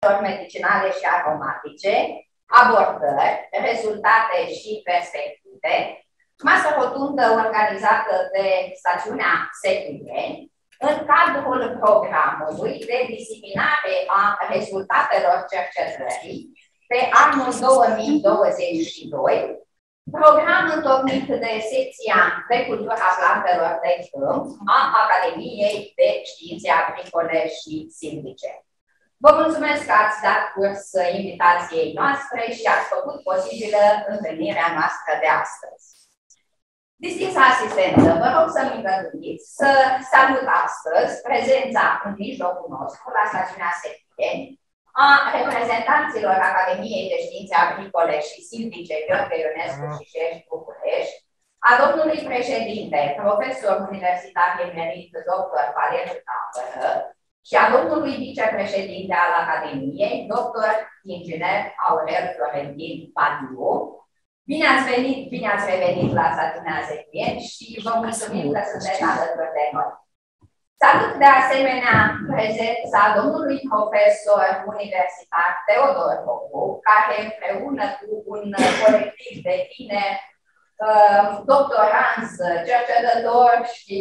plantelor medicinale și aromatice, abordări, rezultate și perspective, masă rotundă organizată de stațiunea Secuieni, în cadrul programului de diseminare a rezultatelor cercetării pe anul 2022, program întocmit de secția de cultura plantelor de câmp a Academiei de Științe Agricole și Silvice. Vă mulțumesc că ați dat curs invitației noastre și ați făcut posibilă întâlnirea noastră de astăzi. Distinsă asistentă, vă rog să-mi îngăduiți să salut astăzi prezența în mijlocul nostru la stațiunea Secuieni a reprezentanților Academiei de Științe Agricole și Silvice Gheorghe Ionescu și Șești București, a domnului președinte, profesor universitar emerit, dr. Valeriu Tabără, și a domnului vicepreședinte al Academiei, dr. inginer Aurel Florentin Patiu. Bine ați revenit la stațiunea Secuieni și vă mulțumim că sunteți alături de noi. Salut de asemenea prezența domnului profesor universitar Teodor Popu, care împreună cu un colectiv de tineri, doctoranți, cercetători și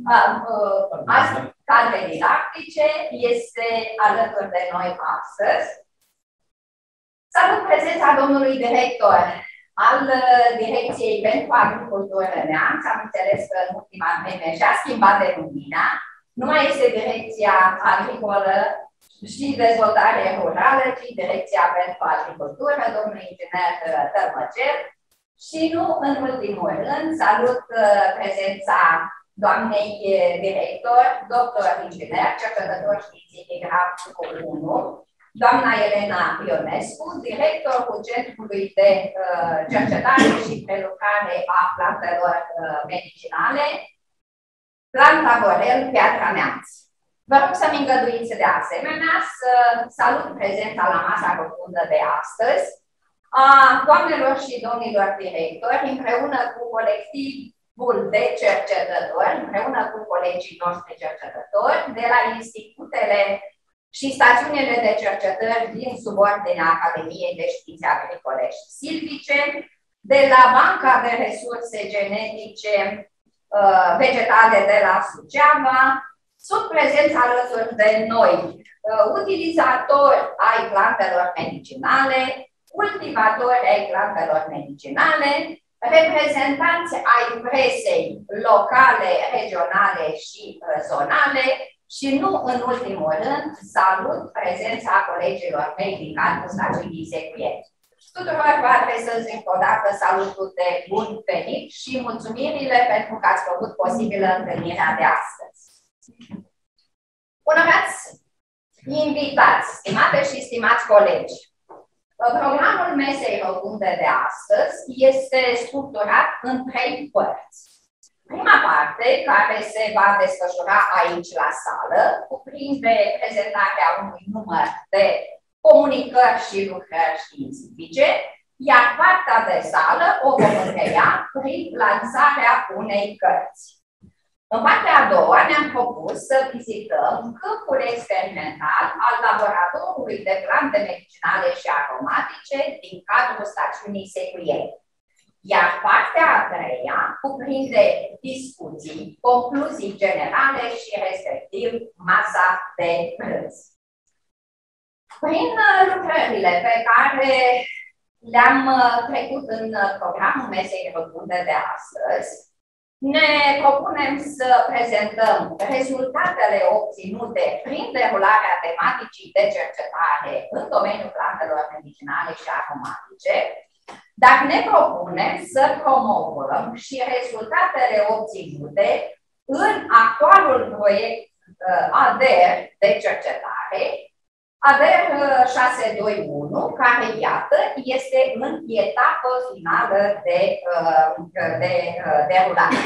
cadre didactice, este alături de noi astăzi. Salut prezența domnului director al Direcției pentru Agricultură Neamț. Am înțeles că în ultima vreme și-a schimbat denumirea. Nu mai este Direcția Agricolă și Dezvoltare Rurală, ci Direcția pentru Agricultură, domnul inginer Tărbăcel. Și nu în ultimul rând, salut prezența doamnei director, doctor inginer, cercetător științific cu 1, doamna Elena Ionescu, directorul Centrului de Cercetare și Prelucrare a Plantelor Medicinale, Plantelor, Piatra Neamț. Vă rog să-mi îngăduiți de asemenea să salut prezența la masa rotundă de astăzi a doamnelor și domnilor directori, împreună cu colectivul de cercetători, împreună cu colegii noștri cercetători, de la institutele și stațiunile de cercetări din subordinea Academiei de Științe Agricole și Silvice, de la Banca de Resurse Genetice Vegetale de la Suceava. Sunt prezenți alături de noi utilizatori ai plantelor medicinale, cultivatori ai plantelor medicinale, reprezentanți ai presei locale, regionale și zonale și nu în ultimul rând salut prezența colegilor mei din cadrul stațiunii Secuieni. Tuturor vă adresez încă o dată salutul de bun venit și mulțumirile pentru că ați făcut posibilă întâlnirea de astăzi. Onorați invitați, stimate și stimați colegi, programul mesei rotunde de astăzi este structurat în 3 părți. Prima parte, care se va desfășura aici la sală, cuprinde prezentarea unui număr de comunicări și lucrări științifice, iar partea de sală o vom încheia prin lansarea unei cărți. În partea a doua ne-am propus să vizităm câmpul experimental al laboratorului de plante medicinale și aromatice din cadrul stațiunii Secuieni. Iar partea a treia cuprinde discuții, concluzii generale și respectiv masa de prânz. Prin lucrările pe care le-am trecut în programul mesei rotunde de astăzi, ne propunem să prezentăm rezultatele obținute prin derularea tematicii de cercetare în domeniul plantelor medicinale și aromatice, dar ne propunem să promovăm și rezultatele obținute în actualul proiect ADER de cercetare, ADER 621, care, iată, este în etapă finală de derulare.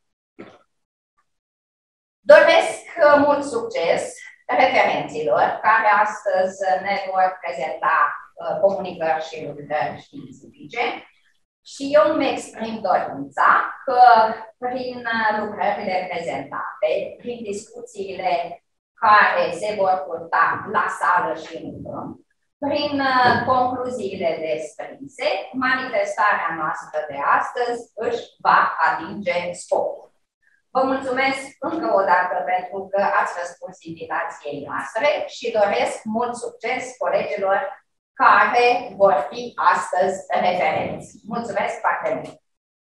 Doresc mult succes referenților care astăzi ne vor prezenta comunicări și lucrări științifice și eu îmi exprim dorința că prin lucrările prezentate, prin discuțiile care se vor purta la sală și în câmp, Prin concluziile desprinse, manifestarea noastră de astăzi își va atinge scopul. Vă mulțumesc încă o dată pentru că ați răspuns invitației noastre și doresc mult succes colegilor care vor fi astăzi referenți. Mulțumesc foarte mult!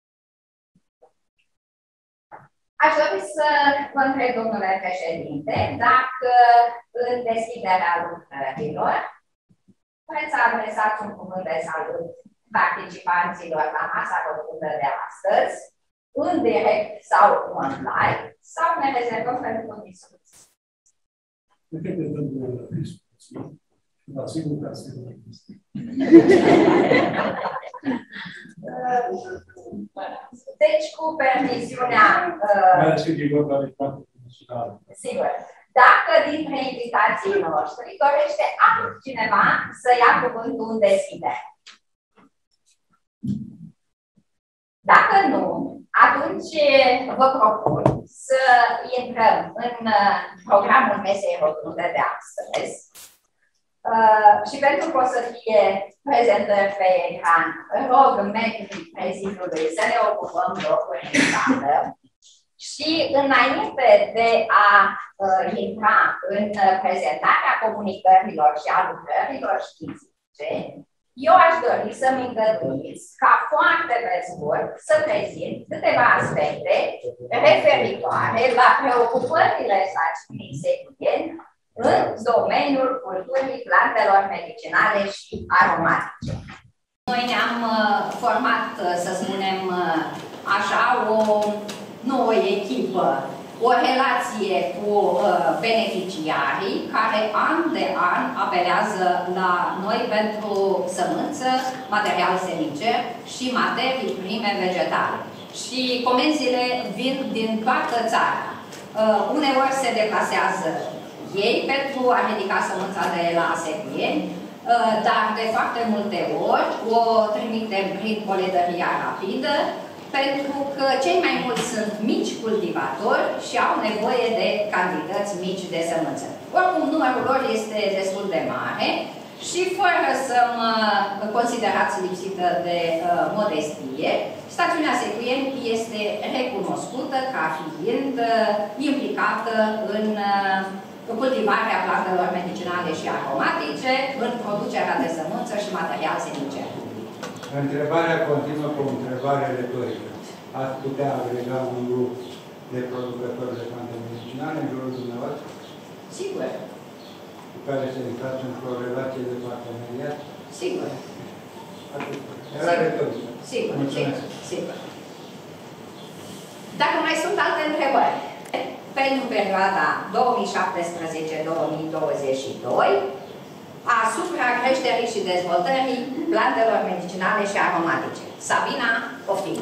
Aș dori să vă întreb, domnule președinte, dacă în deschiderea lucrărilor vreți să adresați un cuvânt de salut participanților la masa rotundă de astăzi, în direct sau online, sau ne rezervăm pentru o discuție? Da, sigur că asta Deci, cu permisiunea... Sigur. Dacă dintre invitații noștri dorește altcineva să ia cuvântul în deschidere. Dacă nu, atunci vă propun să intrăm în programul mesei rotunde de astăzi. Și pentru că o să fie prezentări pe ecran, rog mediul prezidiului să ne ocupăm locuri în sală. Și înainte de a intra în prezentarea comunicărilor și a lucrărilor științifice, eu aș dori să-mi îngăduiți ca foarte pe scurt să prezint câteva aspecte referitoare la preocupările stațiunii Secuieni în domeniul culturii plantelor medicinale și aromatice. Noi ne-am format, să spunem așa, o nouă echipă, o relație cu beneficiarii care an de an apelează la noi pentru sămânță, material semicer și materii prime vegetale. Și comenzile vin din toată țara. Uneori se deplasează ei pentru a ridica sămânța de la Secuieni, dar de foarte multe ori o trimitem prin coletăria rapidă, pentru că cei mai mulți sunt mici cultivatori și au nevoie de cantități mici de sămânță. Oricum, numărul lor este destul de mare și fără să mă considerați lipsită de modestie, stațiunea Secuieni este recunoscută ca fiind implicată în cultivarea plantelor medicinale și aromatice, în producerea de sămânță și material semicer. Întrebarea continuă cu o întrebare retorică. Ați putea agrega un grup de producători de plante medicinale în jurul dumneavoastră? Sigur. Cu care să intrați într-o relație de parteneriat? Sigur. Era retorică. Sigur, sigur. Dacă mai sunt alte întrebări, pentru perioada 2017-2022, asupra creșterii și dezvoltării plantelor medicinale și aromatice. Sabina, poftim!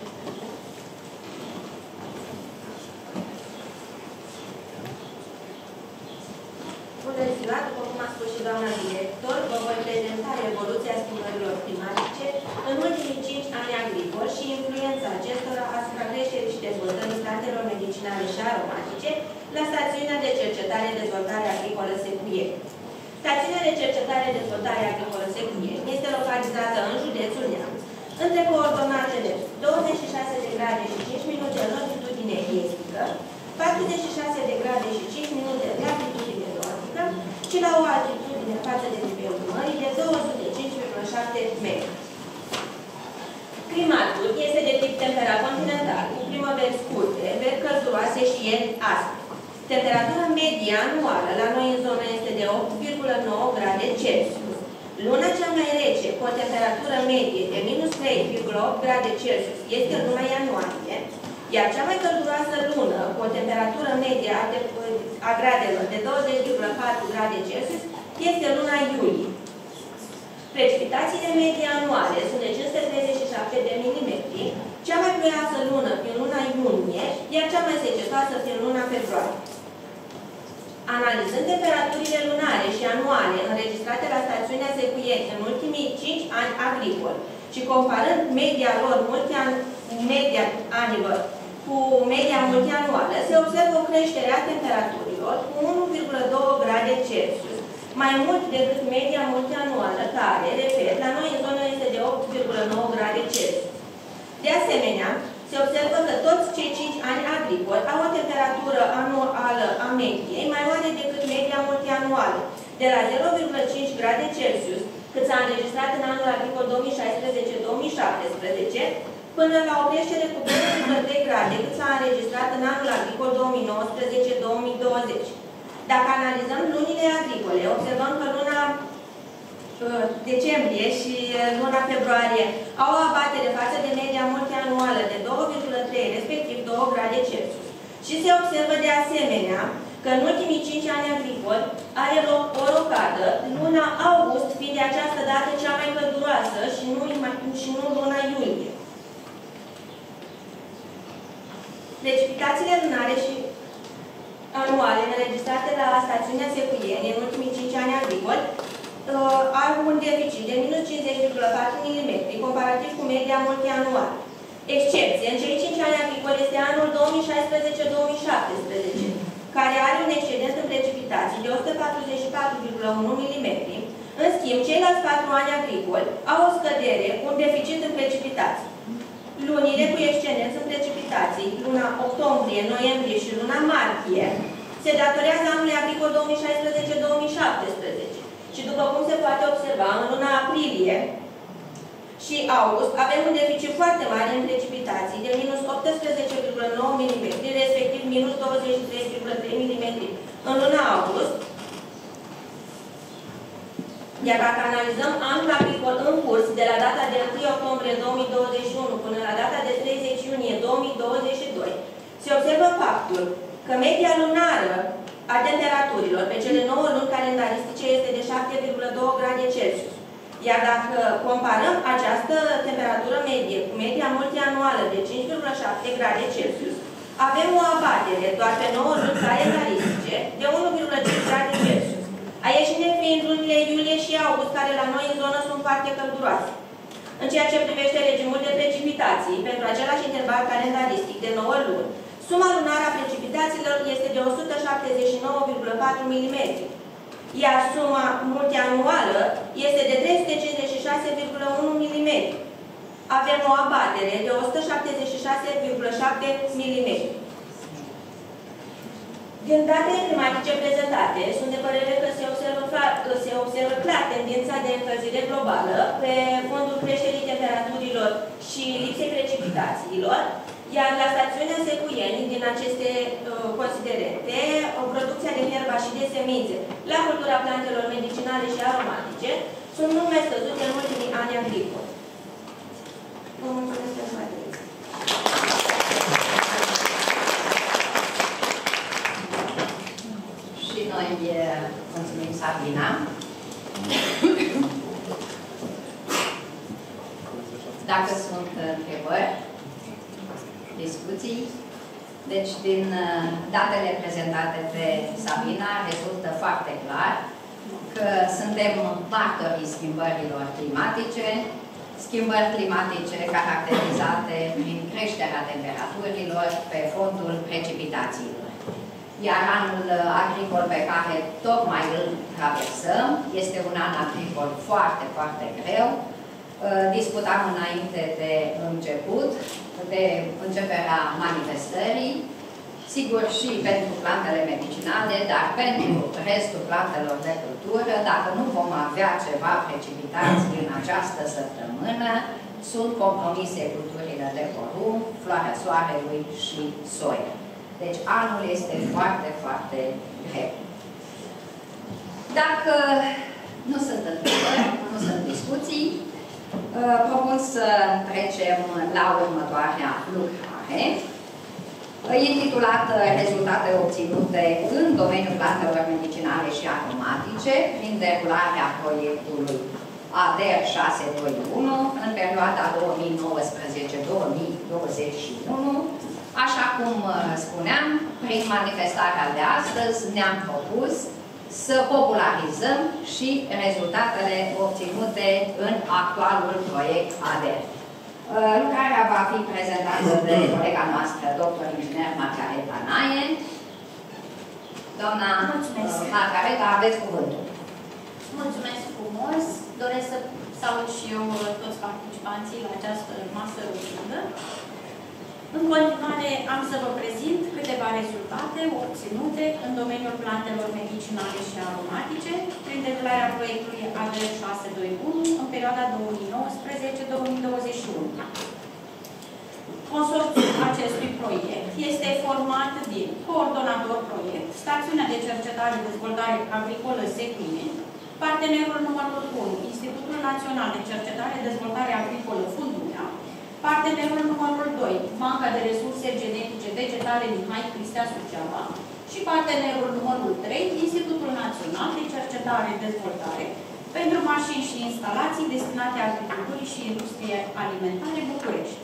Bună ziua! După cum a spus și doamna director, vă voi prezenta evoluția schimbărilor climatice în ultimii 5 ani agricoli și influența acestora asupra creșterii și dezvoltării plantelor medicinale și aromatice la stațiunea de cercetare-dezvoltare agricolă Secuieni. Stațiunea de cercetare-dezvoltare agricolă Secuieni este localizată în județul Neamț, între coordonatele 26 de grade și 5 minute în longitudine estică, 46 de grade și 5 minute în latitudine nordică și la o altitudine față de nivelul mării de 205,7 metri. Climatul este de tip temperat continental, cu primăveri scurte, veri călduroase și ieri aspre. Temperatura medie anuală la noi în zonă este de 8,9 grade Celsius. Luna cea mai rece, cu o temperatură medie de -3,8 grade Celsius, este în luna ianuarie, iar cea mai călduroasă lună, cu o temperatură medie a gradelor de 20,4 grade Celsius, este luna iulie. Precipitațiile medii anuale sunt de 537 de mm, cea mai ploioasă lună prin luna iunie, iar cea mai secetoasă prin luna februarie. Analizând temperaturile lunare și anuale înregistrate la stațiunea Secuieni în ultimii 5 ani agricoli și comparând media lor media anilor cu media multianuală, se observă o creștere a temperaturilor cu 1,2 grade Celsius, mai mult decât media multianuală, care, repet, la noi în zonă este de 8,9 grade Celsius. De asemenea, se observă că toți cei 5 ani agricoli au o temperatură anuală a mediei mai mare decât media multianuală, de la 0,5 grade Celsius, cât s-a înregistrat în anul agricol 2016-2017, până la o creștere cu 2,3 grade, cât s-a înregistrat în anul agricol 2019-2020. Dacă analizăm lunile agricole, observăm că luna decembrie și luna februarie au o abatere față de media multianuală de 2,3, respectiv 2 grade Celsius. Și se observă de asemenea că în ultimii 5 ani agricoli are loc o rocadă, luna august fiind de această dată cea mai călduroasă și nu luna iulie. Precipitațiile lunare și anuale înregistrate la stațiunea Secuieni în ultimii 5 ani agricoli au un deficit de minus 50,4 mm, comparativ cu media multianuală. Excepție, în cei 5 ani agricoli este anul 2016-2017, care are un excedent în precipitații de 144,1 mm. În schimb, ceilalți 4 ani agricoli au o scădere, un deficit în precipitații. Lunile cu excedență în precipitații, luna octombrie, noiembrie și luna martie, se datorează anului agricol 2016-2017. Și după cum se poate observa, în luna aprilie și august avem un deficit foarte mare în precipitații de minus 18,9 mm, respectiv minus 23,3 mm în luna august. Iar dacă analizăm anul agricol în curs, de la data de 1 octombrie 2021 până la data de 30 iunie 2022, se observă faptul că media lunară a temperaturilor pe cele 9 luni calendaristice este de 7,2 grade Celsius. Iar dacă comparăm această temperatură medie cu media multianuală de 5,7 grade Celsius, avem o abatere doar pe 9 luni calendaristice de 1,5 grade Celsius. Aici ne fiind lunile iulie și august, care la noi în zonă sunt foarte călduroase. În ceea ce privește regimul de precipitații, pentru același interval calendaristic de 9 luni, suma lunară a precipitațiilor este de 179,4 mm, iar suma multianuală este de 356,1 mm. Avem o abatere de 176,7 mm. Din datele climatice prezentate, sunt de părere că se observă clar tendința de încălzire globală pe fondul creșterii temperaturilor și lipsei precipitațiilor, iar la stațiunea Secuieni, din aceste considerente, producția de herba și de semințe la cultura plantelor medicinale și aromatice sunt mult mai scăzute în ultimii ani agricoli. Vă mulțumesc pentru atenție. Și noi mulțumim, Sabina. Dacă sunt întrebări, discuții, deci din datele prezentate de Sabina rezultă foarte clar că suntem martorii schimbărilor climatice, schimbări climatice caracterizate prin creșterea temperaturilor pe fondul precipitațiilor. Iar anul agricol pe care tocmai îl traversăm este un an agricol foarte, foarte greu. Discutam înainte de început, de începerea manifestării, sigur și pentru plantele medicinale, dar pentru restul plantelor de cultură, dacă nu vom avea ceva precipitații în această săptămână, sunt compromise culturile de porumb, floarea soarelui și soia. Deci anul este foarte, foarte greu. Dacă nu sunt întrebări, nu sunt discuții, propun să trecem la următoarea lucrare, intitulată Rezultate obținute în domeniul plantelor medicinale și aromatice prin derularea proiectului ADER 621 în perioada 2019-2021. Așa cum spuneam, prin manifestarea de astăzi ne-am propus să popularizăm și rezultatele obținute în actualul proiect ADER. Lucrarea va fi prezentată de colega noastră, dr. inginer Margareta Naie. Doamna Margareta, aveți cuvântul. Mulțumesc frumos! Doresc să salut și eu toți participanții la această masă rotundă. În continuare am să vă prezint câteva rezultate obținute în domeniul plantelor medicinale și aromatice prin derularea proiectului ADR 621 în perioada 2019-2021. Consorțiul acestui proiect este format din coordonator proiect, stațiunea de cercetare și dezvoltare agricolă Secuieni, partenerul numărul 1, Institutul Național de Cercetare și Dezvoltare Agricolă Cultura, partenerul numărul 2, Banca de Resurse Genetice Vegetale Mihai Cristea Suceava și partenerul numărul 3, Institutul Național de Cercetare și Dezvoltare pentru mașini și instalații destinate agriculturii și industriei alimentare București.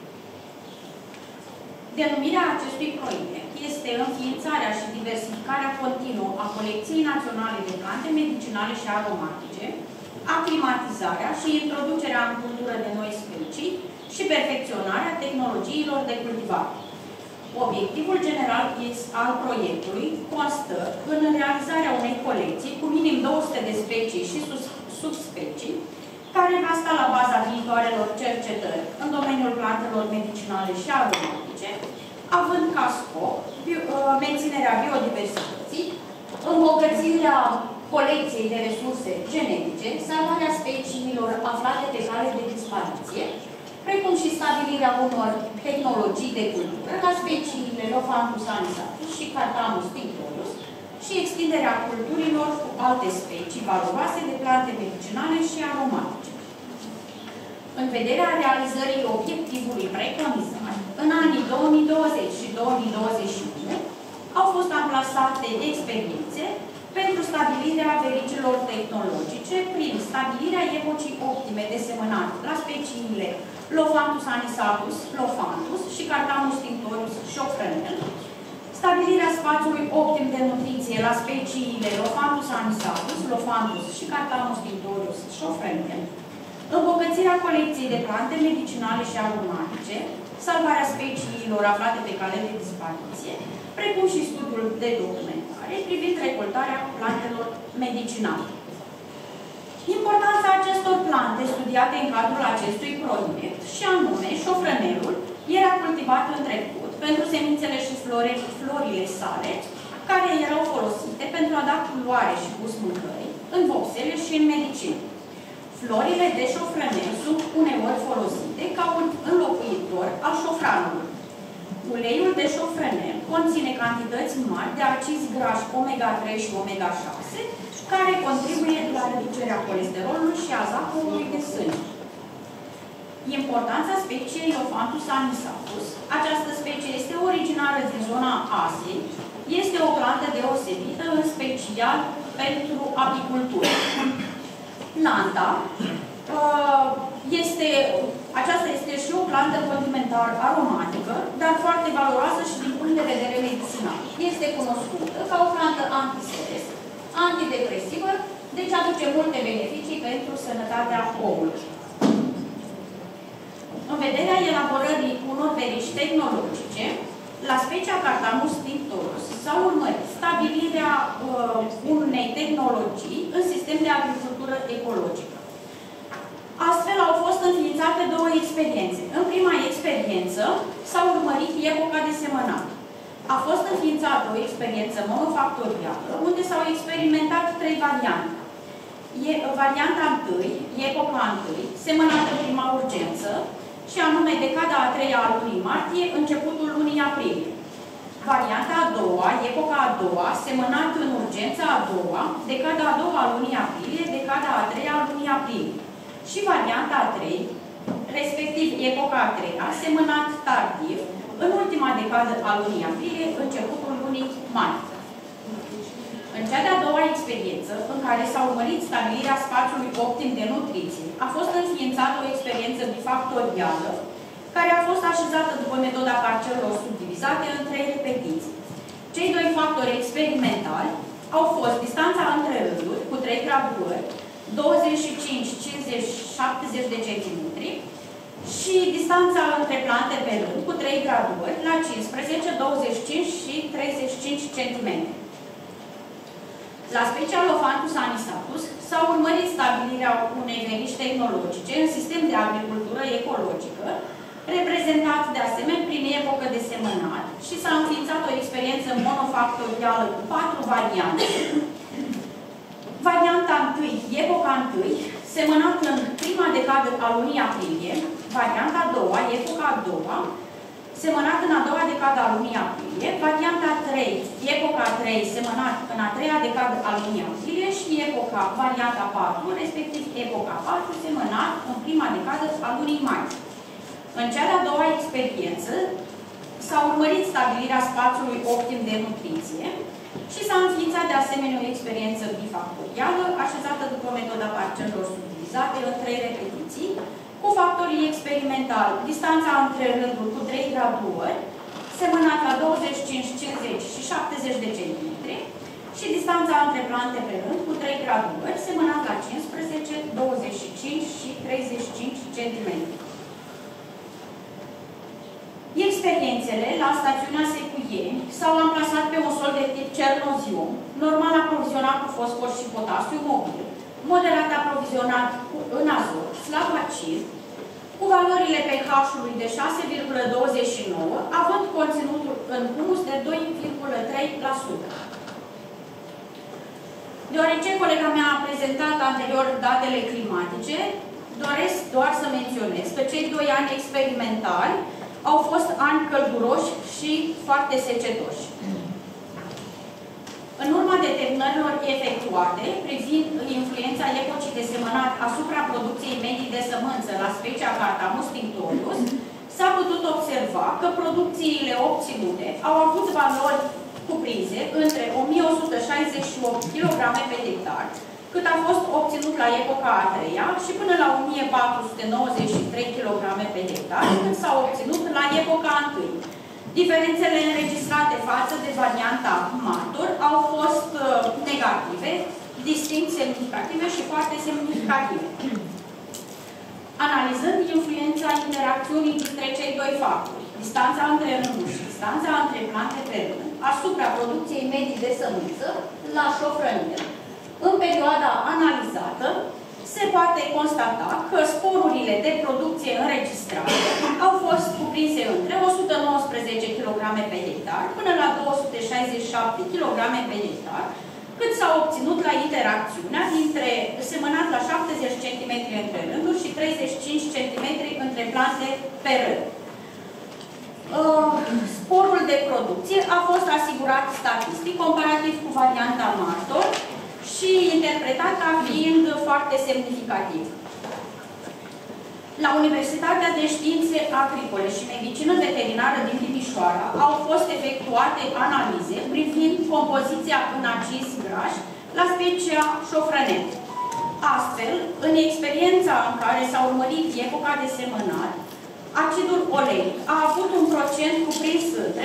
Denumirea acestui proiect este înființarea și diversificarea continuă a colecției naționale de plante medicinale și aromatice, aclimatizarea și introducerea în cultură de noi specii și perfecționarea tehnologiilor de cultivare. Obiectivul general al proiectului constă în realizarea unei colecții cu minim 200 de specii și subspecii, care va sta la baza viitoarelor cercetări în domeniul plantelor medicinale și aromatice, având ca scop menținerea biodiversității, îmbogățirea colecției de resurse genetice, salvarea speciilor aflate pe cale de dispariție, precum și stabilirea unor tehnologii de cultură la speciile Lophanthus anisatus și Cartamus tinctorius și extinderea culturilor cu alte specii valoroase de plante medicinale și aromatice. În vederea realizării obiectivului preconizat, în anii 2020 și 2021 au fost amplasate experiențe pentru stabilirea verigilor tehnologice prin stabilirea epocii optime de semănat la speciile Lophanthus anisatus, Lophanthus și Cartamus tinctorius șofrănel, stabilirea spațiului optim de nutriție la speciile Lophanthus anisatus, Lophanthus și Cartamus tinctorius șofrănel, îmbogățirea colecției de plante medicinale și aromatice, salvarea speciilor aflate pe cale de dispariție, precum și studiul de documentare privind recoltarea plantelor medicinale. Importanța acestor plante studiate în cadrul acestui proiect, și anume șofrănelul, era cultivat în trecut pentru semințele și florile sale, care erau folosite pentru a da culoare și gust mâncării, în vopsele și în medicină. Florile de șofrănel sunt uneori folosite ca un înlocuitor al șofranului. Uleiul de șofrănel conține cantități mari de acizi grași omega-3 și omega-6, care contribuie la reducerea colesterolului și a zahărului de sânge. Importanța speciei Lophanthus anisatus. Această specie este originară din zona Asiei. Este o plantă deosebită, în special pentru apicultură. Planta aceasta este și o plantă condimentară aromatică, dar foarte valoroasă și din punct de vedere medicinal. Este cunoscută ca o plantă antistres, antidepresivă, deci aduce multe beneficii pentru sănătatea omului. În vederea elaborării unor verici tehnologice, la specia Cartamus tinctorius s-a urmărit stabilirea unei tehnologii în sistem de agricultură ecologică. Astfel au fost înființate două experiențe. În prima experiență s-a urmărit epoca de semănat. A fost înființată o experiență monofactorială, unde s-au experimentat 3 variante. Varianta 1, epoca 1, semănată în prima urgență, și anume decada a 3-a a lunii martie, începutul lunii aprilie. Varianta a doua, epoca a doua, semănat în urgența a doua, decada a doua a lunii aprilie, decada a 3-a a lunii aprilie. Și varianta a 3, respectiv epoca a 3-a, semănat tardiv, în ultima decadă a lunii aprilie, începutul lunii mai. În cea de-a doua experiență, în care s-a urmărit stabilirea spațiului optim de nutriție, a fost înființată o experiență bifactorială, care a fost așezată după metoda parcelelor subdivizate în 3 repetiții. Cei 2 factori experimentali au fost distanța între rânduri, cu 3 graduări, 25, 50, 70 de centimetri, și distanța între plante pe rând, cu 3 graduări, la 15, 25 și 35 cm. La specia Lophanthus anisatus s-a urmărit stabilirea unei veriști tehnologice în sistem de agricultură ecologică, reprezentat de asemenea prin epocă de semănat și s-a înființat o experiență monofactorială cu 4 variante. Varianta 1, epoca 1, semănat în prima decadă a lunii aprilie. Varianta a doua, epoca a doua, semănat în a doua decadă a lunii aprilie. Varianta 3, epoca 3, semănat în a treia decadă a lunii aprilie și varianta 4, respectiv epoca 4, semănat în prima decadă a lunii mai. În cea de-a doua experiență s-a urmărit stabilirea spațiului optim de nutriție și s-a înființat de asemenea o experiență bifactorială, așezată după metoda parcelelor subdivizate în 3 repetiții, cu factorii experimentali, distanța între rânduri cu 3 graduări, semănat la 25, 50 și 70 de centimetri, și distanța între plante pe rând cu 3 graduări, semănat la 15, 25 și 35 centimetri. Experiențele la stațiunea Secuieni s-au amplasat pe un sol de tip cernozium, normal aprovizionat cu fosfor și potasiu mobil, moderat aprovizionat în azot, slab acid, cu valorile pH-ului de 6,29, având conținutul în humus de 2,3%. Deoarece colega mea a prezentat anterior datele climatice, doresc doar să menționez că cei 2 ani experimentali au fost ani călduroși și foarte secetoși. În urma determinărilor efectuate privind influența epocii de semănat asupra producției medii de sămânță la specia Cardamus tinctorius, s-a putut observa că producțiile obținute au avut valori cuprinse între 1168 kg pe hectar, cât a fost obținut la epoca a treia, și până la 1493 kg pe hectar, cât s-a obținut la epoca a întâi. Diferențele înregistrate față de varianta martor au fost negative, distinct semnificative și foarte semnificative. Analizând influența interacțiunii dintre cei 2 factori, distanța între rânduri și distanța între plante pe rând, asupra producției medii de sămânță la șofrănire, în perioada analizată, se poate constata că sporurile de producție înregistrate au fost cuprinse între 119 kg pe hectar până la 267 kg pe hectar, cât s-a obținut la interacțiunea dintre semănat la 70 cm între rânduri și 35 cm între plante pe rând. Sporul de producție a fost asigurat statistic, comparativ cu varianta martor, și interpretat ca fiind foarte semnificativ. La Universitatea de Științe Agricole și Medicină Veterinară din Timișoara au fost efectuate analize privind compoziția în acizi grași la specia șofrănet. Astfel, în experiența în care s-a urmărit epoca de semănat, acidul oleic a avut un procent cuprins între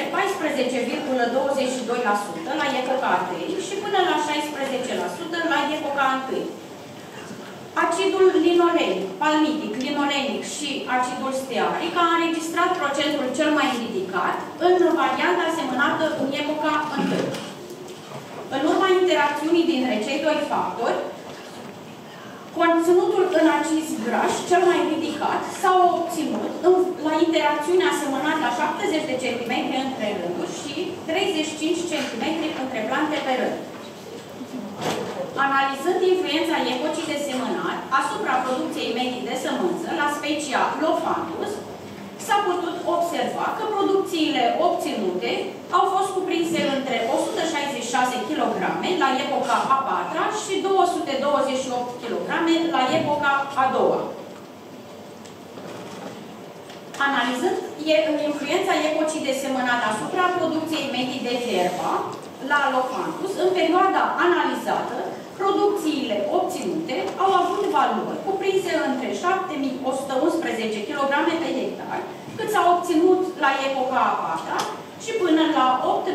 14,22% la epoca a 3 și până la 16% la epoca a 1. Acidul linoleic, palmitic, linolenic și acidul stearic a înregistrat procentul cel mai ridicat în varianta semănată în epoca 1. În urma interacțiunii dintre cei 2 factori, conținutul în acizi grași cel mai ridicat s-a obținut la interacțiunea semănat la 70 de cm între rânduri și 35 cm între plante pe rând. Analizând influența epocii de semănat asupra producției medii de sămânță la specia Lophanthus, s-a putut observa că producțiile obținute au fost cuprinse între 166 kg la epoca a patra și 228 kg la epoca a doua. Analizând influența epocii de semănat asupra producției medii de ierba la Lophanthus, în perioada analizată, producțiile obținute au avut valori cuprinse între 7111 kg pe hectar, cât s-a obținut la epoca a patra, și până la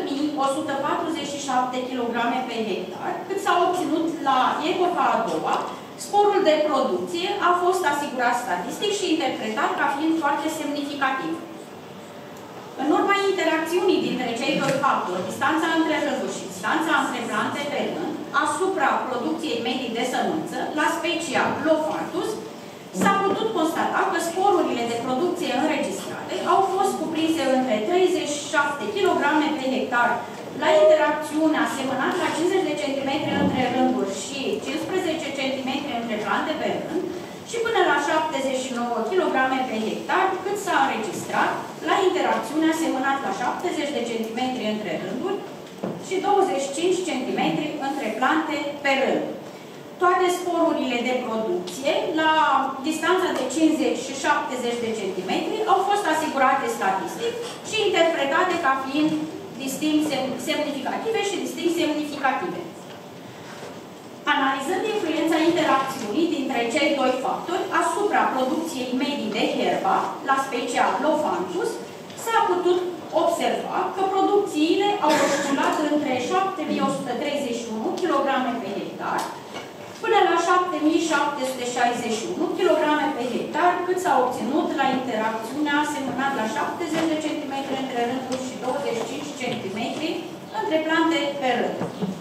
8147 kg pe hectar, cât s-a obținut la epoca a doua. Sporul de producție a fost asigurat statistic și interpretat ca fiind foarte semnificativ. În urma interacțiunii dintre cei 2 factori, distanța între rânduri și distanța între plante pe rând, asupra producției medii de sămânță, la specia Lophanthus, s-a putut constata că sporurile de producție înregistrate au fost cuprinse între 37 kg pe hectar la interacțiune asemănat la 50 de cm între rânduri și 15 cm între plante pe rând și până la 79 kg pe hectar, cât s-a înregistrat la interacțiune asemănat la 70 de cm între rânduri și 25 cm între plante pe rând. Toate sporurile de producție, la distanța de 50 și 70 de centimetri, au fost asigurate statistic și interpretate ca fiind distinct semnificative și distinct semnificative. Analizând influența interacțiunii dintre cei doi factori asupra producției medii de herba la specia Lophanthus, s-a putut observa că producțiile au oscilat între 7131 kg pe hectar până la 7761 kg pe hectar, cât s-a obținut la interacțiunea asemănat la 70 de cm între rânduri și 25 cm între plante pe rând.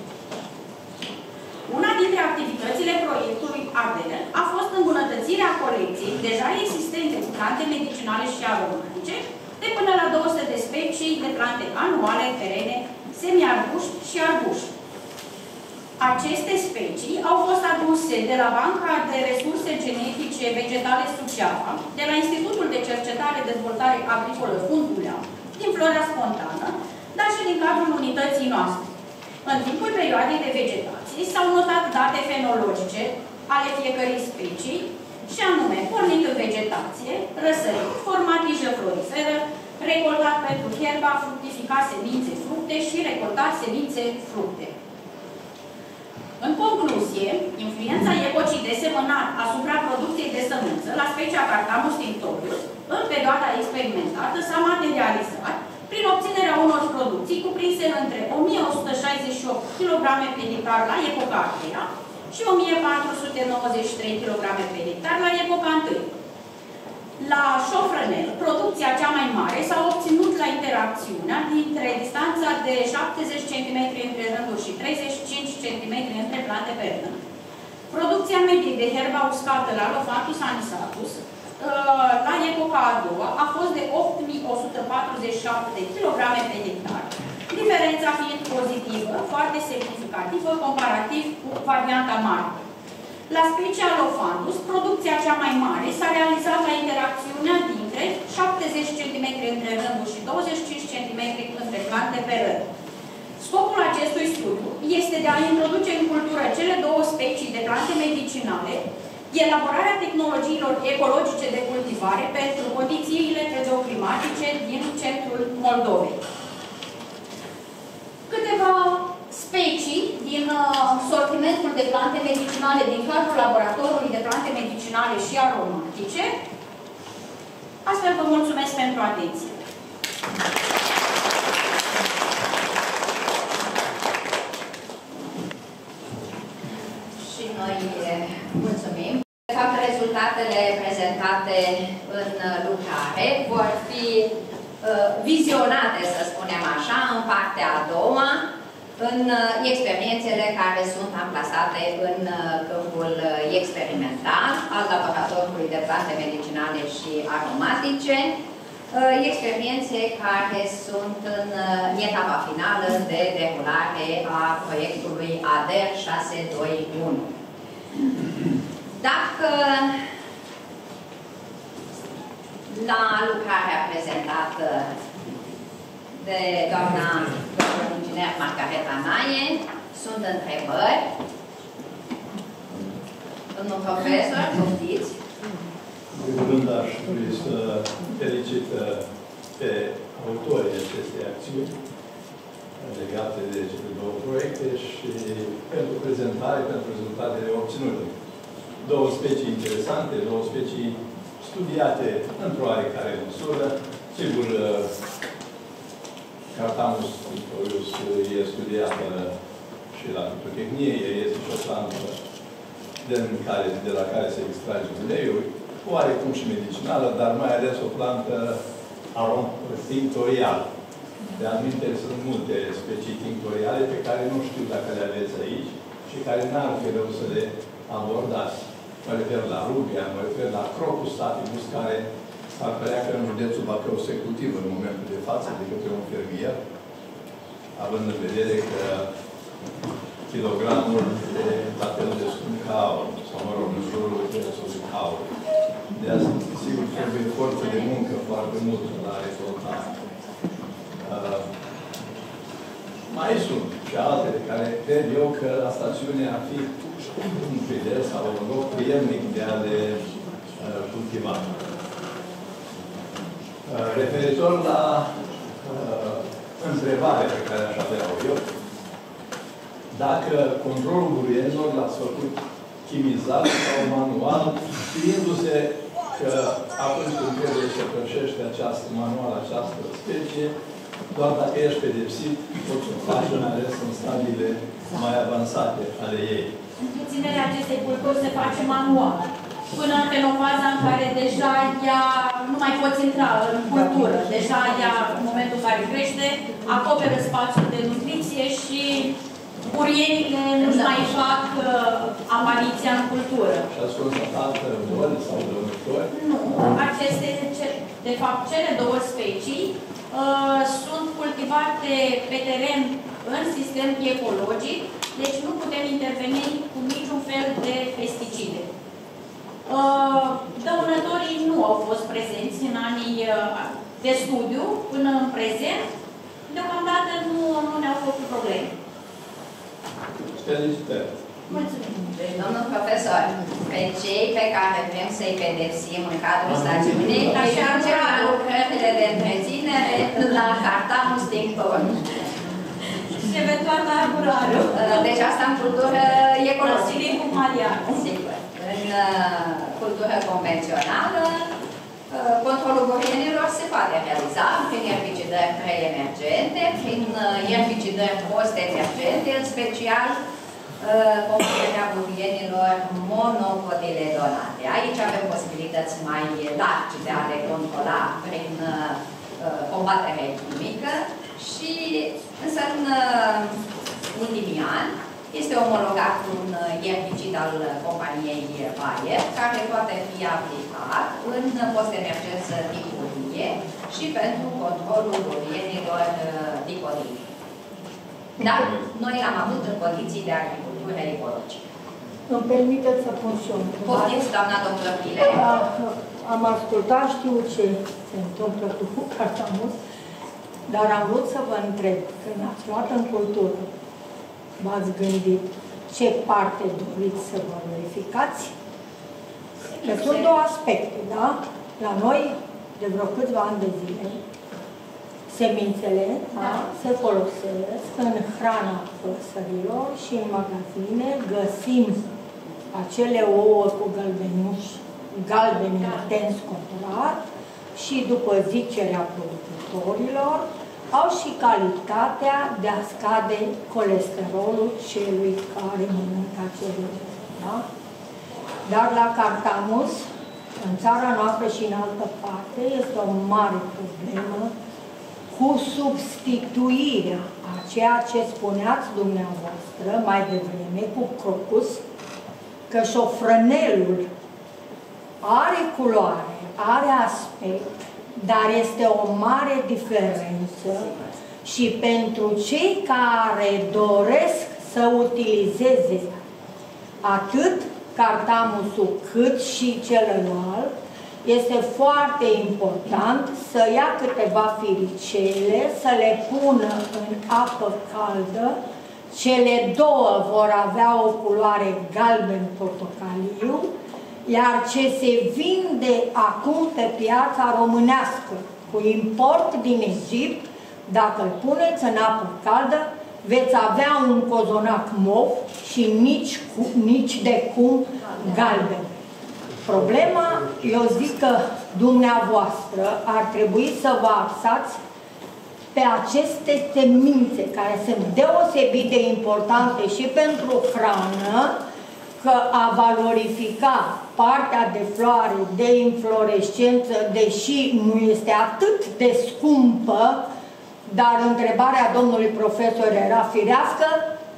Una dintre activitățile proiectului Ardene a fost îmbunătățirea colecției deja existente cu plante medicinale și aromatice de până la 200 de specii de plante anuale, perene, semi-arbuși și arbuși. Aceste specii au fost aduse de la Banca de Resurse Genetice Vegetale Suceava, de la Institutul de Cercetare Dezvoltare Agricolă Cultura, din flora spontană, dar și din cadrul unității noastre. În timpul perioadei de vegetație s-au notat date fenologice ale fiecărei specii, și anume, pornind în vegetație, răsărit, format tijă floriferă, recoltat pentru herba, fructificat semințe fructe și recoltat semințe fructe. În concluzie, influența epocii de semănat asupra producției de sămânță la specia Cardamus tinctorius, în perioada experimentată, s-a materializat prin obținerea unor producții cuprinse între 1168 kg pe hectar la epoca a treia și 1493 kg pe hectar la epoca a întâi. La șofrănel, producția cea mai mare s-a obținut la interacțiunea dintre distanța de 70 cm între rânduri și 35 cm între plante pe rând. Producția medie de herba uscată la Lophanthus anisatus la epoca a doua a fost de 8147 kg pe hectar, diferența fiind pozitivă, foarte semnificativă, comparativ cu varianta mare. La specia Lophanthus, producția cea mai mare s-a realizat la interacțiunea dintre 70 cm între rânduri și 25 cm între plante pe rând. Scopul acestui studiu este de a introduce în cultură cele două specii de plante medicinale, elaborarea tehnologiilor ecologice de cultivare pentru condițiile hidroclimatice din centrul Moldovei. Câteva specii din sortimentul de plante medicinale din cadrul laboratorului de plante medicinale și aromatice. Astfel vă mulțumesc pentru atenție. Și noi mulțumim. De fapt, rezultatele prezentate în lucrare vor fi vizionate, să spunem așa, în partea a doua, în experiențele care sunt amplasate în câmpul experimental al laboratorului de plante medicinale și aromatice, experiențe care sunt în etapa finală de derulare a proiectului ADER 621. Dacă la lucrarea prezentată de doamna inginer Margareta Naie sunt întrebări. Domnul profesor, poftiți. În primul rând, aș dori să felicit pe autorii acestei acțiuni legate de cele două proiecte și pentru prezentare, pentru rezultatele obținute. Două specii interesante, două specii studiate într-o oarecare măsură. Sigur, Cardamus tinctorius e studiată și la fitotehnie, este și o plantă de la care se extrage uleiul, oarecum și medicinală, dar mai ales o plantă tinctorială. De anumite sunt multe specii tinctoriale pe care nu știu dacă le aveți aici și care n-ar fi rău să le abordați. Mă refer la rubia, mă refer la crocus sativus, care s-ar părea că în județul Bacău se cultivă în momentul de față de către un fermier, având în vedere că kilogramul de la fel de scump ca aur, sau mă rog, în jurul prețului aur. De asta, sigur, trebuie forță de muncă foarte mult la recoltare. Mai sunt și altele care cred eu că la stațiune ar fi un prilej sau un loc prielnic de a le cultiva. Referitor la întrebarea pe care aș avea-o eu, dacă controlul buruienilor l-ați făcut chimizat sau manual, știindu-se că atunci când trebuie să pășește această manual, această specie, doar dacă ești pedepsit, poți să faci mai ales în stadiile mai avansate ale ei. Întreținerea acestei culturi se face manual. Până în fenofaza în care deja ea nu mai poți intra în cultură. Deja ea, în momentul în care crește, acoperă spațiul de nutriție și burienile nu-și mai fac apariția în cultură. Și ați constatat boli sau dăunători? Nu. Aceste, de fapt, cele două specii sunt cultivate pe teren în sistem ecologic, deci nu putem interveni cu niciun fel de pesticide. Dăunătorii nu au fost prezenți în anii de studiu până în prezent. Deocamdată nu ne-au făcut probleme. Felicitări! Mulțumim! Deci, domnul profesor, pe cei pe care vrem să-i pedepsim în cadrul stațiunii, îi ducem la lucrările de întreținere la Cartamus Tinctor. Și eventual la arburariu. Deci asta în cultură ecologică. Cu Marian. Sigur. În cultură convențională, controlul burienilor se poate realiza prin erbicidări preemergente, prin erbicidări post-emergente, în special combaterea burienilor monocotiledonate. Aici avem posibilități mai largi de a le controla prin combatere chimică și însă în ultimii ani este omologat un erbicid al companiei Bayer, care poate fi aplicat în post-emergență tipurie și pentru controlul burienilor dicorii. Dar noi l-am avut în condiții de agricultură ecologică. Îmi permiteți să pun și eu. Poftiți, doamna doctor Pile. Am ascultat, știu ce se întâmplă cu Cartamus, dar am vrut să vă întreb, când ați luat în cultură, v-ați gândit ce parte doriți să vă verificați? Că sunt două aspecte, da? La noi, de vreo câțiva ani de zile, semințele se folosesc în hrana păsărilor și în magazine găsim acele ouă cu gălbenuși, galbeni intens conturat și după zicerea producătorilor au și calitatea de a scade colesterolul celui care mănâncă acele ouă. Da? Dar la Cartamus, în țara noastră și în altă parte, este o mare problemă cu substituirea a ceea ce spuneați dumneavoastră mai devreme cu crocus, că șofrănelul are culoare, are aspect, dar este o mare diferență și pentru cei care doresc să utilizeze atât Cartamusul cât și celălalt, este foarte important să ia câteva firicele, să le pună în apă caldă. Cele două vor avea o culoare galben-portocaliu, iar ce se vinde acum pe piața românească, cu import din Egipt, dacă îl puneți în apă caldă, veți avea un cozonac mov și nici de cum galben. Problema, eu zic că dumneavoastră ar trebui să vă axați pe aceste semințe, care sunt deosebit de importante și pentru hrană, că a valorifica partea de floare, de inflorescență, deși nu este atât de scumpă, dar întrebarea domnului profesor era firească,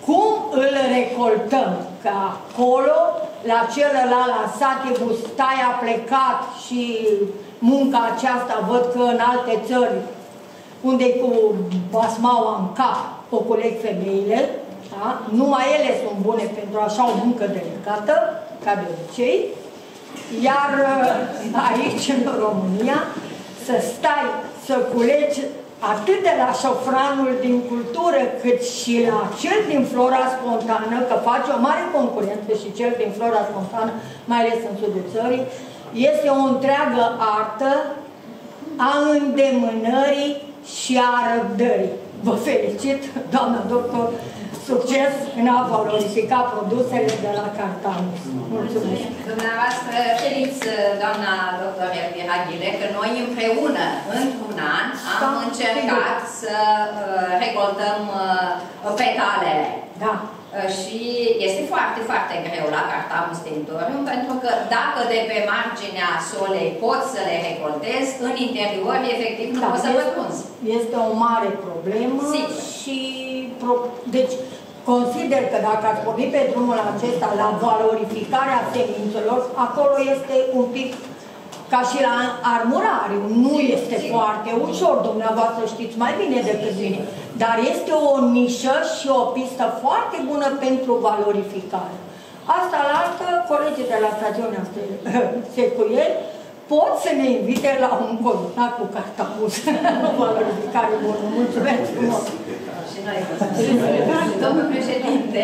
cum îl recoltăm? Că acolo, la celălalt, la Satibus, stai a plecat și munca aceasta, văd că în alte țări, unde cu basmaua în cap, o coleg femeile, da? Numai ele sunt bune pentru așa o muncă delicată, ca de obicei, iar aici, în România, să stai să culegi atât de la șofranul din cultură, cât și la cel din flora spontană, că face o mare concurență și cel din flora spontană, mai ales în sudul țării, este o întreagă artă a îndemânării și a răbdării. Vă felicit, doamna doctor, succes în a valorifica produsele de la Cartamus. Mulțumesc! Dumneavoastră știți, doamna doctor Elvira, că noi împreună, într-un an, am încercat să recoltăm petalele. Da. Și este foarte, foarte greu la Cartamus Tentorium, pentru că dacă de pe marginea solei poți să le recoltezi, în interior, efectiv, nu poți să pătrunzi. Este o mare problemă. Sigur. Și deci consider că dacă ați pornit pe drumul acesta la valorificarea semințelor, acolo este un pic ca și la armurariu. Nu este foarte ușor, dumneavoastră știți mai bine decât mine, dar este o nișă și o pistă foarte bună pentru valorificare. Asta la altă, colegii de la stațiunea Secuieni pot să ne invite la un combinat cu Cartamus. Valorificare bună. Mulțumesc frumos! Și noi domnul președinte.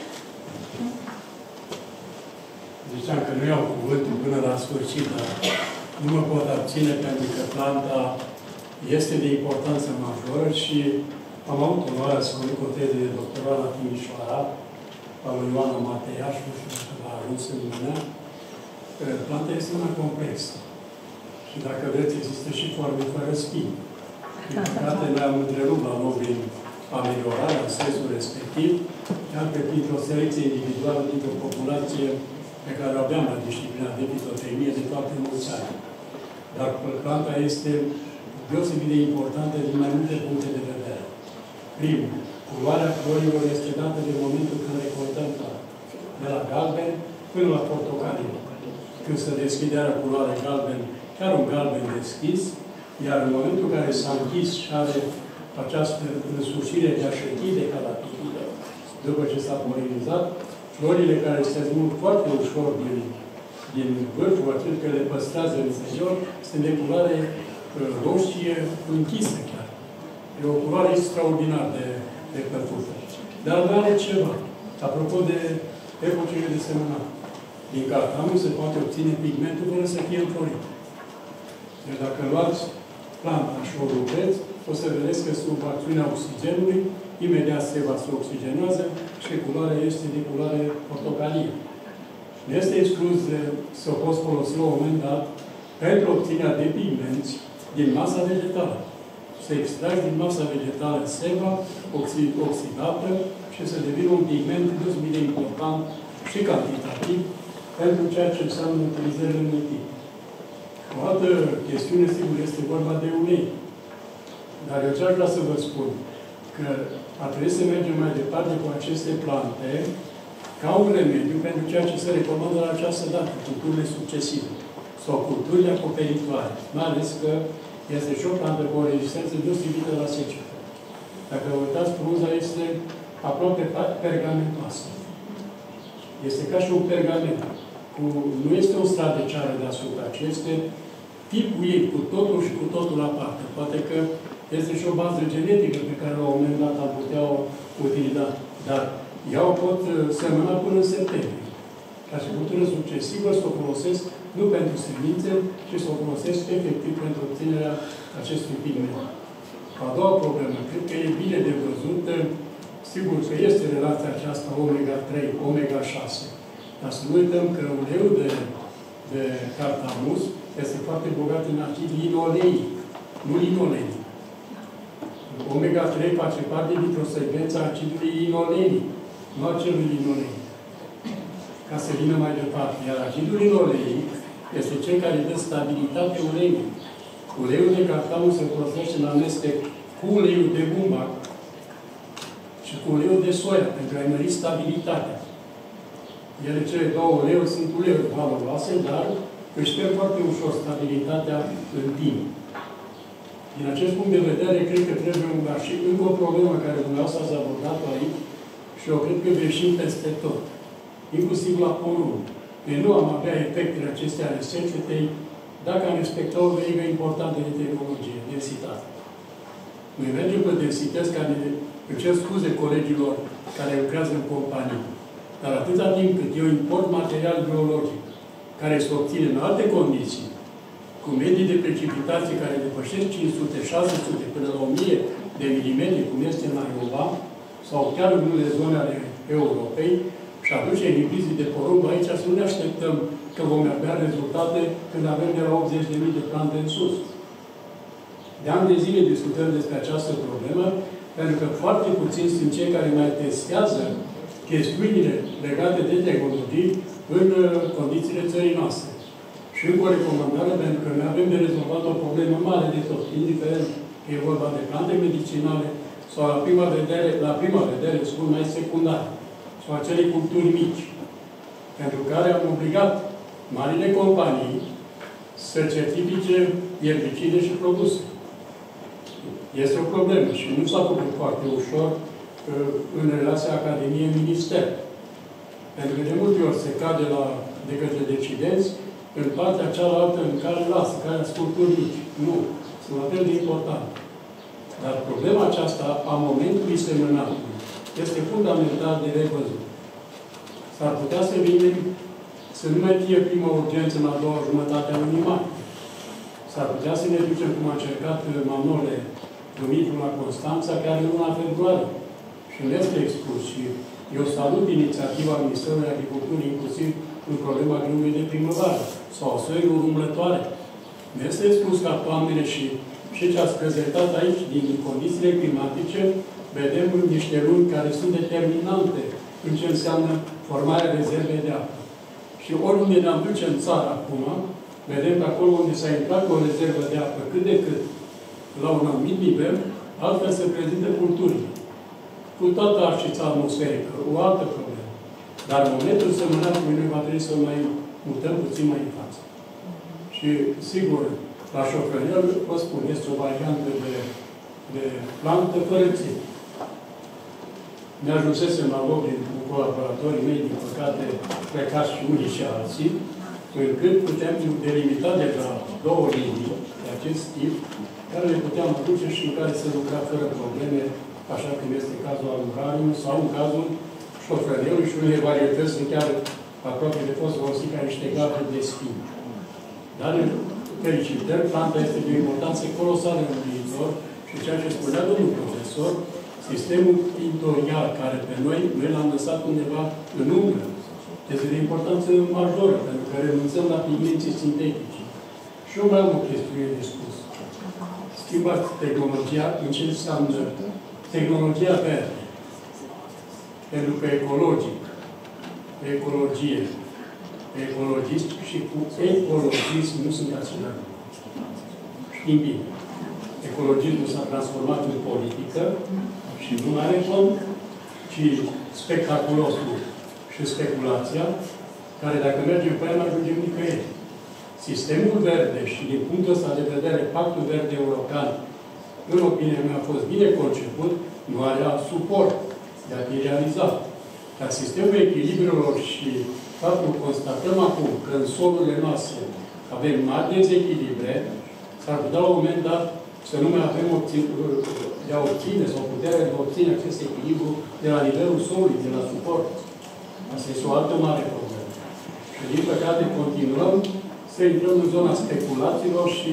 Ziceam că nu iau cuvântul până la sfârșit, dar nu mă pot abține pentru că planta este de importanță majoră și am avut onoarea să conduc o teză de doctorat la Timișoara, a lui Ioana Mateiaș, nu știu dacă l-a ajuns în mână. Planta este una complexă. Și dacă vreți, există și forme fără spini. Din păcate, noi am întrerupt la nou din ameliorarea în sensul respectiv, chiar pe printr-o selecție individuală dintr-o populație pe care o aveam la disciplina de fitotermie de foarte mulți ani. Dar planta este deosebit de importantă din mai multe puncte de vedere. Primul, culoarea florilor este dată de momentul când recoltăm planta. De la galben până la portocaliu. Când se deschide are culoare galben, chiar un galben deschis, iar în momentul în care s-a închis și are această însușire de a șechide ca la pipidă, după ce s-a polinizat, florile care se smulg foarte ușor din vârful, atât că le păstrează în interior, sunt de culoare roșie închisă chiar. E o culoare extraordinar de plăcută. Dar mai are ceva. Apropo de epocile de semănat. Din Cartamus se poate obține pigmentul fără să fie înflorit. Deci dacă luați planta și o rupeți, o să vedeți că sub acțiunea oxigenului, imediat se oxigenează și culoarea este de culoare portocalie. Nu este exclus să o poți folosi la un moment dat pentru obținerea de pigmenți din masa vegetală. Să extragi din masa vegetală seva oxidată și să devină un pigment deosebit de important și cantitativ pentru ceea ce înseamnă utilizările multiple. O altă chestiune, sigur, este vorba de ulei. Dar eu ce-aș vrea să vă spun? Că ar trebui să mergem mai departe cu aceste plante ca un remediu pentru ceea ce se recomandă la această dată, culturile succesive sau culturile acoperitoare. Mai ales că este și o plantă cu o rezistență deosebită la secetă. Dacă vă uitați, frunza este aproape pergamentoasă. Este ca și un pergament. Nu este un strat de ceară deasupra, ci este tipul ei, cu totul și cu totul aparte. Poate că este și o bază genetică pe care la un moment dat am putea o utiliza. Dar ea o pot semăna până în septembrie. Ca și cultură succesivă să o folosesc nu pentru semințe, ci să o folosesc efectiv pentru obținerea acestui pigment. A doua problemă, cred că e bine de văzut, sigur că este relația aceasta omega-3, omega-6. Dar să nu uităm că uleiul de Cartamus este foarte bogat în acid linoleic, nu linoleic. Omega-3 face parte dintr-o secvență a acidului linoleic, nu a celui linoleic. Ca să vină mai departe. Iar acidul linoleic este cel care dă stabilitate uleiului. Uleiul de Cartamus se folosește în amestec cu uleiul de bumbac și și cu uleiul de soia, pentru a-i mări stabilitatea. Ele, cele două uleiuri, sunt uleiuri valoroase, dar își pierd foarte ușor stabilitatea în timp. Din acest punct de vedere, cred că trebuie și încă o problemă care dumneavoastră ați abordat-o aici și eu cred că greșim peste tot. Inclusiv la porumb. Noi nu am avea efectele acestea ale secetei dacă am respecta o verigă importantă de tehnologie, densitate. Noi mergem pe densități care, îmi cer scuze colegilor care lucrează în companii, dar atâta timp cât eu import material biologic, care se obține în alte condiții, cu medii de precipitație care depășesc 500, 600 până la 1000 de milimetri, cum este în Iowa, sau chiar în unele zone ale Europei, și atunci echilibrii de porumb, aici să nu ne așteptăm că vom avea rezultate când avem de la 80.000 de plante în sus. De ani de zile discutăm despre această problemă, pentru că foarte puțini sunt cei care mai testează chestiunile legate de tehnologii în condițiile țării noastre. Și încă o recomandare, pentru că noi avem de rezolvat o problemă mare de tot, indiferent că e vorba de plante medicinale sau la prima vedere, spun mai secundare, sau acele culturi mici, pentru care am obligat marile companii să certifice erbicide și produse. Este o problemă și nu s-a făcut foarte ușor în relația Academie-Minister. Pentru că de multe ori se cade de către decidenți în partea cealaltă în care lasă, care sunt culturi mici. Nu. Sunt la fel de important. Dar problema aceasta a momentului semănatului este fundamental de revăzut. S-ar putea să vinem să nu mai fie prima urgență în a doua jumătate a lunii mai. S-ar putea să ne ducem cum a încercat Manole Dumitru la Constanța, chiar în luna februarie. Și nu este exclus. Și eu salut inițiativa Ministerului Agriculturii, inclusiv în problema grâului de primăvară sau a soiului umblătoare. Nu este exclus ca toamnele și ce ați prezentat aici, din condițiile climatice, vedem niște luni care sunt determinante în ce înseamnă formarea rezervei de apă. Și oriunde ne-am duce în țară acum, vedem că acolo unde s-a intrat cu o rezervă de apă cât de cât la un anumit nivel, altfel se prezintă culturile. Cu toată arșița atmosferică, o altă problemă. Dar în momentul semănatului noi va trebui să mai mutăm puțin mai în față. Și, sigur, la șofrănel, vă spun, este o variantă de plantă fără țin. Ne-ajunsesem la loc cu colaboratorii mei, din păcate, plecați și unii și alții, încât putem delimita deja două linii de acest tip, care le puteam aduce și în care se lucra fără probleme, așa cum este cazul al uraniului sau în cazul șofrănelului și unele varietăți sunt chiar aproape de fost folosit ca niște gabe de spin. Dar, în felicitări, planta este de o importanță colosală în viitor și ceea ce spunea domnul profesor, sistemul pintorial care pe noi l-am lăsat undeva în umbră, este de importanță majoră, pentru că renunțăm la pigmenții sintetici. Și eu mai am o chestiune de spus. Schimbați tehnologia în ce înseamnă tehnologia verde. Pentru că ecologic, ecologie, ecologist și cu ecologism nu sunt același. Știm bine. Ecologismul s-a transformat în politică și nu are cont, ci spectaculosul și speculația, care dacă mergem pe ea, nu ajungem nicăieri. Sistemul verde și din punctul ăsta de vedere, Pactul Verde European, în opinia mea, a fost bine conceput, nu are alt suport de a fi realizat. Dar sistemul echilibrelor și faptul constatăm acum că în solurile noastre avem mari dezechilibre, s-ar putea la un moment dat să nu mai avem de a obține sau puterea de a obține acest echilibru de la nivelul solului, de la suport. Asta este o altă mare problemă. Și din păcate continuăm să intrăm în zona speculațiilor și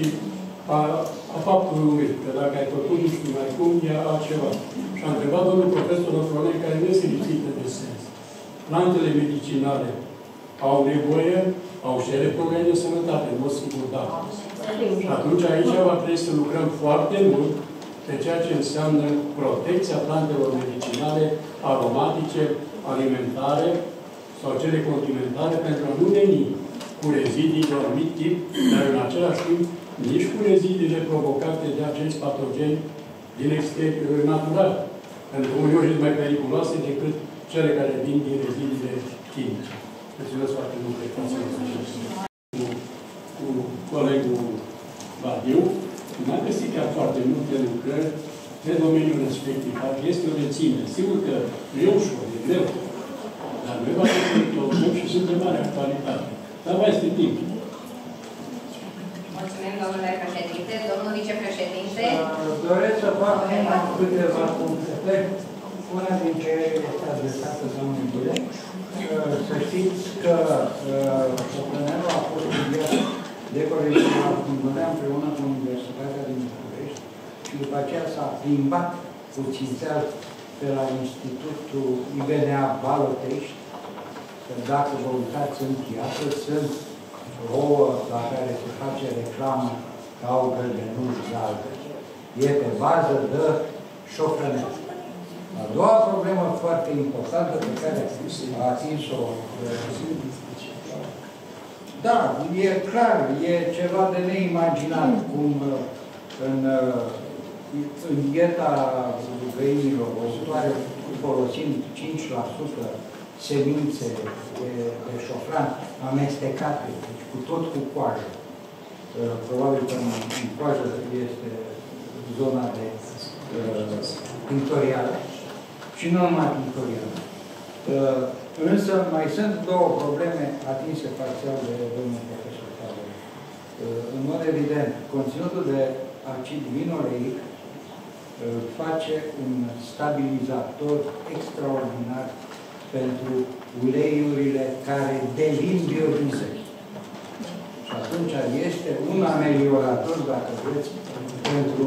a faptului că dacă ai făcut nu știu mai cum, e altceva. Și a întrebat domnul profesor o problemă care nu este lipsită de sens. Plantele medicinale au nevoie, au și ele probleme de sănătate, în mod sigur, da. Și atunci aici va trebui să lucrăm foarte mult pe ceea ce înseamnă protecția plantelor medicinale, aromatice, alimentare sau cele condimentare, pentru a nu veni cu rezidii de anumit tip, dar în același timp nici cu rezidiile provocate de agenți patogeni din exterior natural. Pentru că uneori sunt mai periculoase decât cele care vin din rezidurile chimice. Mulțumesc foarte mult de cu colegul Vadiu. M-am găsit chiar foarte multe lucrări pe domeniul respectiv. Este o reținere. Sigur că nu e ușor, e greu. Dar noi v-am lucrăm și sunt de mare actualitate. Dar mai este timp. Mulțumim, domnule președinte. Domnul vicepreședinte. Doresc să fac câteva puncte. Una dintre ele este adresată domnului Bule. Să știți că Șoplenerul a fost studiat de colegii la Cultura împreună cu Universitatea din București și după aceea s-a plimbat puțințel pe la Institutul IBNA Balotești, că dacă vă uitați în piață, sunt ouă la care se face reclamă ca au gălbenuși galbeni. E pe bază de șofrănel. A doua problemă foarte importantă pe care a atins-o, da, e clar, e ceva de neimaginat, cum în dieta găinilor ositoare folosind 5% semințe de șofran amestecate, deci tot cu coajă. Probabil că în coajă este zona de pictorială și nu numai pictorială. Însă mai sunt două probleme atinse parțial de domnul profesor Taure. În mod evident, conținutul de acid linoleic face un stabilizator extraordinar pentru uleiurile care devin biodiesel. Și atunci este un ameliorator, dacă vreți, pentru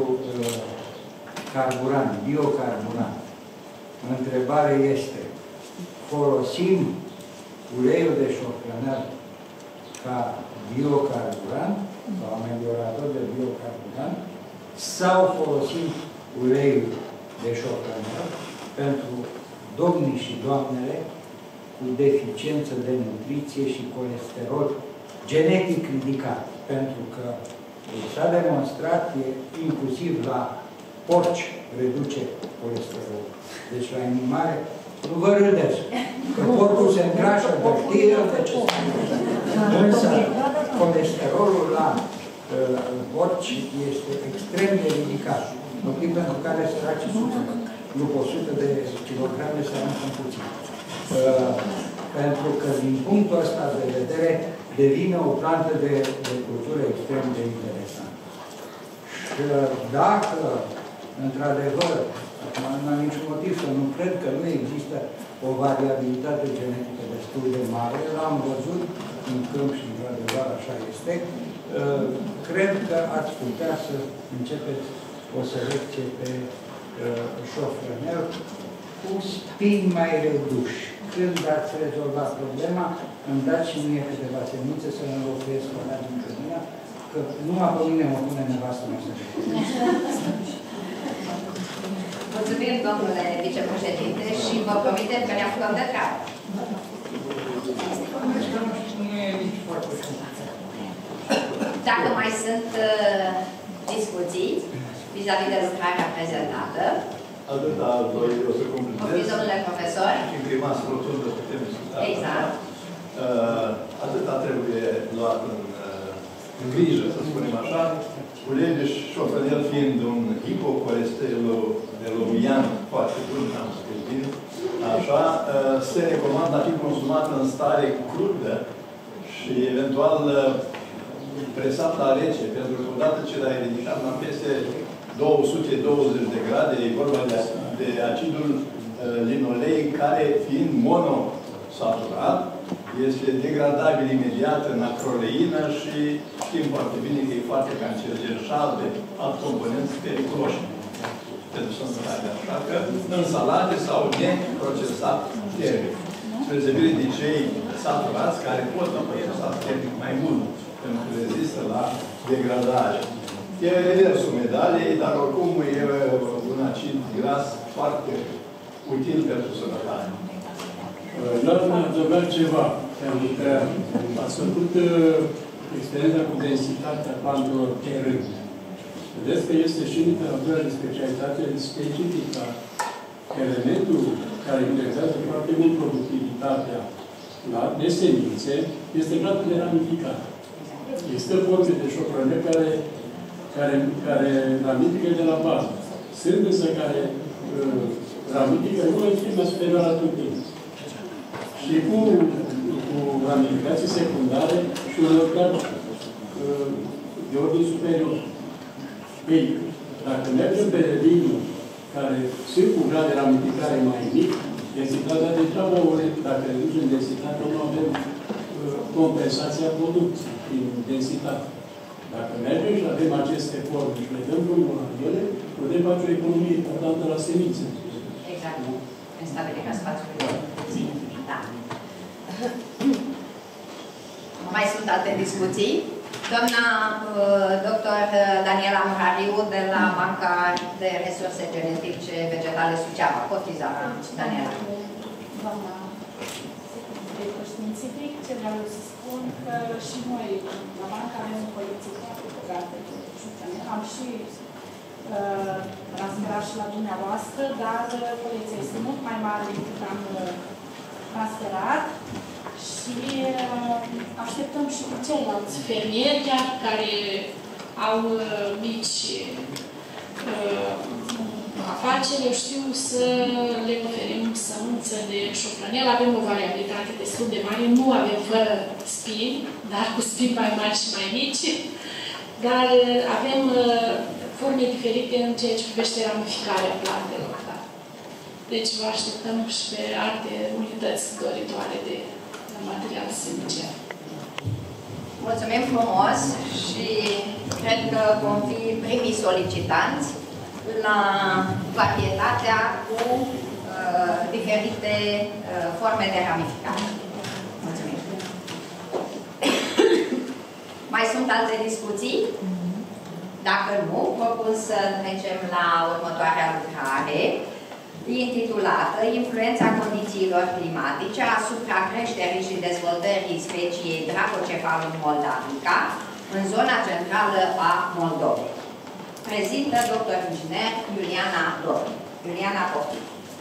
carburant, biocarburant. Întrebarea este, folosim uleiul de șofranel ca biocarburant, sau ameliorator de biocarburant, sau folosim uleiul de șofranel pentru domnii și doamnele cu deficiență de nutriție și colesterol genetic ridicat. Pentru că s-a demonstrat, inclusiv la porci, reduce colesterolul. Deci la animale, nu vă râdeți, că porcul se îngrașă de știre, de ce însă colesterolul la porci este extrem de ridicat. Motiv pentru care săracii suferă. După 100 de kilograme se aruncă puțin. Pentru că din punctul ăsta de vedere devine o plantă de cultură extrem de interesantă. Și dacă, într-adevăr, nu am niciun motiv să nu cred că nu există o variabilitate genetică destul de mare, l-am văzut în câmp și într-adevăr așa este, cred că ați putea să începeți o selecție pe șofranel cu spini mai reduși. Când ați rezolvat problema, îmi dați și mie câteva semințe să ne înlocuiesc cu alea din Rotunda, că numai pe mine mă pune nevastă mea să Mulțumim, domnule vicepreședinte, și vă promitem că ne apucăm de treabă. Dacă mai sunt discuții vis-a-vis de lucrarea prezentată, atâta voi o să completez. domnule profesor. Și prima rotundă putem discuta. Exact. Atâta trebuie luat în grijă, să spunem așa. Uleiul de șofranel fiind un hipocolesteroian foarte bun, am spus bine, așa, se recomandă a fi consumat în stare crudă și eventual presat la rece, pentru că odată ce l-ai ridicat la peste 220 de grade, e vorba de acidul linoleic, care fiind monosaturat, este degradabil imediat în acroleină și știm foarte bine că e foarte cancerigen și alte componenți periculoși pentru sănătate. Așa că în salate sau neprocesat termic. Spre deosebire de cei saturați care pot în procesat termic mai mult, pentru că rezistă la degradare. E reversul medaliei, dar oricum e un acid gras foarte util pentru sănătate. Doar mă adăugat ceva, pentru că ați făcut experiența cu densitatea plantelor pe rând. Vedeți că este și literatura de specialitate specifică elementul care influențează foarte mult productivitatea de semințe este gradul de ramificare. Există forme de șofrăne care ramifică de la bază. Sunt însă care ramifică numai în firma superioară a tutinii. Și cu ramificații secundare și unor chiar de ordin superior. Ei, dacă mergem pe linii care sunt cu grad de ramificare mai mic, densitatea degeaba dacă reducem densitatea, nu avem compensația producției prin densitate. Dacă mergem și avem aceste forme și le dăm drumul la ele, putem face o economie importantă la semințe. Exact. În stabilirea spațiului. Da. Mai sunt alte discuții? Doamna doctor Daniela Murariu de la Banca de Resurse Genetice Vegetale Suceava. Cotizarea, Daniela. Doamna director științific, ce vreau să spun că și noi la bancă avem o colecție foarte bogată de șuțane. Am și transferat și la dumneavoastră, dar colecția este mult mai mare decât am transferat. Și așteptăm și cu ceilalți fermieri, chiar care au mici afaceri, eu știu, să le oferim sămânță de șofranel. Avem o variabilitate destul de mare, nu avem fără spini, dar cu spini mai mari și mai mici. Dar avem forme diferite în ceea ce privește ramificarea plantelor. Da. Deci vă așteptăm și pe alte unități doritoare de material similar. Mulțumim frumos și cred că vom fi primii solicitanți la varietatea cu diferite forme de ramificare. Mulțumim. Mai sunt alte discuții? Dacă nu, propun să trecem la următoarea lucrare, intitulată Influența condițiilor climatice asupra creșterii și dezvoltării speciei Dracocephalum moldavica în zona centrală a Moldovei. Prezintă dr. inginer Iuliana Dor. Iuliana, poftim.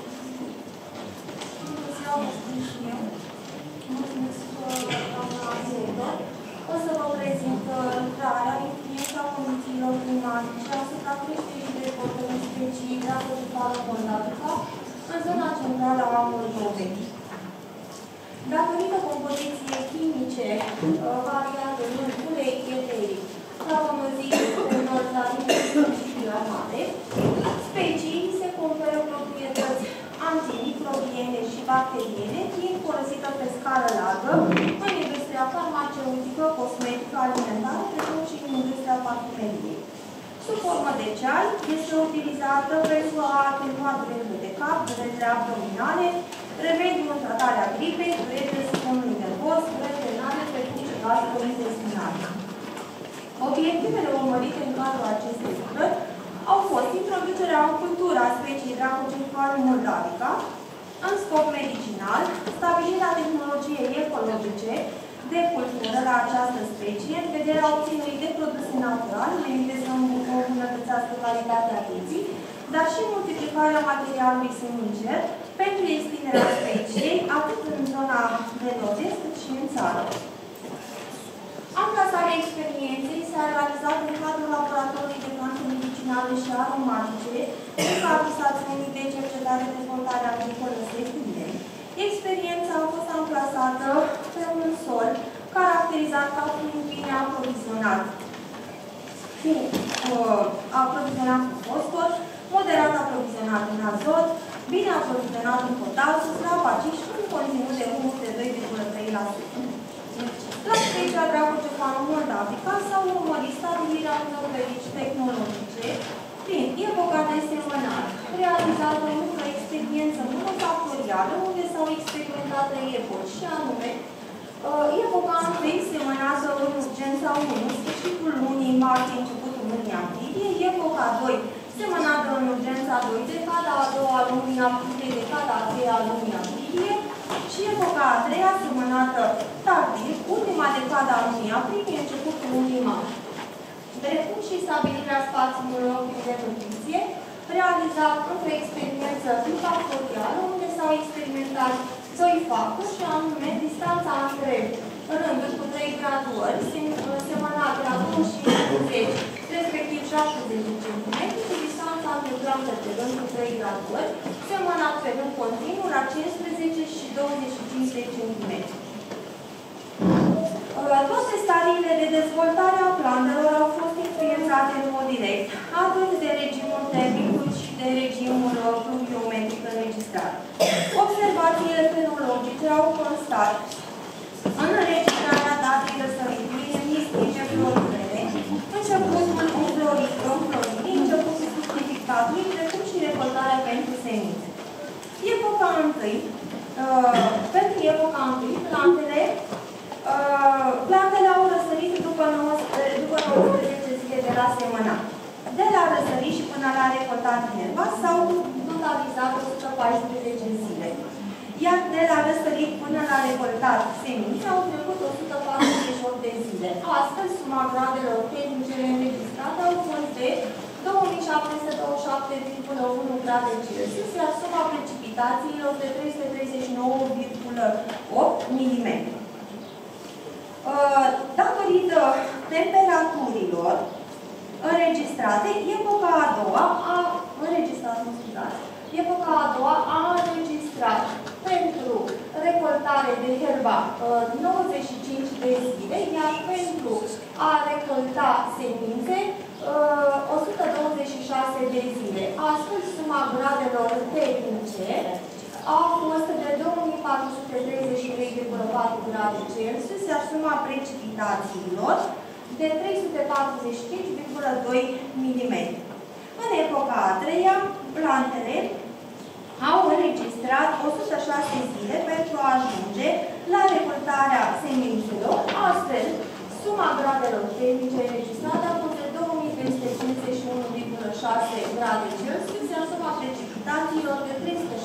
O să vă prezint lucrarea Influența condițiilor climatice asupra creșterii și dezvoltării speciei Dracocephalum moldavica în zona centrală a Moldovei. Datorită compoziției chimice variate în ulei eteric, flavonozizi, înălțări și armate, specii se conferă proprietăți antimicrobiene și bacteriene, fiind folosită pe scară largă în industria farmaceutică, cosmetică, alimentară, precum și în industria parfumeriei. Sub formă de ceai, este utilizată pentru a atenua durerile de cap, durerile abdominale, remediul în tratarea gripei, durerile sistemului nervos, durerile renale, precum și gastrointestinale. Obiectivele urmărite în cadrul acestei lucrări au fost introducerea în cultură a speciei Dracocephalum moldavica în scop medicinal, stabilirea tehnologiei ecologice de cultură la această specie în vederea obținerii de produse naturale menite să îmbunătățească calitatea vieții, dar și multiplicarea materialului semincer pentru extinderea speciei atât în zona de nord-est cât și în țară. Amplasarea experienței s-a realizat în cadrul laboratorului de plante medicinale și aromatice, în cadrul stațiunii de cercetare de dezvoltare agricolă Secuieni. Experiența a fost amplasată pe un sol caracterizat ca fiind bine aprovizionat cu fosfor, moderat aprovizionat în azot, bine aprovizionat în potassiu, slab acid și cu un conținut de humus de 2,3%. La specia Dracocephalum moldavica s-au urmărit stabilirea unor verici tehnologice prin epoca de semănare, realizată într-o experiență monofactorială unde s-au experimentat epoci, și anume epoca 1 semănată în urgența 1, sfârșitul lunii martie, începutul lunii aprilie, epoca 2 semănată în urgența 2, decada a doua a lunii aprilie, decada a treia a lunii aprilie, și epoca a treia semănată tardiv, ultima decada a lunii aprilie, începutul lunii mai. Precum și stabilirea spațiului locului de nutriție realizat într-o experiență bifactorială, unde s-au experimentat doi factori, și anume distanța între rânduri cu 3 graduări, semăna de la 25, respectiv 70 cm, și distanța între plante de rând cu 3 graduări, semăna pe rând continuu la 15 și 25 de cm. Toate stadiile de dezvoltare a plantelor au fost influențate în mod direct, atât de regimul termic cât și de regimul pluviometric înregistrat. Observațiile fenologice au constat în înregistrarea datei răsăritului emistice florifere, începutul înfloririi, începutul fructificatului, precum și recoltarea pentru semințe. Pentru epoca întâi, plantele au răsărit după 19 zile de la semănat. De la răsărit și până la recoltat herba s-au totalizat 114 zile. Iar de la răsărit până la recoltat semințe au trecut 148 de zile. Astfel, suma gradelor tehnice înregistrate au fost de 2727,1 grade Celsius, iar suma precipitațiilor de 339,8 mm. Datorită temperaturilor înregistrate, epoca a doua a înregistrat pentru recoltare de herba 95 de zile, iar pentru a recolta semințe 126 de zile. Astfel, suma gradelor tehnice a fost de 2433,4 grade Celsius, iar suma precipitațiilor de 345,2 mm. În epoca a treia, plantele au înregistrat 106 zile pentru a ajunge la recoltarea semințelor. Astfel, suma gradelor tehnice înregistrate a fost de 2351,6 grade Celsius, iar suma precipitațiilor de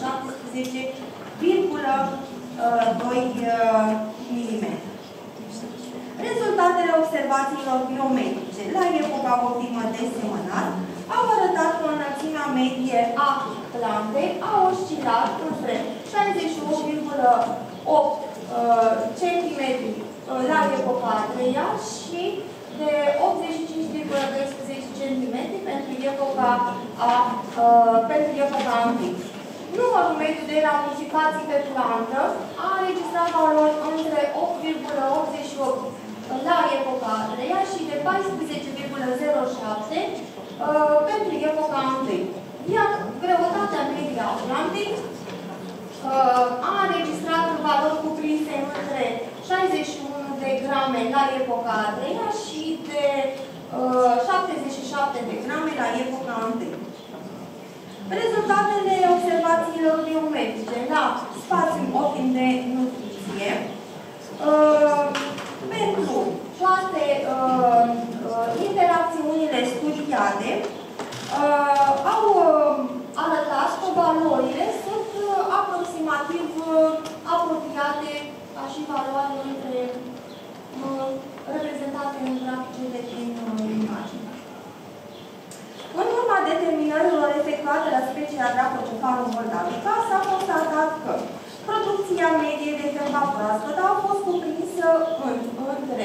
317,2 mm. Rezultatele observațiilor biometrice la epoca optimă de semănat au arătat că înălțimea medie a plantei a oscilat între 68,8 cm la epoca a treia și de 85,12 cm pentru epoca a întâi. Numărul mediu de ramificații pe plantă a înregistrat valori între 8,88 la epoca a treia și de 14,07 pentru epoca întâi. Iar greutatea medie a plantei a înregistrat valori cuprinse între 61 de grame la epoca a treia și de 77 de grame la epoca întâi. Rezultatele observațiilor biometrice la spațiul optim de nutriție pentru toate interacțiunile studiate au arătat că valorile sunt aproximativ apropiate ca și valorile reprezentate în graficele din imagine. În urma determinărilor efectuate la specia Dracocephalum moldavica, s-a constatat că producția medie de herba proaspătă a fost cuprinsă între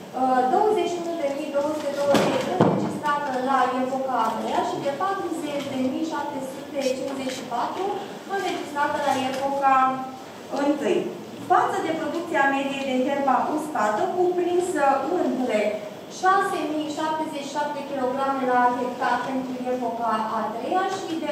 21.220 înregistrată la epoca a treia și de 40.754 înregistrată la epoca întâi. Față de producția medie de herba uscată, cuprinsă între 6.077 kg la hectar pentru epoca a treia și de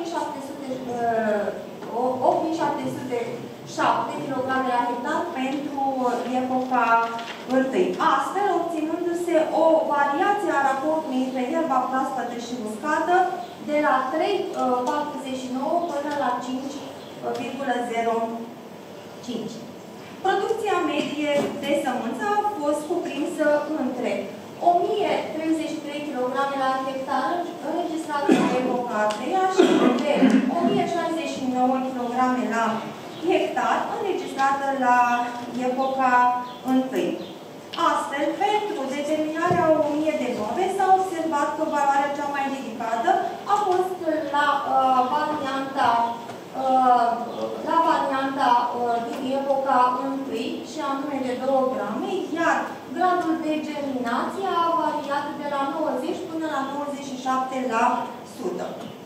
8.707 kg la hectar pentru epoca întâi. Astfel, obținându-se o variație a raportului între herba proaspătă și uscată de la 3,49 până la 5,05. Producția medie de sămânță a fost cuprinsă între 1033 kg la hectar înregistrată la epoca a treia și de 1069 kg la hectar înregistrată la epoca întâi. Astfel, pentru determinarea 1000 de bobe s-a observat că valoarea cea mai ridicată a fost contaminație a variat de la 90 până la 97%.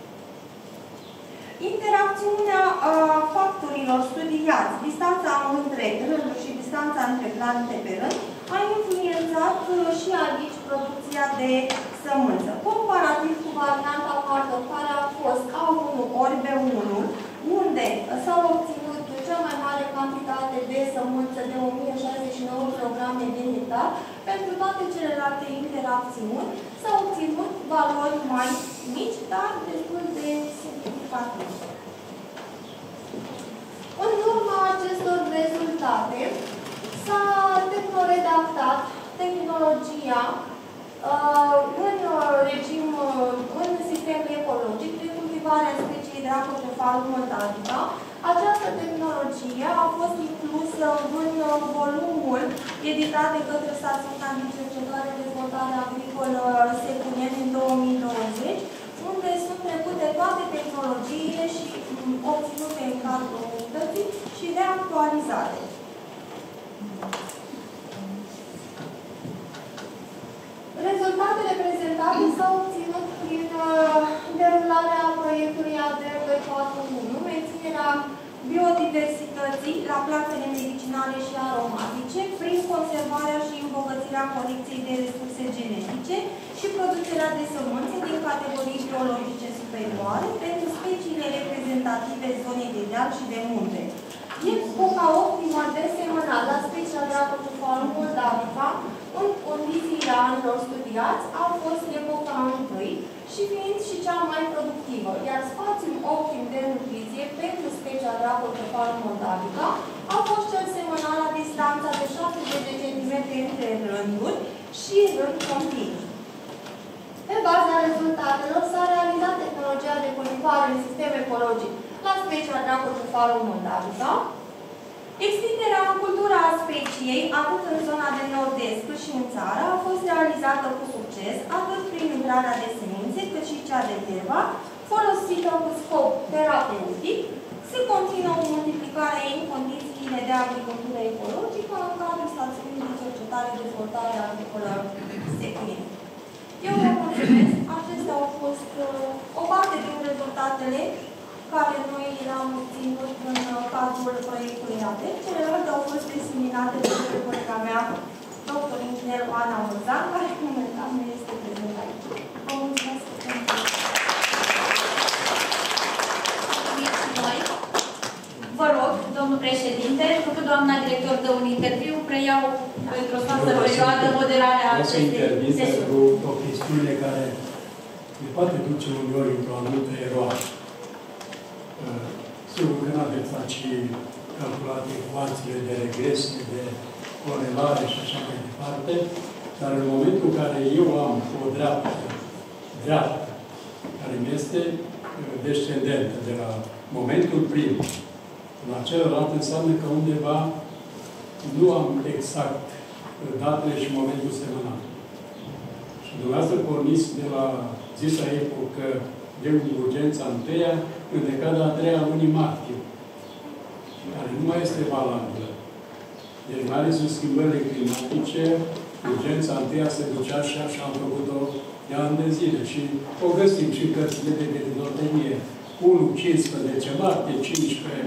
Interacțiunea factorilor studiați, distanța între rânduri și distanța între plante pe rând, a influențat și aici producția de sămânță. Comparativ cu varianta Carter, care a fost A1 ori B1, unde s-au obținut cea mai mare cantitate de sămânță de 1069 kg de hectar, pentru toate celelalte interacțiuni s-au obținut valori mai mici, dar destul de semnificative. În urma acestor rezultate, s-a tehnoredactat tehnologia în sistem ecologic prin cultivarea speciei Dracocefalus moldavica. Această tehnologie a fost inclusă în volumul editat de către stațiunea de cercetare de dezvoltare agricolă Secuieni în 2020, unde sunt trecute toate tehnologiile și obținute în cadrul unității și reactualizate. Rezultatele prezentate s-au obținut prin derularea proiectului ADR 241, menținerea biodiversității la plantele medicinale și aromatice, prin conservarea și îmbogățirea colecției de resurse genetice și producerea de sămânțe din categorii biologice superioare pentru speciile reprezentative zonei de deal și de munte. Epoca optimă de semănat la specia Dracocefalus moldavica în condițiile anilor studiați a fost epoca întâi și fiind și cea mai productivă, iar spațiul optim de nutriție pentru specia Dracocefalus moldavica a fost cel semănat la distanța de 70 de cm între rânduri și rând continuu. Pe baza rezultatelor s-a realizat tehnologia de cultivare în sistem ecologic la specia Dracocefalus moldavica. Extinderea în cultura a speciei, atât în zona de nord-est cât și în țară, a fost realizată cu succes, atât prin livrarea de semințe, cât și cea de terva, folosită cu scop terapeutic. Se continuă multiplicarea ei în condițiile de agricultură ecologică în cadrul stațiunii de cercetare de dezvoltare agricolă Secuieni. Eu vă mulțumesc. Acestea au fost o parte din rezultatele care noi le-am obținut în cadrul proiectului ADER. Celelalte au fost diseminate de colega mea, dr. inginer Ana Mozan, care momentan nu este prezent aici. Vă mulțumesc pentru noi. Vă rog, domnul președinte, după doamna director dă un interviu, preiau pentru o scurtă perioadă moderarea acestei sesiuni. Pentru o chestiune care ne poate duce uneori într-o anumită eroare. Sigur că nu aveți aici calculate ecuațiile de regresie, de corelare și așa mai departe, dar în momentul în care eu am o dreaptă, care mi este descendentă de la momentul prim la celălalt, înseamnă că undeva nu am exact datele și momentul semănat. Și dumneavoastră porniți de la zisa epocă de urgența întâia în decada a treia lunii martie, care nu mai este valabilă. Deci, mai ales în schimbările climatice, urgența întâia se ducea și așa am făcut-o de ani de zile. Și o găsim și cărțile de gridotenie. 1-15 martie, 15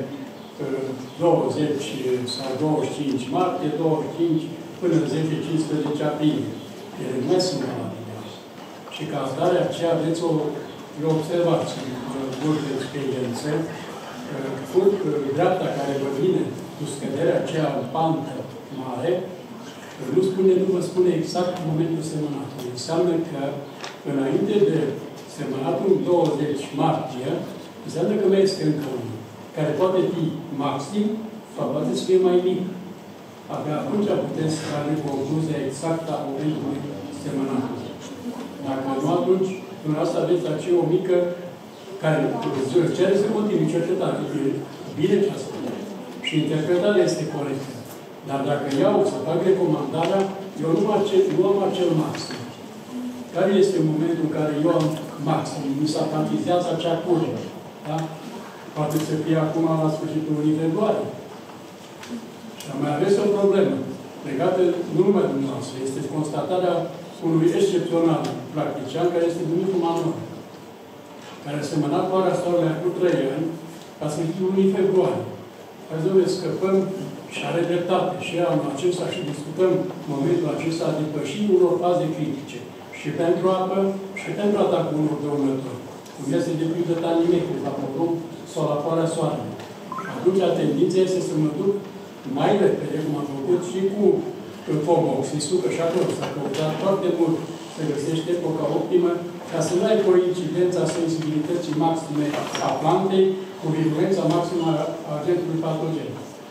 20 sau 25 martie, 25 până 10-15 aprilie. Ele nu mai sunt valabile. Și ca atare aceea aveți o observație, multă experiență, dreapta care vă vine cu scăderea aceea în pantă mare, nu vă spune exact momentul semănatului. Înseamnă că înainte de semănatul 20 martie, înseamnă că mai este încă unul, care poate fi maxim sau poate să fie mai mic. Abia atunci puteți trage concluzia exactă a momentului semănatului. Dacă nu, atunci dumneavoastră aveți aceea o mică care cere să continui cercetarea. E bine ce a spus. Și interpretarea este corectă. Dar dacă iau să fac recomandarea, eu nu am acel maxim. Care este momentul în care eu am maxim? Mi s-a cantizează acea curvă. Da? Poate să fie acum la sfârșitul lunii februarie. Și mai aveți o problemă. legată nu numai dumneavoastră, este constatarea unui excepțional practician care este numit Manuel, care a semănat floarea soarelui acum 3 ani, la sfârșitul lunii februarie. Hai să scăpăm și are dreptate și anul acesta și discutăm momentul acesta a depășit unor faze critice. Și pentru apă, și pentru atacul unor dăunători. Cum este de pildă tanimecul, la pogrom sau la floarea soarelui. Și atunci tendința este să mă duc mai repede, cum am făcut și cu fomoxisul, că și acolo s-a căutat foarte mult să găsești epoca optimă, ca să nu ai coincidența sensibilității maxime a plantei cu virulența maximă a agentului patogen.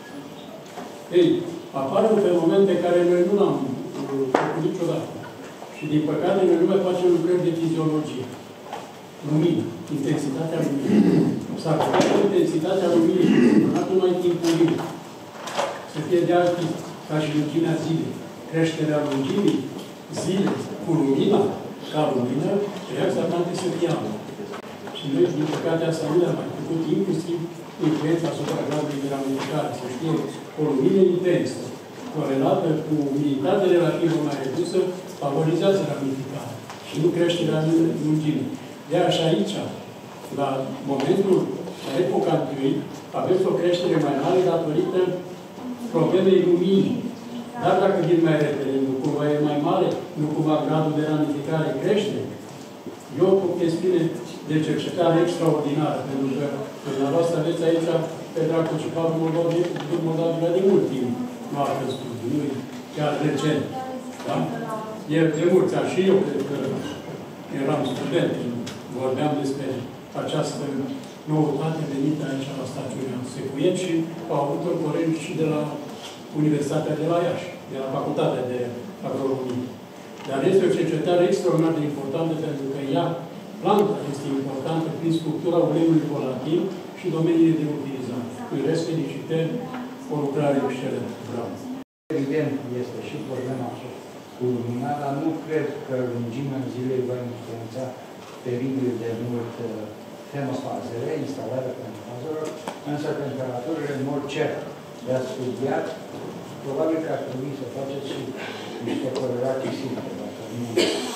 Ei, apare un fenomen pe care noi nu l-am făcut niciodată. Și din păcate noi nu mai facem lucrări de fiziologie. Lumină, intensitatea luminii. S-ar putea că intensitatea luminii, nu numai timpuriu, să fie de alt tip, ca și lungimea zilei. Creșterea lungimii zilei cu lumina, ca lumină, reacția plantei să fie altă. Și noi, din păcate, asta nu le-am mai făcut, inclusiv influența asupra gradului de ramificare. Să știe, o lumină intensă, corelată cu umiditate relativă mai redusă, favorizează ramificarea și nu creșterea lungimii. De așa aici, la momentul, la epoca întâi, aveți o creștere mai mare datorită problemei luminii. Dar dacă vin mai repede, nu cumva e mai mare, nu cumva gradul de ramificare crește. E o chestiune de cercetare extraordinară, pentru că dumneavoastră aveți aici pe Dracu și Pavel Moldavia de mult timp. Nu a fost studiu, nu e chiar recent. Da? E de mult, ca și eu, cred că eram student, vorbeam despre această noutate venită aici la stațiunea Secuieni și au avut-o colegi și de la Universitatea de la Iași, de la Facultatea de Agronomie. Dar este o cercetare extraordinar de importantă pentru că ea, planta este importantă prin structura uleiului volatil și domeniile de utilizare. În rest, felicitări, o lucrare excelentă. Bravo. Evident, este și problema cu lumina, dar nu cred că lungimea zilei va influența teribil de mult termofazele, instalarea termofazelor, însă temperaturile, în mod cert, le-ați studiat, probabil că ar trebui să faceți și niște corelații simple, dacă nu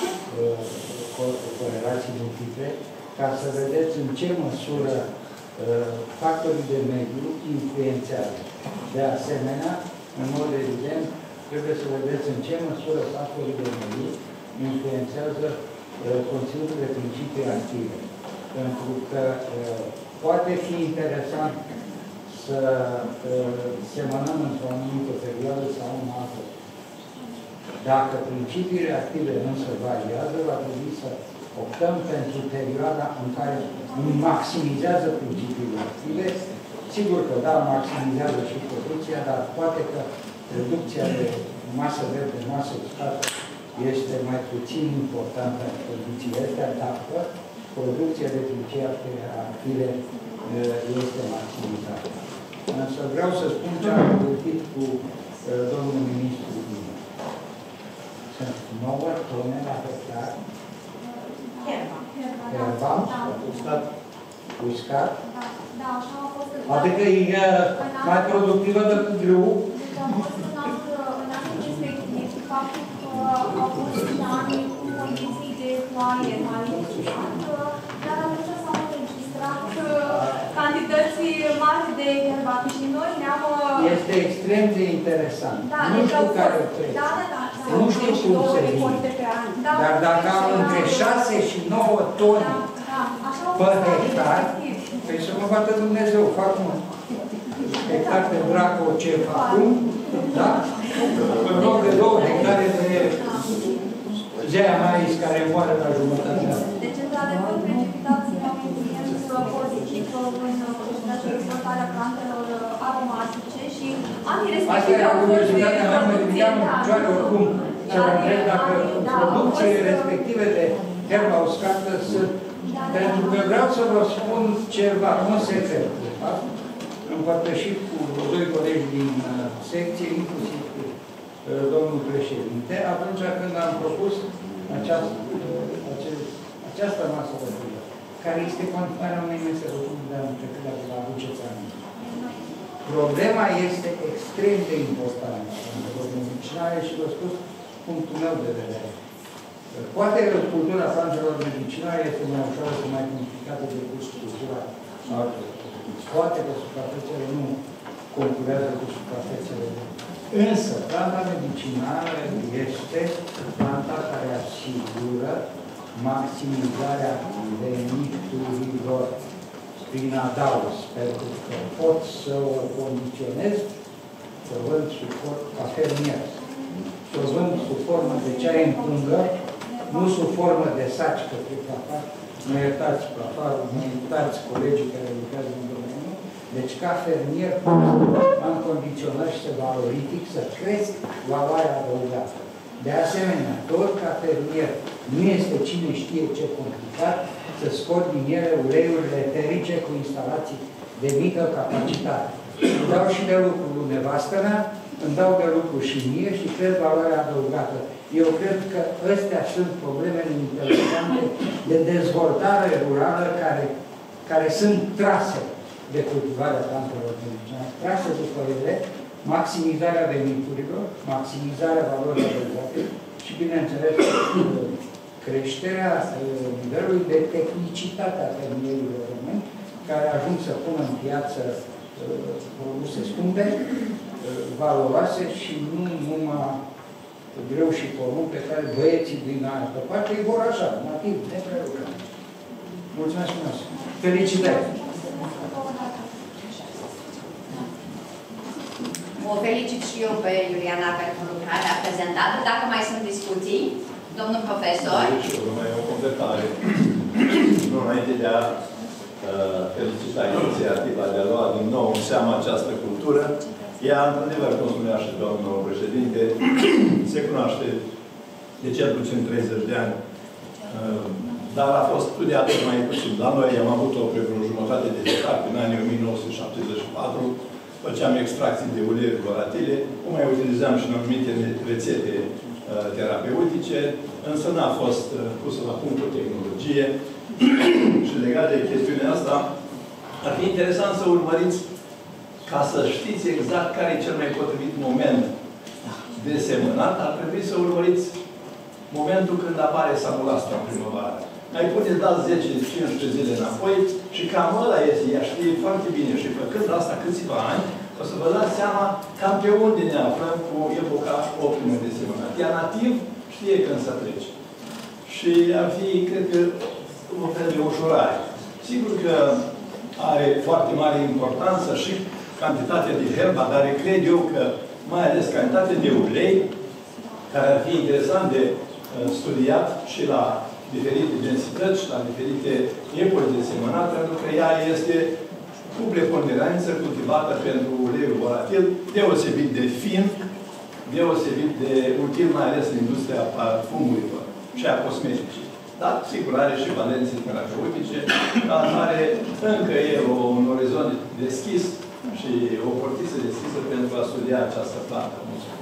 corelații multiple, ca să vedeți în ce măsură factorii de mediu influențează. De asemenea, în mod evident, trebuie să vedeți în ce măsură factorii de mediu influențează conținutul de principii active. Pentru că poate fi interesant să semănăm într-o anumită perioadă sau în altă. Dacă principiile active însă variază, va trebui să optăm pentru perioada în care maximizează principiile active. Sigur că da, maximizează și producția, dar poate că reducția de masă verde, masă uscată este mai puțin importantă în condițiile astea, dacă producția de principii active este maximizată. Însă vreau să spun ce am vorbit cu domnul ministru. Sunt 9 tone la hectar. Herba. Uscat. Da, așa a fost. Adică e mai productivă decât grâu. Deci a fost în anul respectiv faptul că au fost și ani cu condiții de ploaie mai ridicat, dar atunci s-au înregistrat cantități mari de herbat și noi ne-am... Este extrem de interesant. Da, nu știu care preț. Nu știu cum se vine. Dar dacă am între 6 și 9 tone pe hectar, păi să mă bată Dumnezeu, fac un hectar de dracu ce fac acum, da? În loc de 2 hectare de zea mais care moare la jumătate. Deci, într-adevăr, precipitațiile au influență pozitivă în dezvoltarea plantelor aromatice și anii respective au fost de producție. Oricum, să vă întreb dacă producțiile respective de herba uscată sunt. Pentru că vreau să vă spun ceva, un secret, de fapt, împărtășit cu 2 colegi din secție, inclusiv cu domnul președinte, atunci când am propus această masă rotundă, care este continuarea unei mese rotunde de anul trecut, dacă vă aduceți aminte. Problema este extrem de importantă pentru medicinale și vă spus punctul meu de vedere. Poate că cultura plantelor medicinale este mai ușoară și mai complicată decât cultura altor. Poate că suprafețele nu concurează cu suprafețele. Însă, planta medicinală este planta care asigură maximizarea veniturilor prin adaos, pentru că pot să o condiționez, să o vând sub ca fermier, să o vând sub formă de ceai în pungă, nu sub formă de saci către plafar. Mă iertați plafarul, mă iertați colegii care lucrează în domeniu. Deci, ca fermier, am condiționat și să valorific, să cresc valoarea adăugată. De asemenea, tot ca fermier, nu este cine știe ce complicat să scot din ele uleiurile eterice cu instalații de mică capacitate. Îmi dau și de lucru lui nevastă mea, îmi dau de lucru și mie și cred valoarea adăugată. Eu cred că astea sunt problemele interesante de dezvoltare rurală care sunt trase de cultivarea plantelor medicinale, trase după ele, maximizarea veniturilor, maximizarea valorii adăugate și, bineînțeles, creșterea nivelului de tehnicitate a fermierilor români, care ajung să pună în piață produse scumpe, valoroase și nu numai greu și comun pe care băieții din altă parte îi vor așa, nativ, neprelucrat. Mulțumesc frumos! Felicitări! O felicit și eu pe Iuliana pentru lucrarea prezentată. Dacă mai sunt discuții, domnul profesor. Și eu mai o completare. Nu înainte de a felicita inițiativa de a lua din nou în seama această cultură. Ea, într-adevăr, cum spunea și domnul președinte, se cunoaște de cel puțin 30 de ani, dar a fost studiată mai puțin. La noi am avut-o pe vreo jumătate de hectare în anii 1974, făceam extracții de uleiuri volatile, o mai utilizam și în anumite rețete terapeutice, însă n-a fost pusă la punct o tehnologie. Și legat de chestiunea asta, ar fi interesant să urmăriți, ca să știți exact care e cel mai potrivit moment de semănat, ar trebui să urmăriți momentul când apare samulastra în primăvară. Mai puteți da 10-15 zile înapoi și cam ăla este, ea știe foarte bine și făcând asta câțiva ani, o să vă dați seama cam pe unde ne aflăm cu epoca optimă de semănat. Ea nativ știe când să trece. Și ar fi, cred că, un fel de ușurare. Sigur că are foarte mare importanță și cantitatea de herba, dar cred eu că mai ales cantitatea de ulei, care ar fi interesant de studiat și la diferite densități, la diferite epoci de semănat, pentru că ea este cu preponderanță cultivată pentru uleiul volatil, deosebit de fin, deosebit de util, mai ales în industria parfumurilor și a cosmeticii. Dar, sigur, are și valențe terapeutice, dar are încă e un orizont deschis și o portiță deschisă pentru a studia această plantă.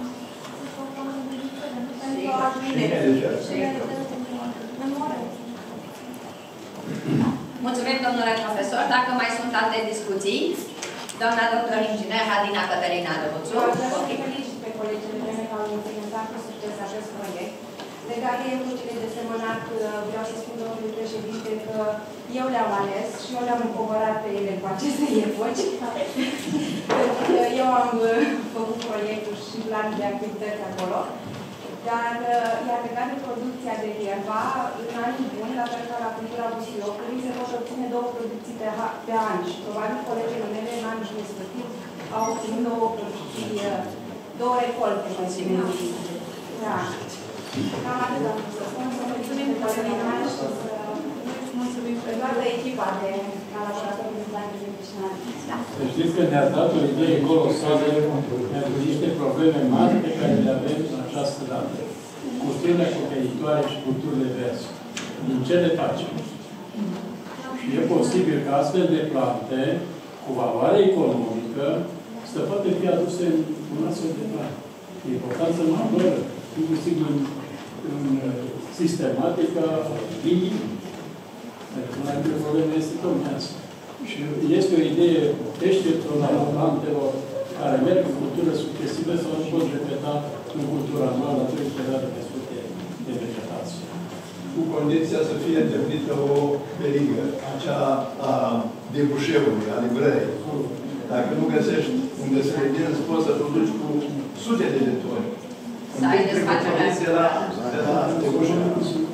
Mulțumim, domnule profesor. Dacă mai sunt alte discuții, doamna doctor inginer Hadina Cătălina Dăbuțu. Vreau să felicit pe colegii mele care au implementat cu succes acest proiect. Legat de epochile de semănat, vreau să spun domnului președinte că eu le-am ales și eu le-am împovărat pe ele cu aceste epoci. Pentru că eu am făcut proiectul și plan de activități acolo. Dar, iar legat de producția de ierba, în anii buni, la fel la cultura busiocului, se pot obține două producții pe an. Și probabil colegele mele, în anul respectiv, au obținut două recolte, mai ținem. Da. Cam atât am să spun. Să mulțumim Cătălina și să mulțumim pe toată echipa de laborator de plante medicinale. Să știți că ne-a dat o idee colosală pentru niște probleme mari pe care le avem în această dată. Culturile acoperitoare și culturile verzi. Din ce le facem? Și e posibil ca astfel de plante cu valoare economică să poate fi aduse în astfel de plante. E importanță majoră, inclusiv în sistematica linii. Una dintre probleme este tocmai asta. Și este o idee deșteptonală a Plantelor care merg în cultură succesivă sau nu pot repeta în cultura anuală atunci o perioadă de scurte de vegetație. Cu condiția să fie îndeplinită o verigă, aceea a debușeului, a livrării. Dacă nu găsești unde să le vinzi, poți să produci cu sute de toni. Să ai desfacerea. De la debușeul.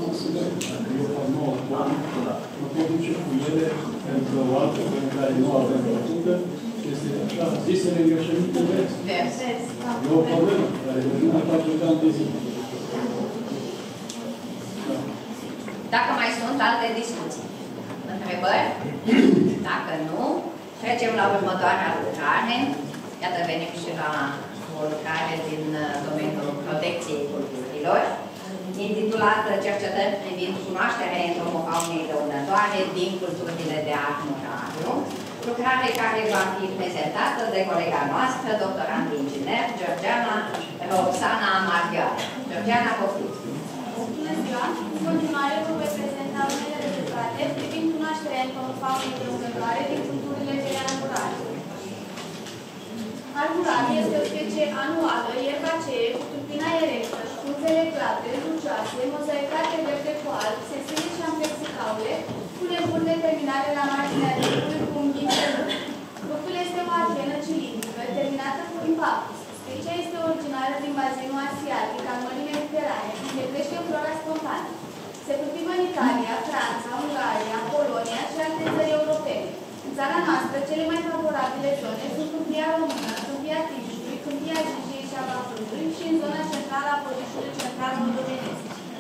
Nu pot duce cu ele pentru o altă în care nu avem Rotunda, este așa, zisele îngrășăminte verzi. E o problemă care nu mai face un an de zi. Dacă mai sunt alte discuții, întrebări? Dacă nu, trecem la următoarea lucrare. Iată, venim și la o lucrare din domeniul protecției culturilor, intitulată Cercetări privind cunoașterea entomofaunei dăunătoare din culturile de armurariu, lucrare care va fi prezentată de colega noastră, doctorand inginer, Georgiana Roxana Margheara. Georgiana, poftiți! Bună ziua! În continuare vă voi prezenta unele rezultate privind cunoașterea entomofaunei dăunătoare din culturile de armurariu. Armurariu este o specie anuală, ierbacee, cu tulpina erectă, frunzele glate, rucioase, mozaicate verde cu alb, sensibile și amflexicaule, cu nebune terminale la marginea dreptului cu unghii de lung. Fructul este o atenă cilindrică, terminată cu impactus. Specia este originară din bazinul asiatic al Mării Mediterane, unde crește în flora spontană. Se cultivă în Italia, Franța, Ungaria, Polonia și alte țări europene. În țara noastră, cele mai favorabile zone sunt Câmpia Română, Câmpia Tișului, Câmpia Gigiei și a Bacăului și în zona centrală a Podișului central moldovenesc.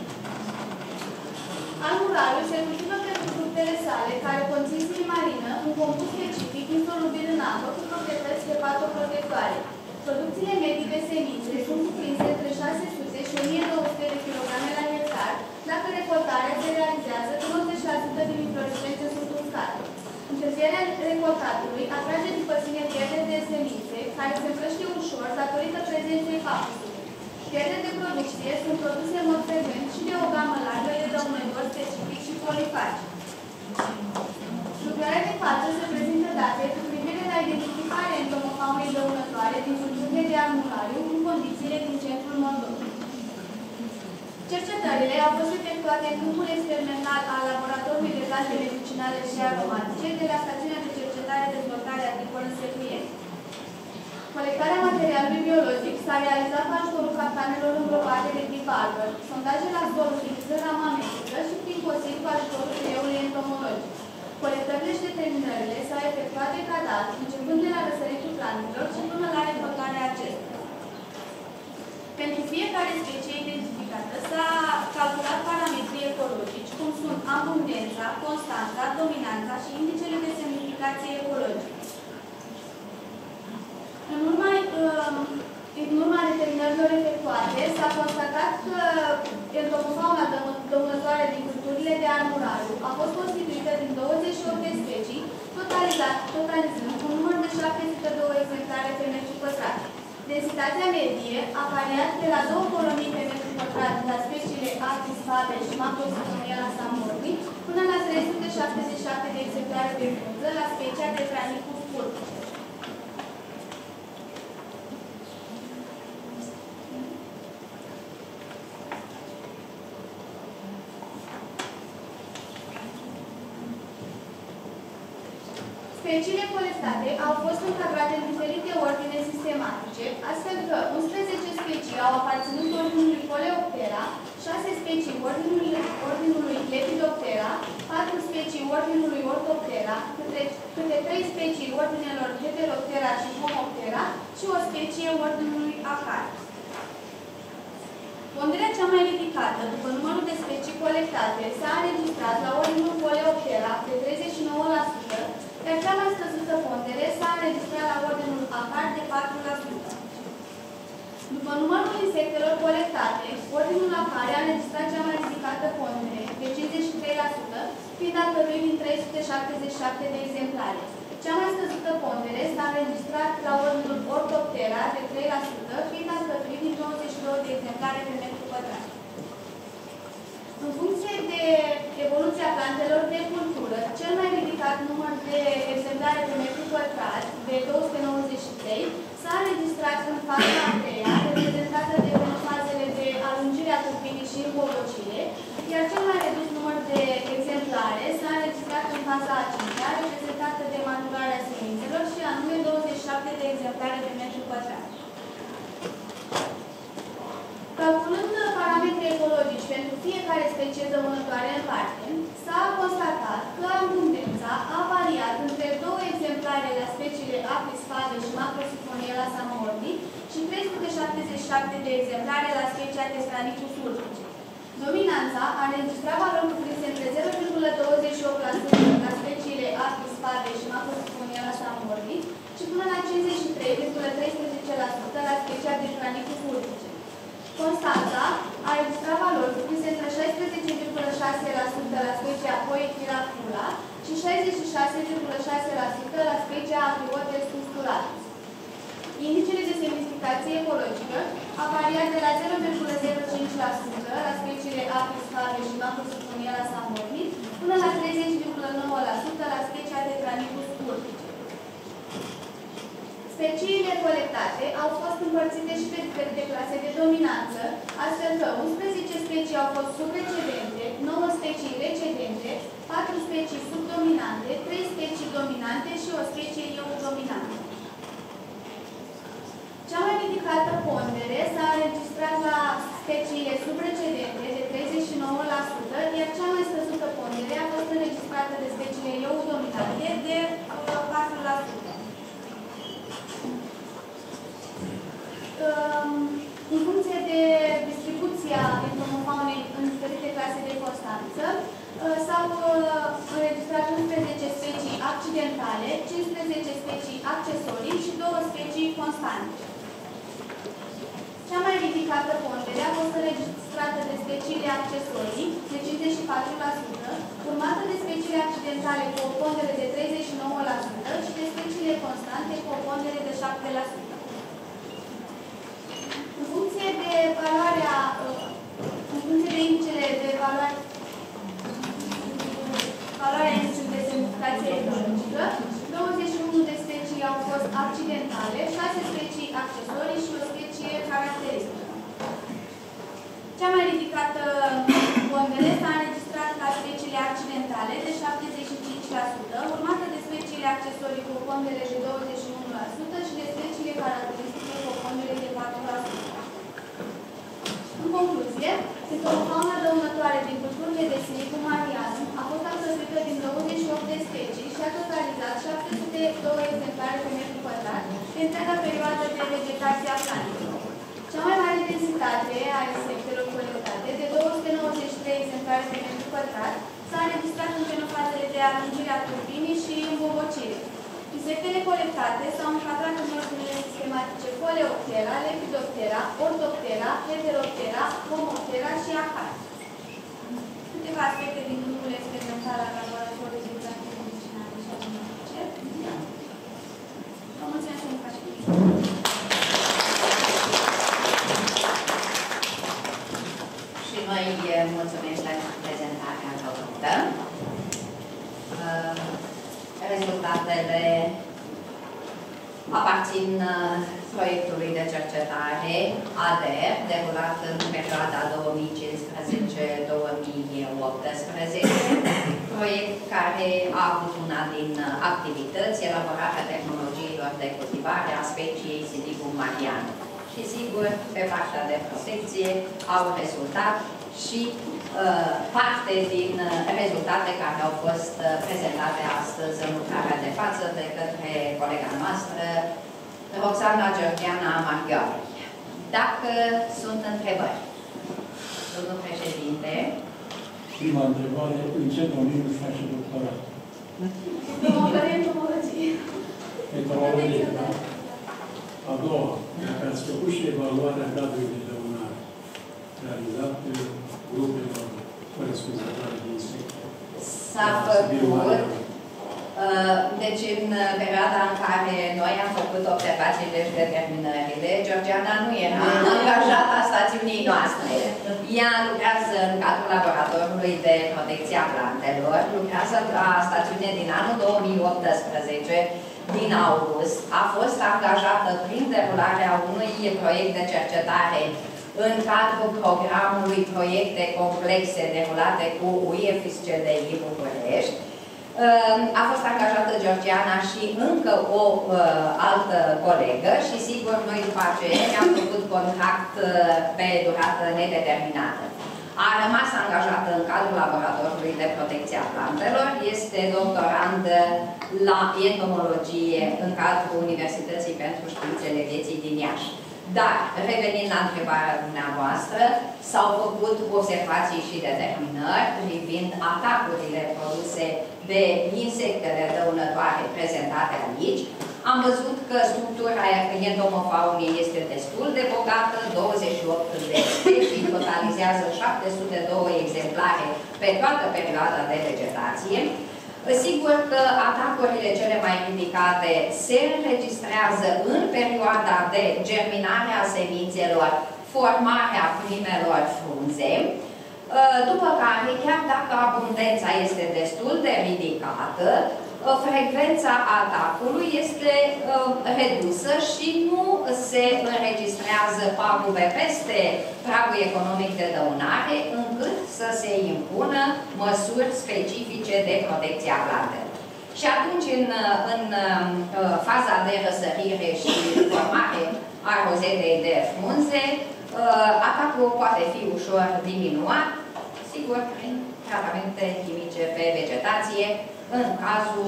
Armurariul se cultivă pentru fructele sale, care conțin silimarină, un compus specific insolubil în apă cu proprietăți hepatoprotectoare. Producțiile medii de semințe sunt cuprinse între 600 și 1200 de kg la hectar, dacă recoltarea se realizează cu 90% din inflorescențe sunt uscate. Întârzierea recoltatului atrage după sine pierderi de semințe, care se împrăștie ușor datorită prezenței papusului. Pierderi de producție sunt produse în mod frecvent și de o gamă largă de dăunători specifici și polifaci. Lucrarea de față se prezintă date cu privire la identificarea entomofaunei dăunătoare din culturile de armurariu în condițiile din centrul Moldovei. Cercetările au fost efectuate în câmpul experimental al Laboratorului de Plante Medicinale și Aromatice de la Stațiunea de Cercetare de Dezvoltare Agricolă Secuieni. Colectarea materialului biologic s-a realizat cu ajutorul capcanelor înglobate de tip arbor, sondaje la sol utilizând rama metrică și prin cosiri cu ajutorul uleiului entomologic. Colectările și determinările s-au efectuat de cadat, începând de la răsăritul plantelor și până la recoltarea acestora. Pentru fiecare specie identificată s-a calculat parametrii ecologici, cum sunt abundența, constanța, dominanța și indicele de semnificație ecologică. În urma determinărilor efectuate, s-a constatat că entomofauna dăunătoare din culturile de armurariu a fost constituită din 28 de specii, totalizând un număr de 702 exemplare pe metru pătrat. Densitatea medie a variat de la 2 colonii pe metru pătrat la speciile Apis faber și Macrositonia samorni, până la 377 de exemplare pe frunză la specia de Tranicus purpur. Speciile colectate au fost încadrate în diferite ordine sistematice, astfel că 11 specii au aparținut ordinului Coleoptera, 6 specii ordinului Lepidoptera, 4 specii ordinului Orthoptera, câte 3 specii ordinelor Heteroptera și Homoptera și o specie ordinului Acar. Ponderea cea mai ridicată, după numărul de specii colectate, s-a înregistrat la ordinul Coleoptera de 39%, iar cea mai scăzută pondere s-a înregistrat la ordinul Acar de 4%. După numărul insectelor colectate, ordinul Acar a înregistrat cea mai ridicată pondere, de 53%, fiind alcăruit din 377 de exemplare. Cea mai scăzută pondere s-a înregistrat la ordinul Orthoptera de 3%, fiind alcătuit din 92 de exemplare pe metru pătrat. În funcție de evoluția plantelor de cultură, cel mai ridicat înregistrat număr de exemplare pe metru pătrat de 293, s-a înregistrat în faza a treia, reprezentată de fazele de alungire a turbinii și îmbobocire, iar cel mai redus număr de exemplare s-a înregistrat în faza a cincea, reprezentată de maturarea semințelor și anume 27 de exemplare pe metru pătrat. Calculând parametrii ecologici pentru fiecare specie dăunătoare în parte, s-a constatat că abundența a variat între 2 exemplare la speciile Apis fave și Macrosiphoniella samordi și 377 de exemplare la specia Testranicus urbice. Dominanța a înregistrat valori cuprinse între 0,28% la speciile Apis fave și Macrosiphoniella samordi și până la 53,13% la specia Testranicus urbice. Constanța a registrat valori cuprinse între 16,6% la specia Poeciracula și 66,6% la specia Agriotes custulatus. Indicele de semnificație ecologică a variat de la 0,05% la speciile Apis fave și Macrosiphoniella samordi până la 30,9% la specia Tetranicus urbice. Speciile colectate au fost împărțite și pe diferite clase de dominanță, astfel că 11 specii au fost subrecedente, 9 specii recedente, 4 specii subdominante, 3 specii dominante și o specie eudominantă. Cea mai ridicată pondere s-a înregistrat la speciile subrecedente de 39%, iar cea mai scăzută pondere a fost înregistrată de speciile eudominante de 4%. În funcție de distribuția entomofaunei în diferite clase de constanță, s-au înregistrat 11 specii accidentale, 15 specii accesorii și 2 specii constante. Cea mai ridicată pondere a fost înregistrată de speciile accesorii, de 54%, urmată de speciile accidentale cu o pondere de 39% și de speciile constante cu o pondere de 7%. În funcție de indicele de valoarea indicului de semnificație ecologică, 21 de specii au fost accidentale, 6 specii accesorii și o specie caracteristică. Cea mai ridicată pondere s-a înregistrat la speciile accidentale de 75%, urmată de speciile accesorii cu o pondere de 21% și de speciile caracteristice cu o pondere de 4%. În concluzie, entomofauna dăunătoare din culturile de silicul marian a fost alcătuită din 28 de specii și a totalizat 702 exemplare pe metru pătrat pe întreaga perioadă de vegetație a plantelor. Cea mai mare densitate a insectelor colectate, de 293 exemplare pe metru pătrat, s-a înregistrat în fenofazele de alungire a turbinii și îmbobocire. Insectele colectate s-au încadrat în ordinele sistematice Coleoptera, Lepidoptera, Ortoptera, Heteroptera, Homoptera și Acaria. Câteva aspecte din grupul experimental al laboratorului de plante medicinale și aromatice. Vă mulțumesc pentru participare. Și noi mulțumim pentru prezentarea făcută. Rezultatele aparțin proiectului de cercetare ADER, derulat în perioada 2015-2018, proiect care a avut una din activități, elaborarea tehnologiilor de cultivare a speciei silicul marian. Și sigur, pe partea de protecție au rezultat și parte din rezultate care au fost prezentate astăzi în lucrarea de față de către colega noastră, Roxana Georgiana Marghiori. Dacă sunt întrebări, domnul președinte. Prima întrebare, în ce domeniu își face doctorat? Entomologie. Entomologie, da? A doua, dacă ați făcut și evaluarea gradului de dăunare realizat pe grupelor corespunzătoare de insecte. S-a făcut Deci, în perioada în care noi am făcut observațiile și determinările, Georgiana nu era angajată a stațiunii noastre. Ea lucrează în cadrul laboratorului de protecție a plantelor, lucrează la stațiune din anul 2018, din august. A fost angajată prin derularea unui proiect de cercetare în cadrul programului Proiecte Complexe derulate cu SCDA București. A fost angajată Georgiana și încă o altă colegă și sigur noi după aceea am făcut contract pe durată nedeterminată. A rămas angajată în cadrul laboratorului de protecție a plantelor, este doctorand la entomologie în cadrul Universității pentru Științele Vieții din Iași. Dar, revenind la întrebarea dumneavoastră, s-au făcut observații și determinări privind atacurile produse de insectele dăunătoare prezentate aici. Am văzut că structura entomofaunei este destul de bogată, 28 de specii, totalizează 702 exemplare pe toată perioada de vegetație. Sigur că atacurile cele mai ridicate se înregistrează în perioada de germinare a semințelor, formarea primelor frunze, după care, chiar dacă abundența este destul de ridicată, frecvența atacului este redusă și nu se înregistrează pagube peste pragul economic de dăunare, încât să se impună măsuri specifice de protecție a plantelor. Și atunci, în faza de răsărire și formare a rozetei de frunze, atacul poate fi ușor diminuat, sigur, prin tratamente chimice pe vegetație, în cazul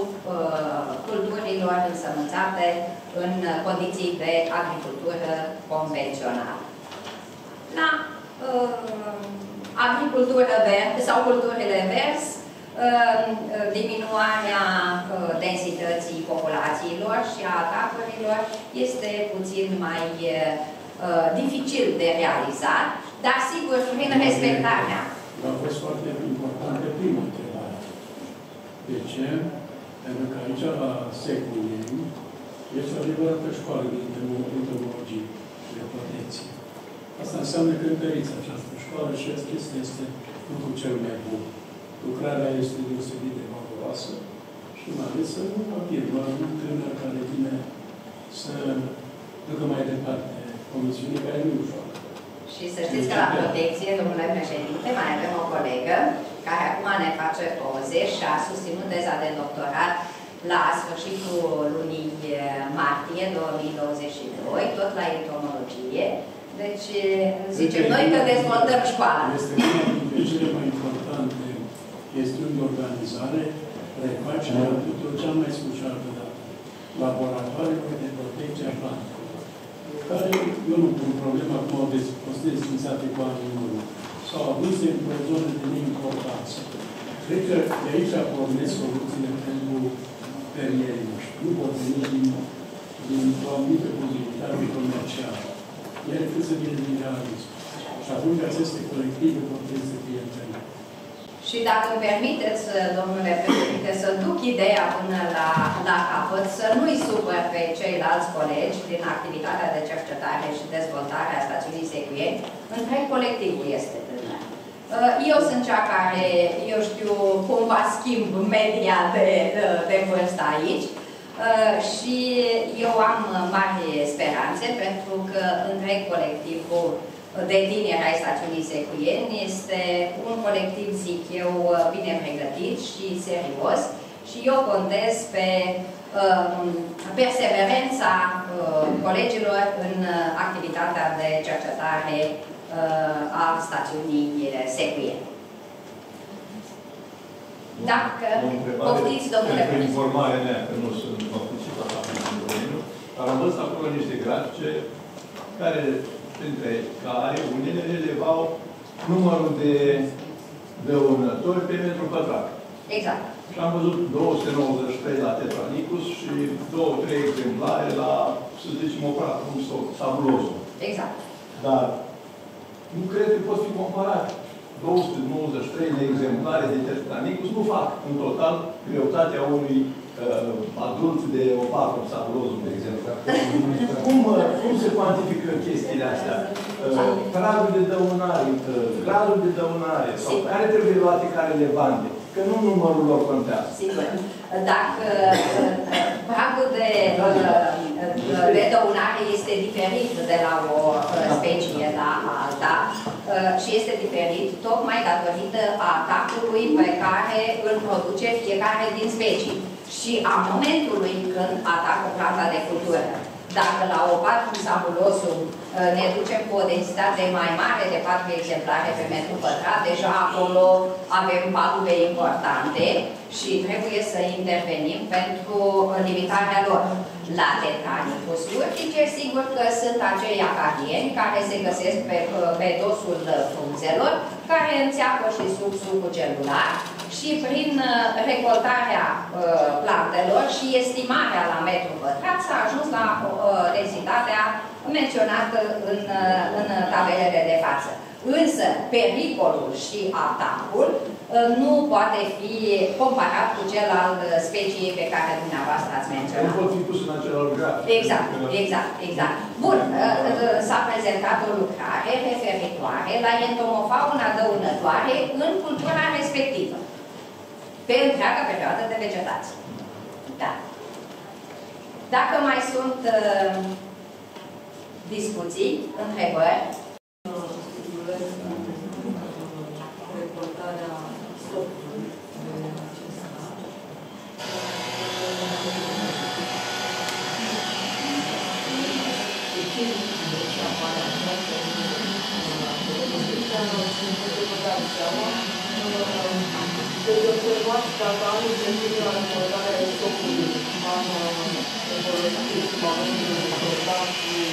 culturilor însămânțate în condiții de agricultură convențională. La agricultură verde sau culturile verzi, diminuarea densității populațiilor și a atacurilor este puțin mai dificil de realizat, dar sigur, prin respectarea. A fost foarte importantă prima întrebare. De ce? Pentru că aici, la Secuieni, este o adevărată școală de entomologie, de protecție. Asta înseamnă că întăriți această școală și este lucrul cel mai bun. Lucrarea este deosebit de valoroasă și mai ales să nu afirmă un tânăr care vine să ducă mai departe comisiunii care nu ușoară. Și să știți că la protecție, domnule președinte, mai avem o colegă care acum ne face poze și a susținut teza de doctorat la sfârșitul lunii martie 2022, tot la entomologie. Deci, zicem noi că dezvoltăm școala. Este una dintre cele mai importante chestiuni de organizare, refacerea tuturor cea mai specială dată, laboratoarelor de protecție a plantelor, care, eu nu pun problema cum au fost desfințate cu anii în urmă. S-au adus într-o zonă de neimportanță. Cred că de aici pornesc soluțiile pentru fermierii noștri. Nu pot veni dintr-o anumită posibilitate comercială. Ele trebuie să vină din realism. Și atunci aceste colective pot trebui să fie întâlnite. Și dacă îmi permiteți, domnule președinte, să duc ideea până la capăt, să nu-i supăr pe ceilalți colegi din activitatea de cercetare și dezvoltare a stațiunii Secuieni, întreg colectivul este tânăr. Eu sunt cea care, eu știu, cumva schimb media de vârstă aici și eu am mari speranțe pentru că întreg colectivul de tineri ai stațiunii Secuieni este un colectiv, zic eu, bine pregătit și serios și eu contez pe perseverența colegilor în activitatea de cercetare a stațiunii Secuieni. Dacă poftiți, domnule pentru informarea mea, că nu sunt participat în domeniu, dar am văzut acolo niște grafice care printre care unele relevau numărul de dăunători pe metru pătrat. Exact. Și am văzut 293 la Tetranicus și 2-3 exemplare la, să zicem, operatul, sabulozul. Exact. Dar nu cred că pot fi comparate. 293 de exemplare de tertanicus nu fac în total greutatea unui adult de opacum sabulozum, de exemplu. Cum se cuantifică chestiile astea? Gradul de dăunare, gradul de dăunare, sau care trebuie luate ca relevante? Că nu numărul lor contează. Sigur. Dacă pragul de dăunare este diferit de la o specie la alta și este diferit tocmai datorită atacului pe care îl produce fiecare din specii și a momentului când atacă planta de cultură. Dacă la opacum sabulosum ne ducem cu o densitate mai mare de 4 exemplare pe metru pătrat, deja acolo avem pagube importante și trebuie să intervenim pentru limitarea lor. La tetranicus urtice, sigur că sunt acei acarieni care se găsesc pe dosul frunzelor, care înțeapă și sub sucul celular și prin recoltarea plantelor și estimarea la metru pătrat s-a ajuns la densitatea menționată în tabelele de față. Însă, pericolul și atacul nu poate fi comparat cu cel al speciei pe care dumneavoastră ați menționat. Nu pot fi pus în același grafic. Exact. Bun, s-a prezentat o lucrare referitoare la entomofauna dăunătoare în cultura respectivă, pe întreaga perioadă de vegetație. Da. Dacă mai sunt discuții, întrebări, recoltarea stocului de acesta. Deci observați dacă anul sensibil la recoltarea stocului am folosit momentul de recoltat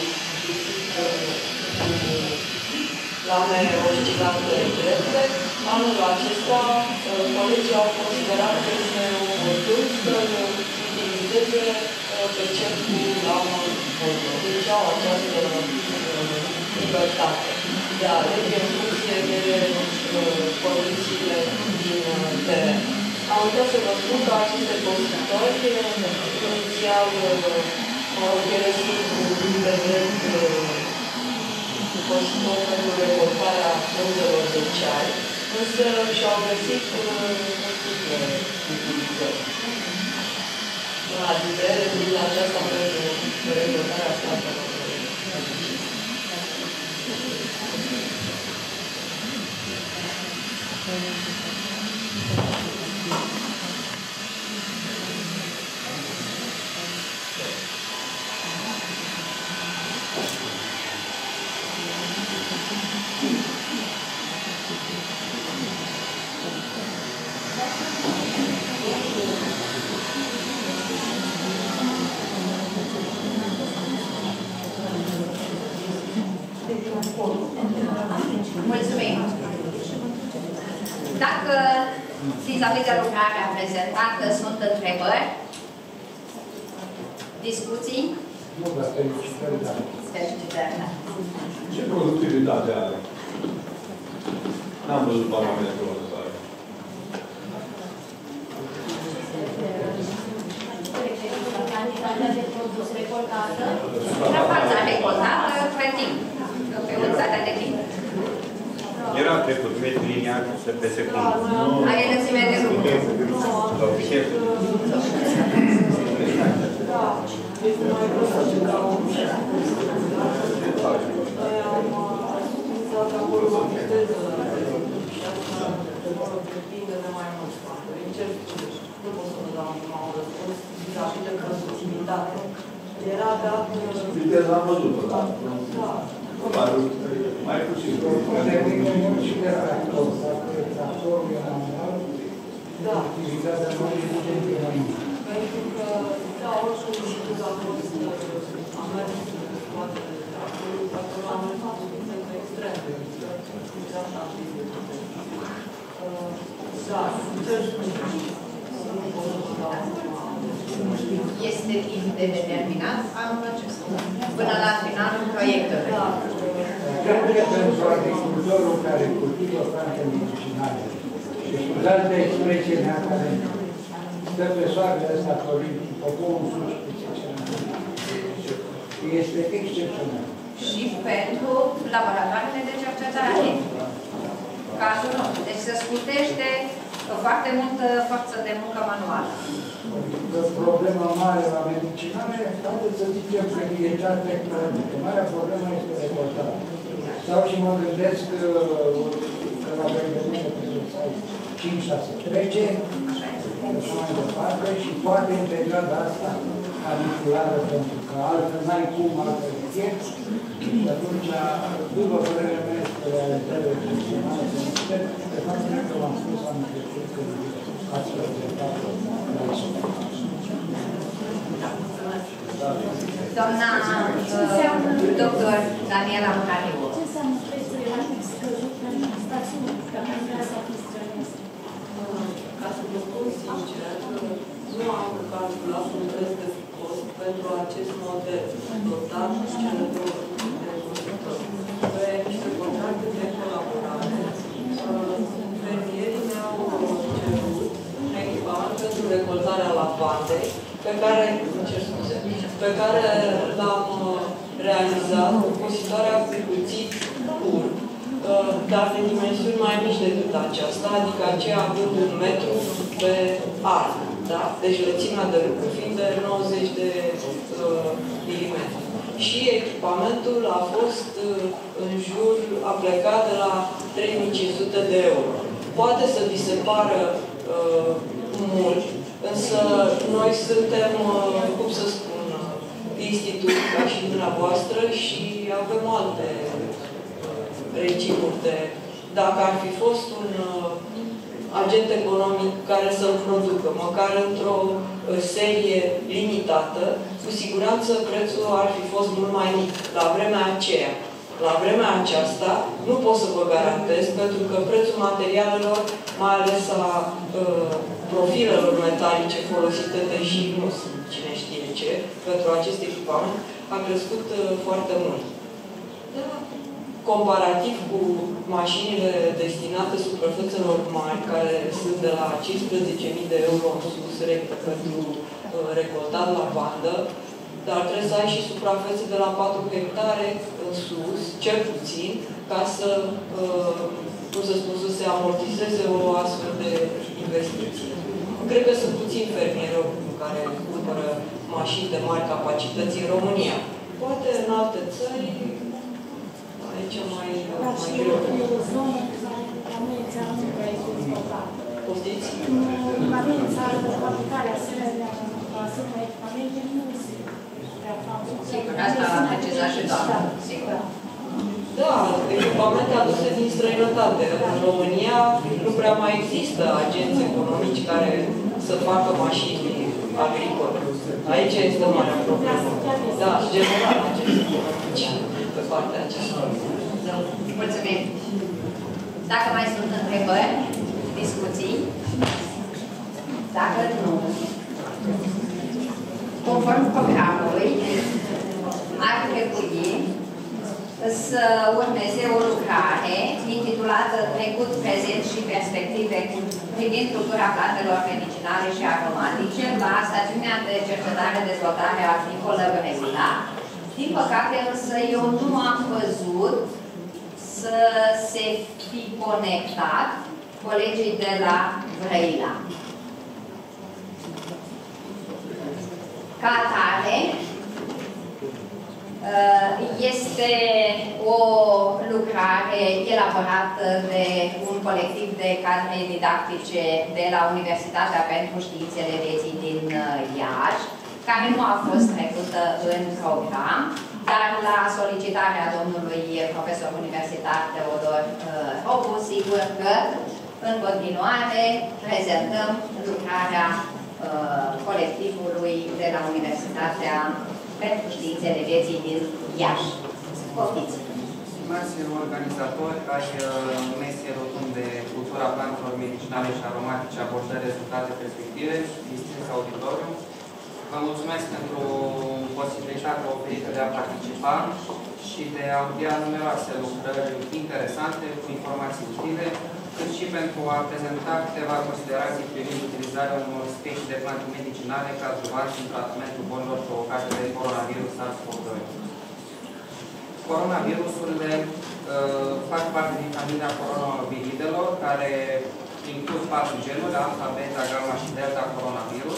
lame oscilante drepte. Anul acesta, colegii au considerat că este oportun să utilizeze pe cel cu lamă foto. Deci au această libertate de a alege în funcție de condițiile din teren. Am uitat să vă spun că aceste constructori inițial ele sunt pe drept constructori pentru recoltarea frunzelor de ceai, însă și-au găsit utilizări. Adițele din această recoltare a plantelor. Mulțumim! Dacă vis-a-vis de lucrarea prezentată sunt întrebări, discuții? Nu, dar felicitări, da. Felicitări, da. Ce productivitate are? N-am văzut parametrul ăsta. Cantitatea de produs recoltată. Suprafața recoltată pe timp. Pe unitatea de timp. Era trecut metri lineari pe secundă. Ai înălțimea de lucru. Sau chef. Da, este mai greu ca un am utilizat acolo o viteză și asta depinde de mai mulți factori. Încerc nu pot să vă dau un răspuns vis-a-vis de productivitate. Era dat... Viteza am văzut-o, da? Da. Mai puțin. Și de tractor, tractorul e manual, activitatea nu e pentru că, da, oricum a fost, am mers în spatele tractorului, tractorul am lăsat un exemplu extrem de așa da, este timp de determinat anul acesta, până la finalul proiectului. Da. Cred că pentru agricultorul care cultivă plante medicinale, și scuzați de expresie mea care stă pe soarele ăsta florind, poporul sus, este excepțional. Și pentru laboratoarele de cercetare. Cazul nostru. Deci se scutește foarte multă forță de muncă manuală. Problema mare la medicinale, haideți să zicem că e cea tehnologică. Marea problemă este recoltarea. Sau și mă gândesc că la vendemine trebuie să ai 5-6 trece, și mai departe, și poate în perioada asta caniculară, pentru că altfel n-ai cum, altfel fie. Și atunci, după părerea mea, este realizare excepțională, de fapt, cred că v-am spus anul trecut că ați prezentat doamna doctor Daniela Murariu. Ce înseamnă prețurile la scăzut în stațiune, că am vrea să achiziționeze? Ca să vă spun sincer, nu am calculat un preț de cost pentru acest model, dotat cele două recunoscători. Pe niște contracte de colaborare, fermierii mi-au cerut un echipament pentru recoltarea lavandei, pe care l-am realizat cu positoarea cu cuțit pur, dar de dimensiuni mai mici decât aceasta, adică aceea având 1 metru pe arc, da? Deci lățimea de lucru fiind de 90 de milimetri. Și echipamentul a fost în jur, a plecat de la 3500 de euro. Poate să vi se pară mult, însă noi suntem, cum să spun, institut ca și dumneavoastră și avem alte regimuri de... Dacă ar fi fost un agent economic care să-l producă, măcar într-o serie limitată, cu siguranță prețul ar fi fost mult mai mic la vremea aceea. La vremea aceasta nu pot să vă garantez, pentru că prețul materialelor, mai ales a profilelor metalice folosite, deși nu sunt cine știe ce, pentru acest echipament, a crescut foarte mult. Comparativ cu mașinile destinate suprafețelor mari, care sunt de la 15.000 de euro în sus, pentru recoltat la bandă, dar trebuie să ai și suprafețe de la 4 hectare în sus, cel puțin, ca să, cum să spun, să se amortizeze o astfel de investiție. Cred că sunt puțini fermieri care cumpără mașini de mari capacități în România. Poate în alte țări, aici mai greu. O zonă care nu înseamnă că este dezvoltată. Poftiți? La noi în țară, fabricarea asemenea echipamente nu se prea fac. Sigur, asta a precizat și doamna. Sigur. Da, echipamente aduse din străinătate. În România nu prea mai există agenți economici care să facă mașini agricole. Aici este marea problemă. Da, general, agenți economici pe partea aceasta. Mulțumim. Dacă mai sunt întrebări, discuții, dacă nu, conform programului, ar trebui să urmeze o lucrare intitulată Trecut, prezent și perspective privind cultura plantelor medicinale și aromatice la stațiunea de cercetare-dezvoltare agricolă Rotunda. Din păcate, însă, eu nu am văzut să se fi conectat colegii de la Brăila. Ca atare, este o lucrare elaborată de un colectiv de cadre didactice de la Universitatea pentru Științele Vieții din Iași, care nu a fost trecută în program, dar la solicitarea domnului profesor universitar Teodor Robu, sigur că în continuare prezentăm lucrarea colectivului de la Universitatea pentru Științele Vieții din Iași. Poftiți! Stimați organizatori ai mesei rotunde Cultura plantelor medicinale și aromatice, abordări, rezultate, perspective, distinși auditoriu. Vă mulțumesc pentru posibilitatea oferită de a participa și de a audia numeroase lucrări interesante cu informații utile, cât și pentru a prezenta câteva considerații privind utilizarea unor specii de plante medicinale ca adjuvanți în tratamentul bolilor provocate de coronavirus SARS-CoV-2. Coronavirusurile fac parte din familia coronaviridelor, care includ 4 genuri, alfa, beta, gamma și delta coronavirus.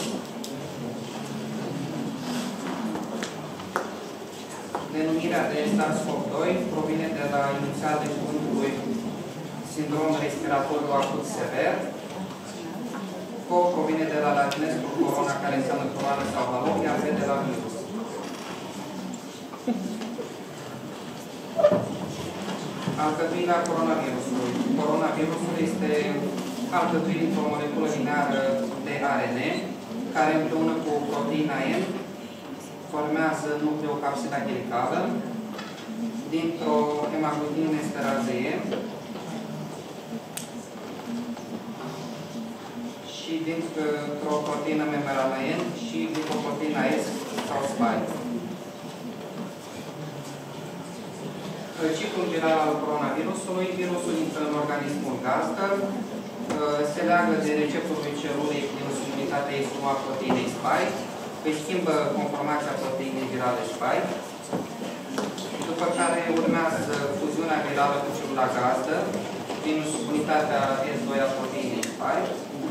Denumirea de SARS-CoV-2 provine de la inițialele cuvântului sindrom respiratoriu acut sever. Co provine de la latinescul corona, care înseamnă coroană sau halo, iar V de la virus. Alcătuirea coronavirusului. Coronavirusul este alcătuit dintr-o moleculă lineară de ARN, care împreună cu proteina N formează nucleocapsida helicală dintr-o hemagglutininesterază E și dintr-o proteină membrană N și glicoproteina S sau spike. Ciclul viral al coronavirusului. Virusul intră în organismul gazdă, se leagă de receptorul celulei din subunitatea E1 a proteinei spike, îi schimbă conformația proteinei virale spike, după care urmează fuziunea virală cu celula gazdă din subunitatea S2 a proteinei spike.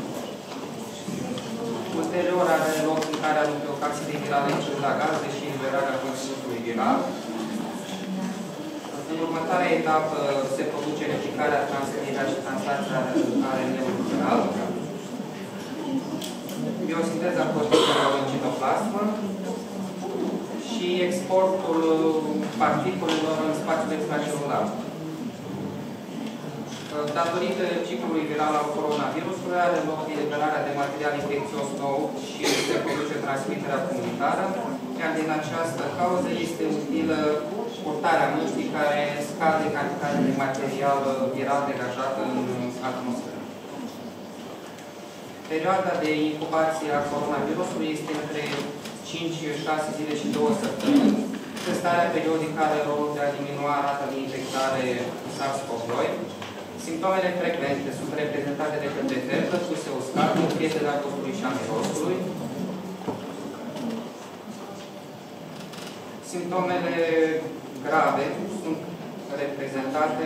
Ulterior are loc intrarea nucleocapsidei virale în celula gazdă și eliberarea conținutului viral. În următoarea etapă se produce replicarea, transcrierea și translația ARN-ului viral, biosinteza proteinelor în citoplasmă și exportul particulelor în spațiul extracelular. Datorită ciclului viral al coronavirusului are loc eliberarea de material infecțios nou și se produce transmiterea comunitară, iar din această cauză este utilă purtarea mâștii care scade cantitatea de material viral degajată în atmosferă. Perioada de incubație a coronavirusului este între 5-6 zile și 2 săptămâni. Testarea periodică are rolul de a diminua rata de infectare SARS-CoV-2. Simptomele frecvente sunt reprezentate de către febră, puse uscată, pierderea gustului și a mirosului. Simptomele grave sunt reprezentate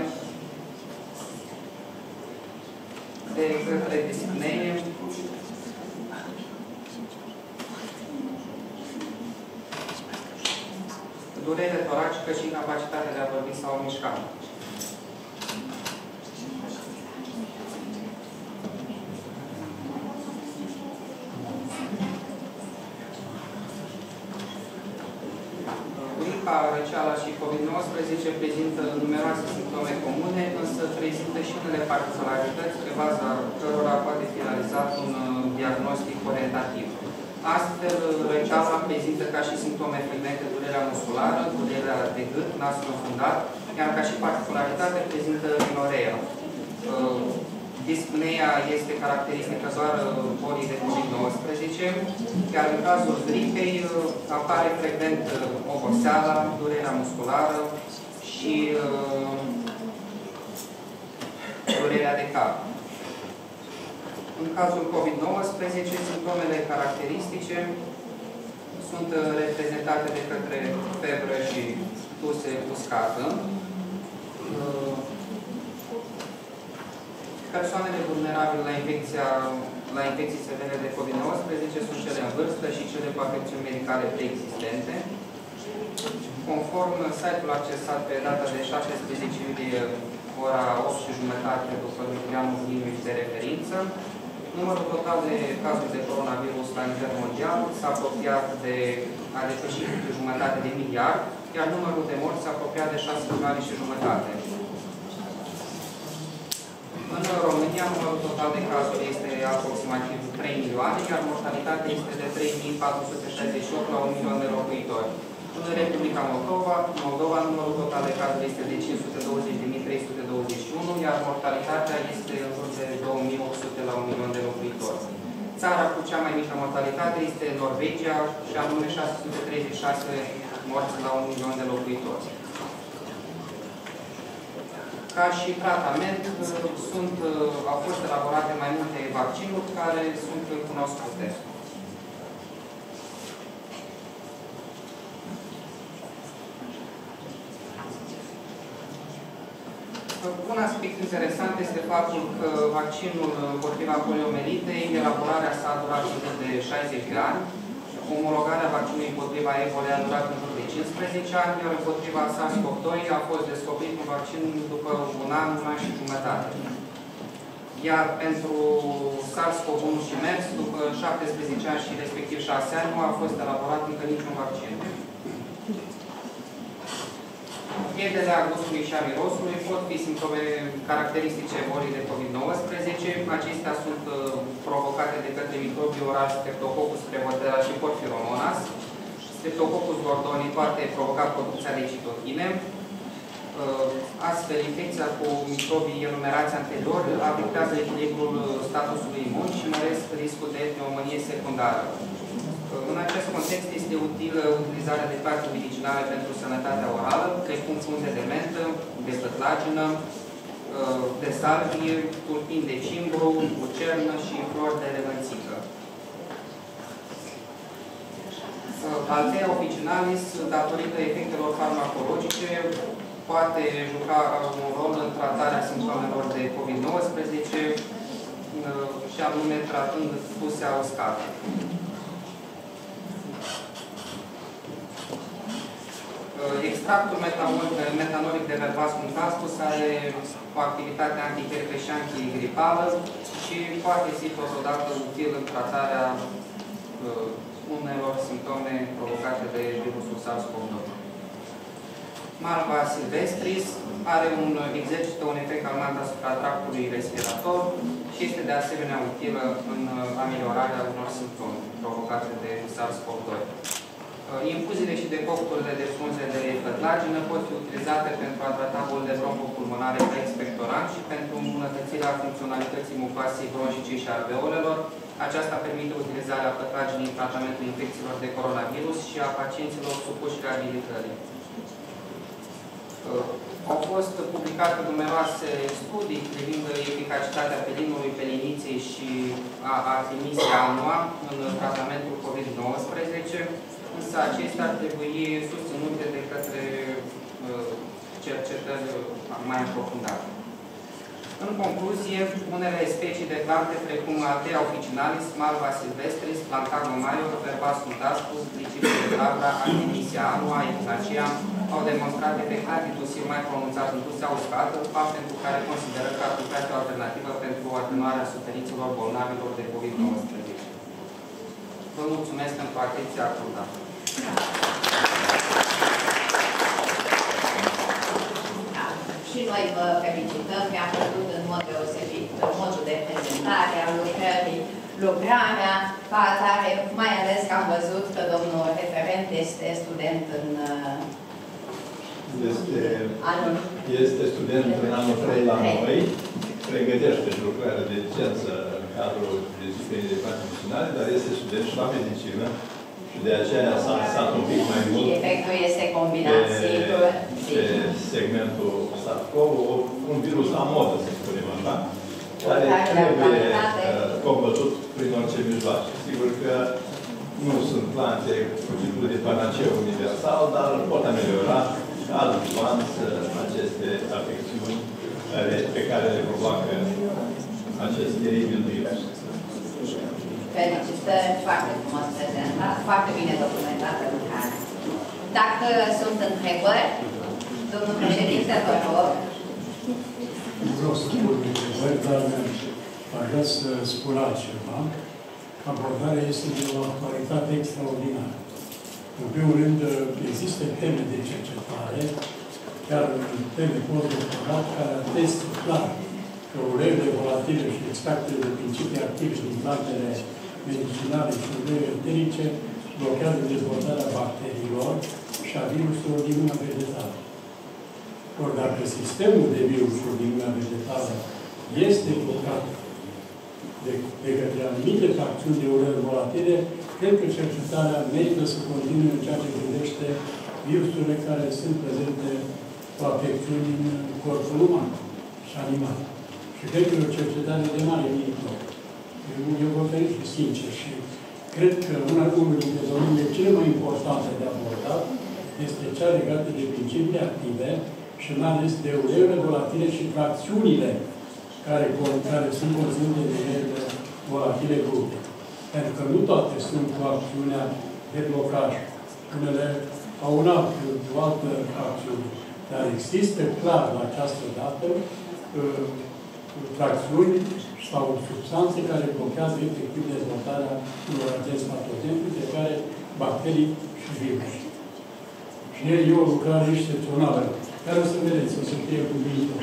de către dispnee, durere toracică și incapacitatea de a vorbi sau a mișca. Răceala și COVID-19 prezintă numeroase simptome comune, însă prezintă și unele particularități pe baza cărora poate fi realizat un diagnostic orientativ. Astfel, răceala prezintă ca și simptome frecvente durerea musculară, durerea de gât, nasul înfundat, iar ca și particularitate prezintă rinorea. Dispneea este caracteristică doar bolii de COVID-19, iar în cazul gripei apare frecvent oboseala, durerea musculară și durerea de cap. În cazul COVID-19, simptomele caracteristice sunt reprezentate de către febră și tuse uscată. Persoanele vulnerabile la infecții severe de COVID-19 sunt cele în vârstă și cele cu afecțiuni medicale preexistente. Conform site-ul accesat pe data de 17 iulie, ora 8:30, după nucleanul limit de referință, numărul total de cazuri de coronavirus la nivel mondial s-a apropiat de a depăși jumătate de miliard, iar numărul de morți s-a apropiat de 6,5 milioane. În România, numărul total de cazuri este aproximativ 3 milioane, iar mortalitatea este de 3.468 la 1 milion de locuitori. În Republica Moldova, numărul total de cazuri este de 520.321, iar mortalitatea este în jur de 2.800 la 1 milion de locuitori. Țara cu cea mai mică mortalitate este Norvegia, și anume 636 morți la 1 milion de locuitori. Ca și tratament, au fost elaborate mai multe vaccinuri care sunt cunoscute. Un aspect interesant este faptul că vaccinul împotriva poliomelitei, elaborarea s-a durat în jur de 60 de ani, omologarea vaccinului împotriva Ebola a durat în jur de 15 ani, iar împotriva SARS-CoV-2 a fost descoperit un vaccin după un an și jumătate. Iar pentru SARS-CoV-1 și MERS, după 17 ani și respectiv 6 ani, nu a fost elaborat încă niciun vaccin. Pierderea gustului și a mirosului pot fi simptome caracteristice bolii de COVID-19. Acestea sunt provocate de către microbii orali Streptococcus premontera și Porphyromonas. Streptococcus gordoni poate provoca producția de citochine. Astfel, infecția cu microbii enumerați anterior afectează echilibrul statusului imun și măresc riscul de pneumonie secundară. În acest context este utilă utilizarea de plante medicinale pentru sănătatea orală, precum frunze de mentă, de pătlagină, de salvie, tulpini de cimbru, lucernă și flori de levănțică. Altea officinalis, datorită efectelor farmacologice, poate juca un rol în tratarea simptomelor de COVID-19 și anume tratând pusea uscată. Extractul metanolic de verbascum caspus are o activitate antigripă și antigripală și poate fi totodată util în tratarea unor simptome provocate de virusul SARS-CoV-2. Malva silvestris exercită un efect calmant asupra tractului respirator și este de asemenea utilă în ameliorarea unor simptome provocate de SARS-CoV-2. Infuziile și decocturile de frunze de pătlagină pot fi utilizate pentru a trata boli de bronhopulmonare expectorant și pentru îmbunătățirea funcționalității mucoasei bronșice și alveolelor. Aceasta permite utilizarea pătlaginii în tratamentul infecțiilor de coronavirus și a pacienților supuși reabilitării. Au fost publicate numeroase studii privind eficacitatea pelinului, peliniței și a artemisia annua în tratamentul COVID-19. Însă acestea ar trebui susținute de către cercetări mai aprofundate. În concluzie, unele specii de plante, precum Altea officinalis, Malva silvestris, Plantelor major, Verbascum caspus, Glicipul de glabra, Artemisia annua, Echinacea, au demonstrat efect antitusiv mai pronunțat în pusea uscată, fapt pentru care consideră că ar putea fi o alternativă pentru atenuarea suferințelor bolnavilor de COVID-19. Vă mulțumesc pentru atenția acordată. Și noi vă felicităm, mi-a plăcut în mod deosebit modul de prezentare a lucrării, lucrarea, ca atare, mai ales că am văzut că domnul referent este student în Este student în anul 3 la noi, pregătește și lucrarea de licență în cadrul disciplinei de plante medicinale, dar este student și la medicină și de aceea s-a axat un pic mai mult efectul este combinat, sigur, pe segmentul SARS-CoV, un virus la modă, să spunem așa, care trebuie combătut prin orice mijloace. Sigur că nu sunt plante cu tipul de panaceu universal, dar pot ameliora advans aceste afecțiuni pe care le provoacă acest teribil virus. Felicitări, foarte frumos prezentat, foarte bine documentată lucrarea. Dacă sunt întrebări, domnul președinte, vă rog. Nu vreau să spun întrebări, dar aș vrea să spun altceva. Abordarea este de o actualitate extraordinară. În primul rând, există teme de cercetare, chiar teme postdoctorat, care atestă clar că uleiurile volatile și extractele de principii active din plantele medicinale și uleiuri eterice blochează dezvoltarea bacteriilor și a virusurilor din lumea vegetală. Ori dacă sistemul de virusuri din lumea vegetală este blocat de către anumite fracțiuni de uleiuri volatile, cred că cercetarea merită să continue în ceea ce privește virusurile care sunt prezente cu afecțiuni în corpul uman și animal. Și cred că e o cercetare de mare viitor. Eu vă felicit sincer și cred că unul dintre domeniile cele mai importante de abordat este cea legată de principii active și mai ales de uleurile volatile și fracțiunile care sunt conținute de uleurile volatile grupe. Pentru că nu toate sunt cu acțiunea de blocaj. Unele au o altă acțiune. Dar există clar la această dată fracțiuni sau substanțe care blochează efectiv dezvoltarea unor agenți patogeni, de care bacterii și virus. Și e o lucrare excepțională, care o să vedeți, o să fie cu viitor.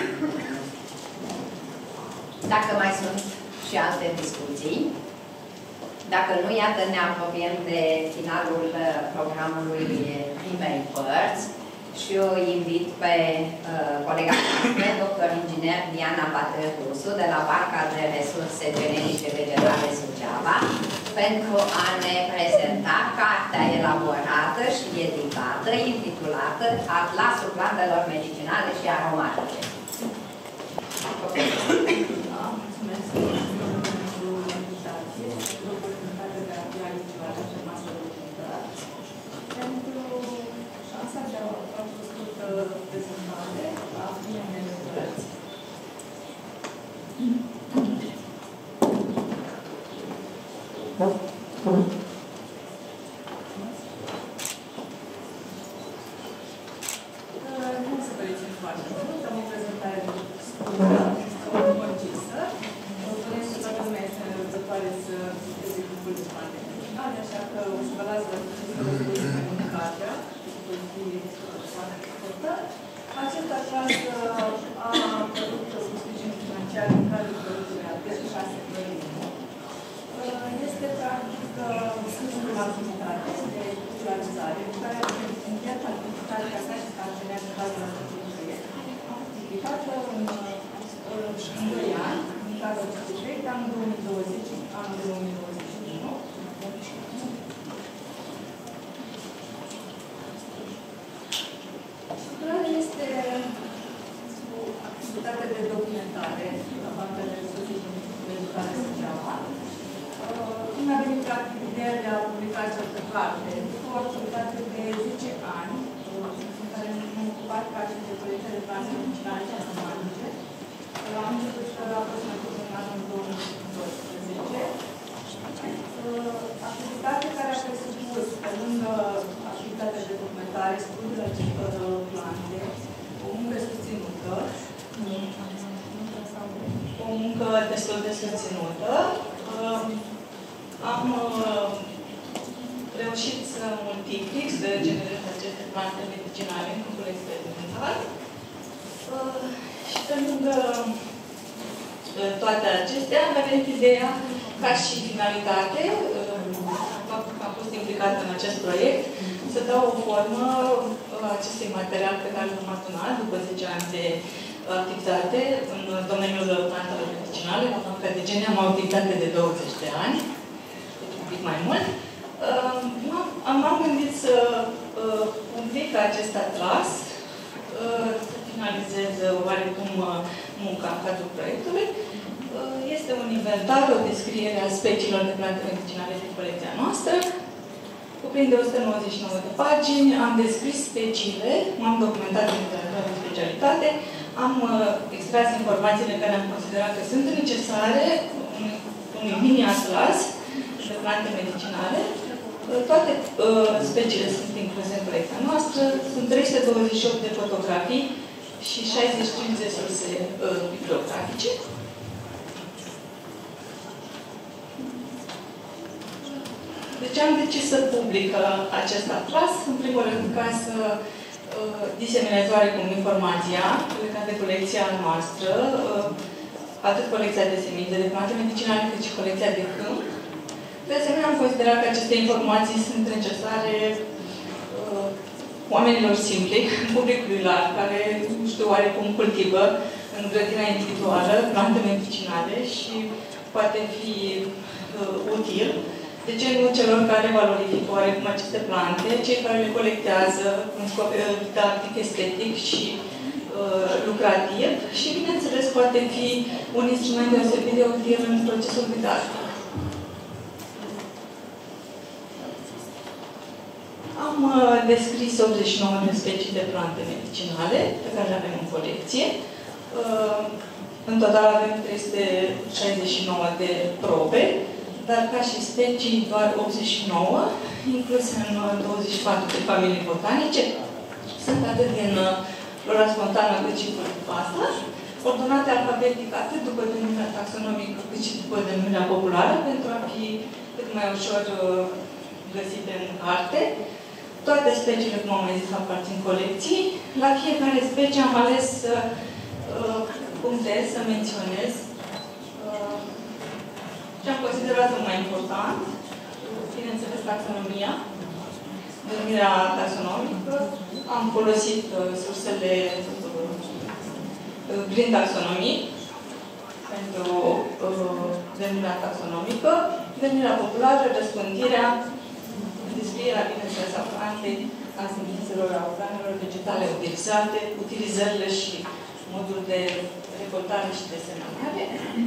Dacă mai sunt și alte discuții, dacă nu, iată, ne apropiem de finalul programului primei părți și eu invit pe colega noastră, doctor inginer Diana Patrehusu, de la Banca de Resurse Genetice Vegetale Suceava, pentru a ne prezenta cartea elaborată și editată, intitulată Atlasul plantelor medicinale și aromatice. Mulțumesc pentru invitație, pentru oportunitatea de a fi aici la această masă Rotunda, pentru șansa de a face o scurtă prezentare a primei părți. Nu se păreți foarte mult, am o prezentare scurtă, concisă. Bănuiesc că toată lumea este nerăbdătoare să citeze grupul de spate medicinale, așa că o să vă las la comunicarea, voi fi foarte scurtă. Acest atlas a apărut cu sprijin financiar în cadrul proiectului ATES 621. Este practic sfârșitul activitate de popularizare, care a încheiat activitatea sa și partener în cadrul acestui proiect. Activitatea în 2 ani, în cadrul acestui proiect, anul 2020, anul 2021. Cultura este o activitate de documentare la Banca de Resurse Medicale Suceava. Cum a venit practic ideea de a publica această carte? După o activitate de 10 ani, în care m-am ocupat cu aceste proiecte de plante medicinale și aromatice, am început aproximativ în anul 2012. Activitate care a presupus, pe lângă activitatea de documentare, studiul acestor plante, o muncă susținută, o muncă destul de susținută. Am reușit să multiplic, să generez aceste plante medicinale în câmpul experimental. Și pe lângă toate acestea, am venit ideea ca și finalitate, faptul că am fost implicată în acest proiect, să dau o formă acestui material pe care l-am adunat după 10 ani de activitate în domeniul plantelor medicinale. La Banca de Gene am o activitate de 20 de ani, deci un pic mai mult. M-am gândit să public acest atlas, să finalizez oarecum munca în cadrul proiectului. Este un inventar, o descriere a speciilor de plante medicinale din colecția noastră. Cuprinde 199 de pagini, am descris speciile, m-am documentat în literatură de specialitate, am extras informațiile care am considerat că sunt necesare unui mini-atlas de plante medicinale. Toate speciile sunt incluse în colecția noastră, sunt 328 de fotografii și 65 de surse bibliografice. De ce am decis să public acest atlas? În primul rând, ca să diseminez oarecum informația legată de colecția noastră, atât colecția de seminte de plante medicinale, cât și colecția de câmp. De asemenea, am considerat că aceste informații sunt necesare oamenilor simpli, publicului larg, care, nu știu, oarecum cultivă în grădina individuală plante medicinale și poate fi util De ce nu celor care valorifică oarecum aceste plante, cei care le colectează în scop didactic, estetic și lucrativ și, bineînțeles, poate fi un instrument deosebit de util în procesul didactic. Am descris 89 de specii de plante medicinale pe care le avem în colecție. În total avem 369 de probe, dar ca și specii doar 89, incluse în 24 de familii botanice. Sunt atât din flora spontană cât și cultivată, ordonate alfabetic atât după denumirea taxonomică cât și după denumirea populară, pentru a fi cât mai ușor găsite în carte. Toate speciile, cum am mai zis, aparțin colecții. La fiecare specie am ales puncte să menționez ce am considerat mai important. Bineînțeles, taxonomia, denumirea taxonomică. Am folosit sursele prin taxonomii pentru denumirea taxonomică, denumirea populară, răspândirea, descrierea, bineînțeles, a plantei, a semințelor, a organelor vegetale utilizate, utilizările și modul de recoltare și de semănare.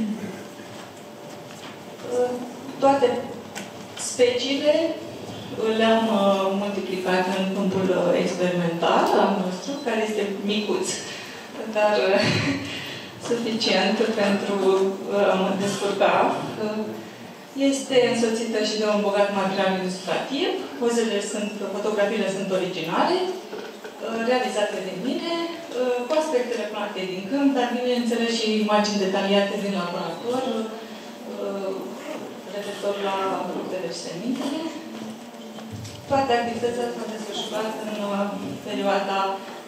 Toate speciile le-am multiplicat în punctul experimental al nostru, care este micuț, dar suficient pentru a mă descurca. Este însoțită și de un bogat material ilustrativ. Fotografiile sunt originale, realizate de mine, cu aspectele plantei din câmp, dar bineînțeles și imagini detaliate din laborator, referitor la fructele și semintele. Toate activitățile s-au desfășurat în perioada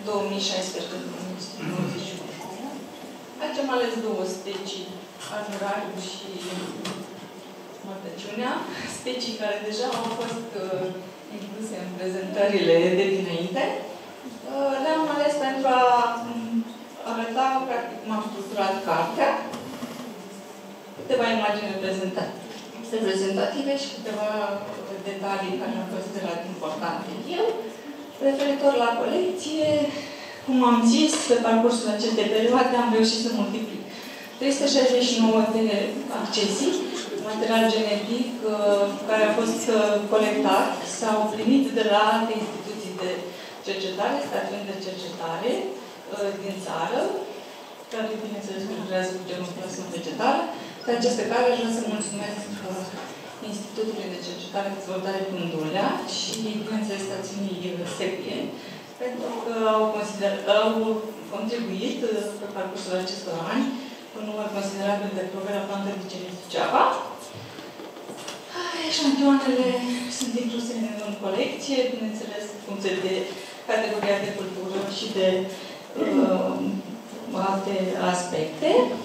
2016-2021. Aici am ales două specii, azurariu și mărtăciunea, specii care deja au fost incluse în prezentările de dinainte. Le-am ales pentru a arăta, practic, cum am structurat cartea. Câteva imagini reprezentative și câteva detalii care am considerat importante eu. Referitor la colecție, cum am zis, pe parcursul acestei perioade am reușit să multiplic 369 de accesii, material genetic care a fost colectat sau primit de la alte instituții de cercetare, stațiuni de cercetare din țară, care, bineînțeles, lucrează cu genul plasmă vegetală. Pe aceste care aș vrea să mulțumesc Institutului de Cercetare și Dezvoltare Cultura și, bineînțeles, stațiunii Secuieni, pentru că au contribuit pe parcursul acestor ani un număr considerabil de probe la plantă de Suceava. Eșantioanele sunt incluse în colecție, bineînțeles, în funcție de categoria de cultură și de alte aspecte.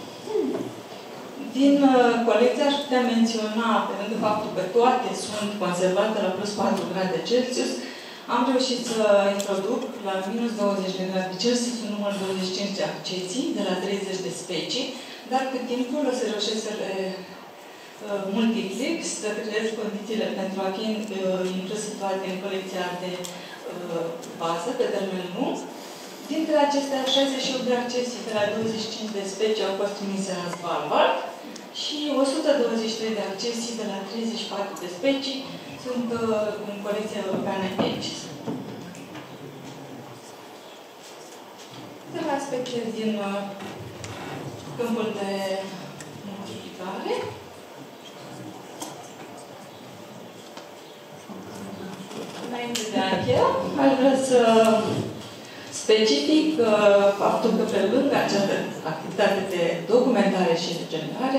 Din colecție aș putea menționa, pe lângă faptul că toate sunt conservate la plus 4 grade Celsius, am reușit să introduc la minus 20 de grade Celsius un număr 25 de accesii, de la 30 de specii, dar cât timpul o să reușesc să le multiplic, să creez condițiile pentru a fi incluse toate în colecția de bază, pe termen lung. Dintre acestea, 68 de accesii de la 25 de specii au fost trimise la Svalbard și 123 de accesii de la 34 de specii sunt în colecția europeană ECIS. Câteva aspecte din câmpul de multiplicare. Înainte de a încheia, aș vrea să specific faptul că pe lângă această activitate de documentare și de generare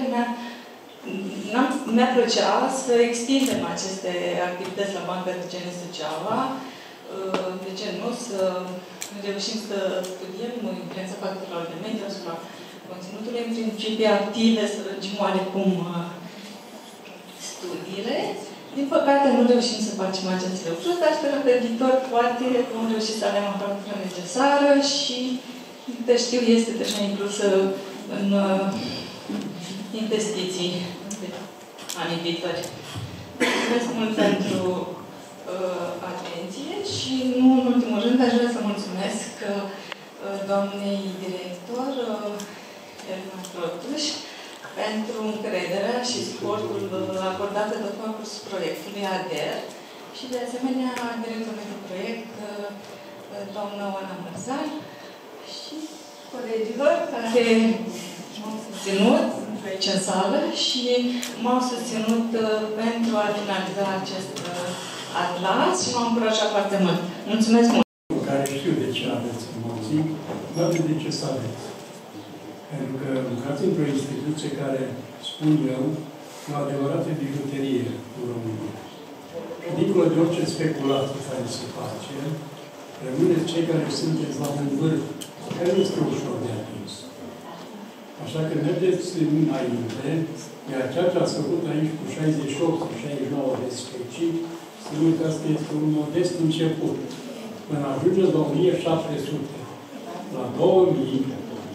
mi-a plăcea să extindem aceste activități la Banca de Gene Suceava. De ce nu? Să reușim să studiem influența factorilor de mediu asupra conținutului în principii active, să lărgim oarecum studiile. Din păcate, nu reușim să facem acest lucru, dar sperăm pe viitor poate vom reuși să avem aparatura necesară și, de știu, este deja inclusă în investiții de anii viitori. mulțumesc mult pentru atenție și nu în ultimul rând aș vrea să mulțumesc doamnei director Elena Crotuș pentru încrederea și suportul acordat pe tot parcursul proiectului ADER și de asemenea directorului de proiect doamna Oana Mărzan și colegilor care m-au susținut aici în sală și m-au susținut pentru a finaliza acest atlas și m-au încurajat foarte mult. Mulțumesc mult! Care știu de ce aveți emoții, nu aveți de ce să aveți. Pentru că lucrați într-o instituție care, spun eu, e o adevărată bijuterie în România. Și dincolo de orice speculație care se face, rămâneți cei care sunteți la un vârf, care nu este ușor de atins. Așa că mergeți înainte, iar ceea ce ați făcut aici cu 68-69 de specii, să nu uitați că este un modest început. Până ajungeți la 1700, la 2000,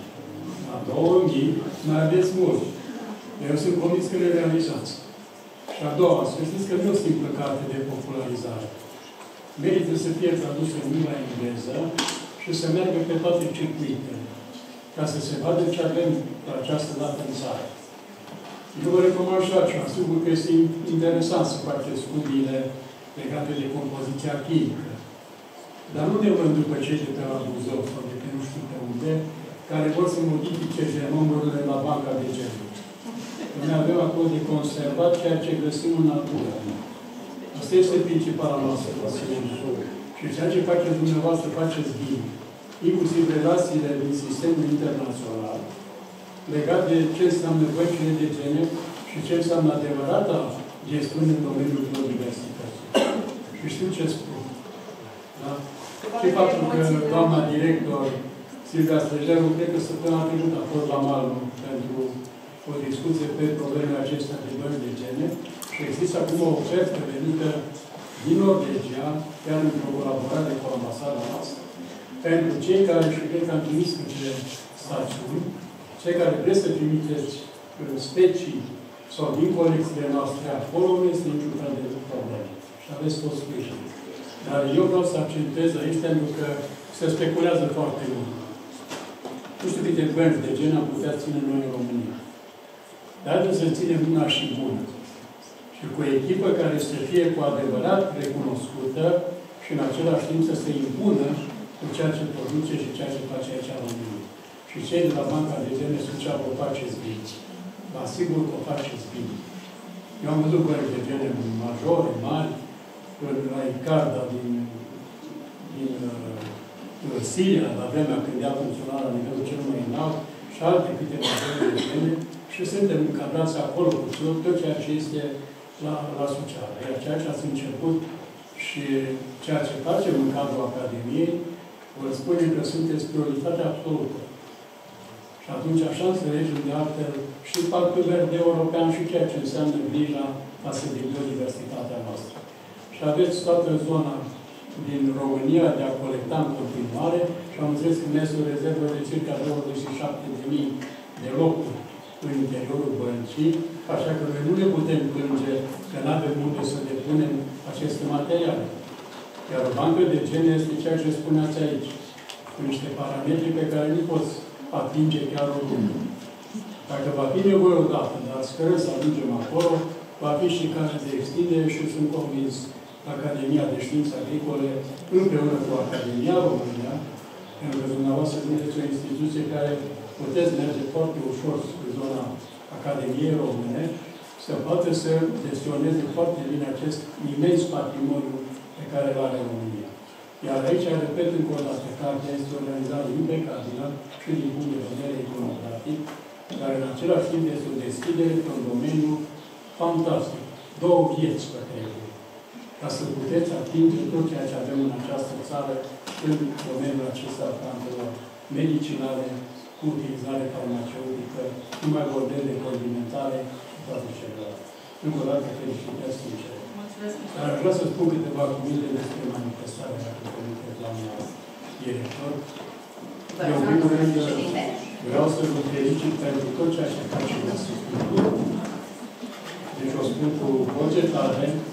mai aveți mult. Eu sunt convins că le realizați. Și a doua, să știți că nu e o simplă carte de popularizare. Merită să fie tradusă în limba engleză și să meargă pe toate circuitele, ca să se vadă ce avem la această dată în țară. Eu vă recomand și altceva. Sigur că este interesant să faceți studiile legate de compoziția chimică. Dar nu ne luăm după cei de pe la Buzău sau de pe nu știu pe unde, care vor să modifice genomurile la banca de genuri. Noi avem acolo de conservat ceea ce găsim în natură. Asta este principala noastră pasiune. Și ceea ce faceți dumneavoastră, faceți bine. Inclusiv relațiile din sistemul internațional, legat de ce înseamnă băncile de gene și ce înseamnă adevărata gestiune în domeniul biodiversității. Și știu ce spun. Da? Și faptul că doamna director Silvia Străjeru, cred că săptămâna trecută a fost la Malmö pentru o discuție pe problemele acestea de bănci de gene și există acum o ofertă venită din Norvegia, chiar într-o colaborare cu ambasada noastră, pentru cei care, și cred că am trimis câte stațiuni, cei care vreți să trimiteți specii sau din colecțiile noastre acolo, nu este niciun fel de problemă. Și aveți tot sprijin. Dar eu vreau să accentez aici pentru că se speculează foarte mult. Nu știu câte bănci de gen am putea ține noi în România. Dar haideți să ținem una și bună. Și cu o echipă care să fie cu adevărat recunoscută și în același timp să se impună cu ceea ce produce și ceea ce face aici în România. Și cei de la Banca de Gene sunt ceea ce o faceți bine. Vă asigur că o faceți bine. Eu am văzut bănci de gene majore, mari, la Icarda din Siria, la vremea când ea funcționa la nivelul cel mai înalt, și alte câteva bănci de gene, și suntem încadrați acolo cu tot ceea ce este la Suceava. Iar ceea ce ați început și ceea ce facem în cadrul Academiei, vă spunem că sunteți prioritatea absolută. Și atunci așa înțelegem de altfel și Pactul Verde European și ceea ce înseamnă grija față de biodiversitatea noastră. Și aveți toată zona din România de a colecta în continuare și am înțeles că este o rezervă de circa 27.000 de locuri în interiorul băncii, așa că noi nu ne putem plânge că nu avem unde să depunem aceste materiale. Iar o bancă de gene este ceea ce spuneați aici, cu niște parametri pe care nu poți atinge chiar oricum. Dacă va fi nevoie odată, dar sperăm să ajungem acolo, va fi și cale de extindere și sunt convins Academia de Științe Agricole, împreună cu Academia România, pentru că dumneavoastră sunteți o instituție care puteți merge foarte ușor pe zona Academiei Române, să poată să gestioneze foarte bine acest imens patrimoniu pe care îl are România. Iar aici, repet încă o dată, cartea este o realizare impecabilă și din punct de vedere iconografic, dar în același timp este o deschidere pe un domeniu fantastic. Două vieți pe trebuie. Ca să puteți atinge tot ceea ce avem în această țară în domeniul acesta al plantelor medicinale, cu utilizare farmaceutică, nu mai vorbim de condimentare și toate celelalte. Încă o dată felicitări sincere. Dar aș vrea să spun câteva cuvinte despre manifestarea, dacă permite, doamna director. Eu, în primul rând, vreau să vă felicit pentru tot ceea ce faceți. Deci o spun cu voce tare,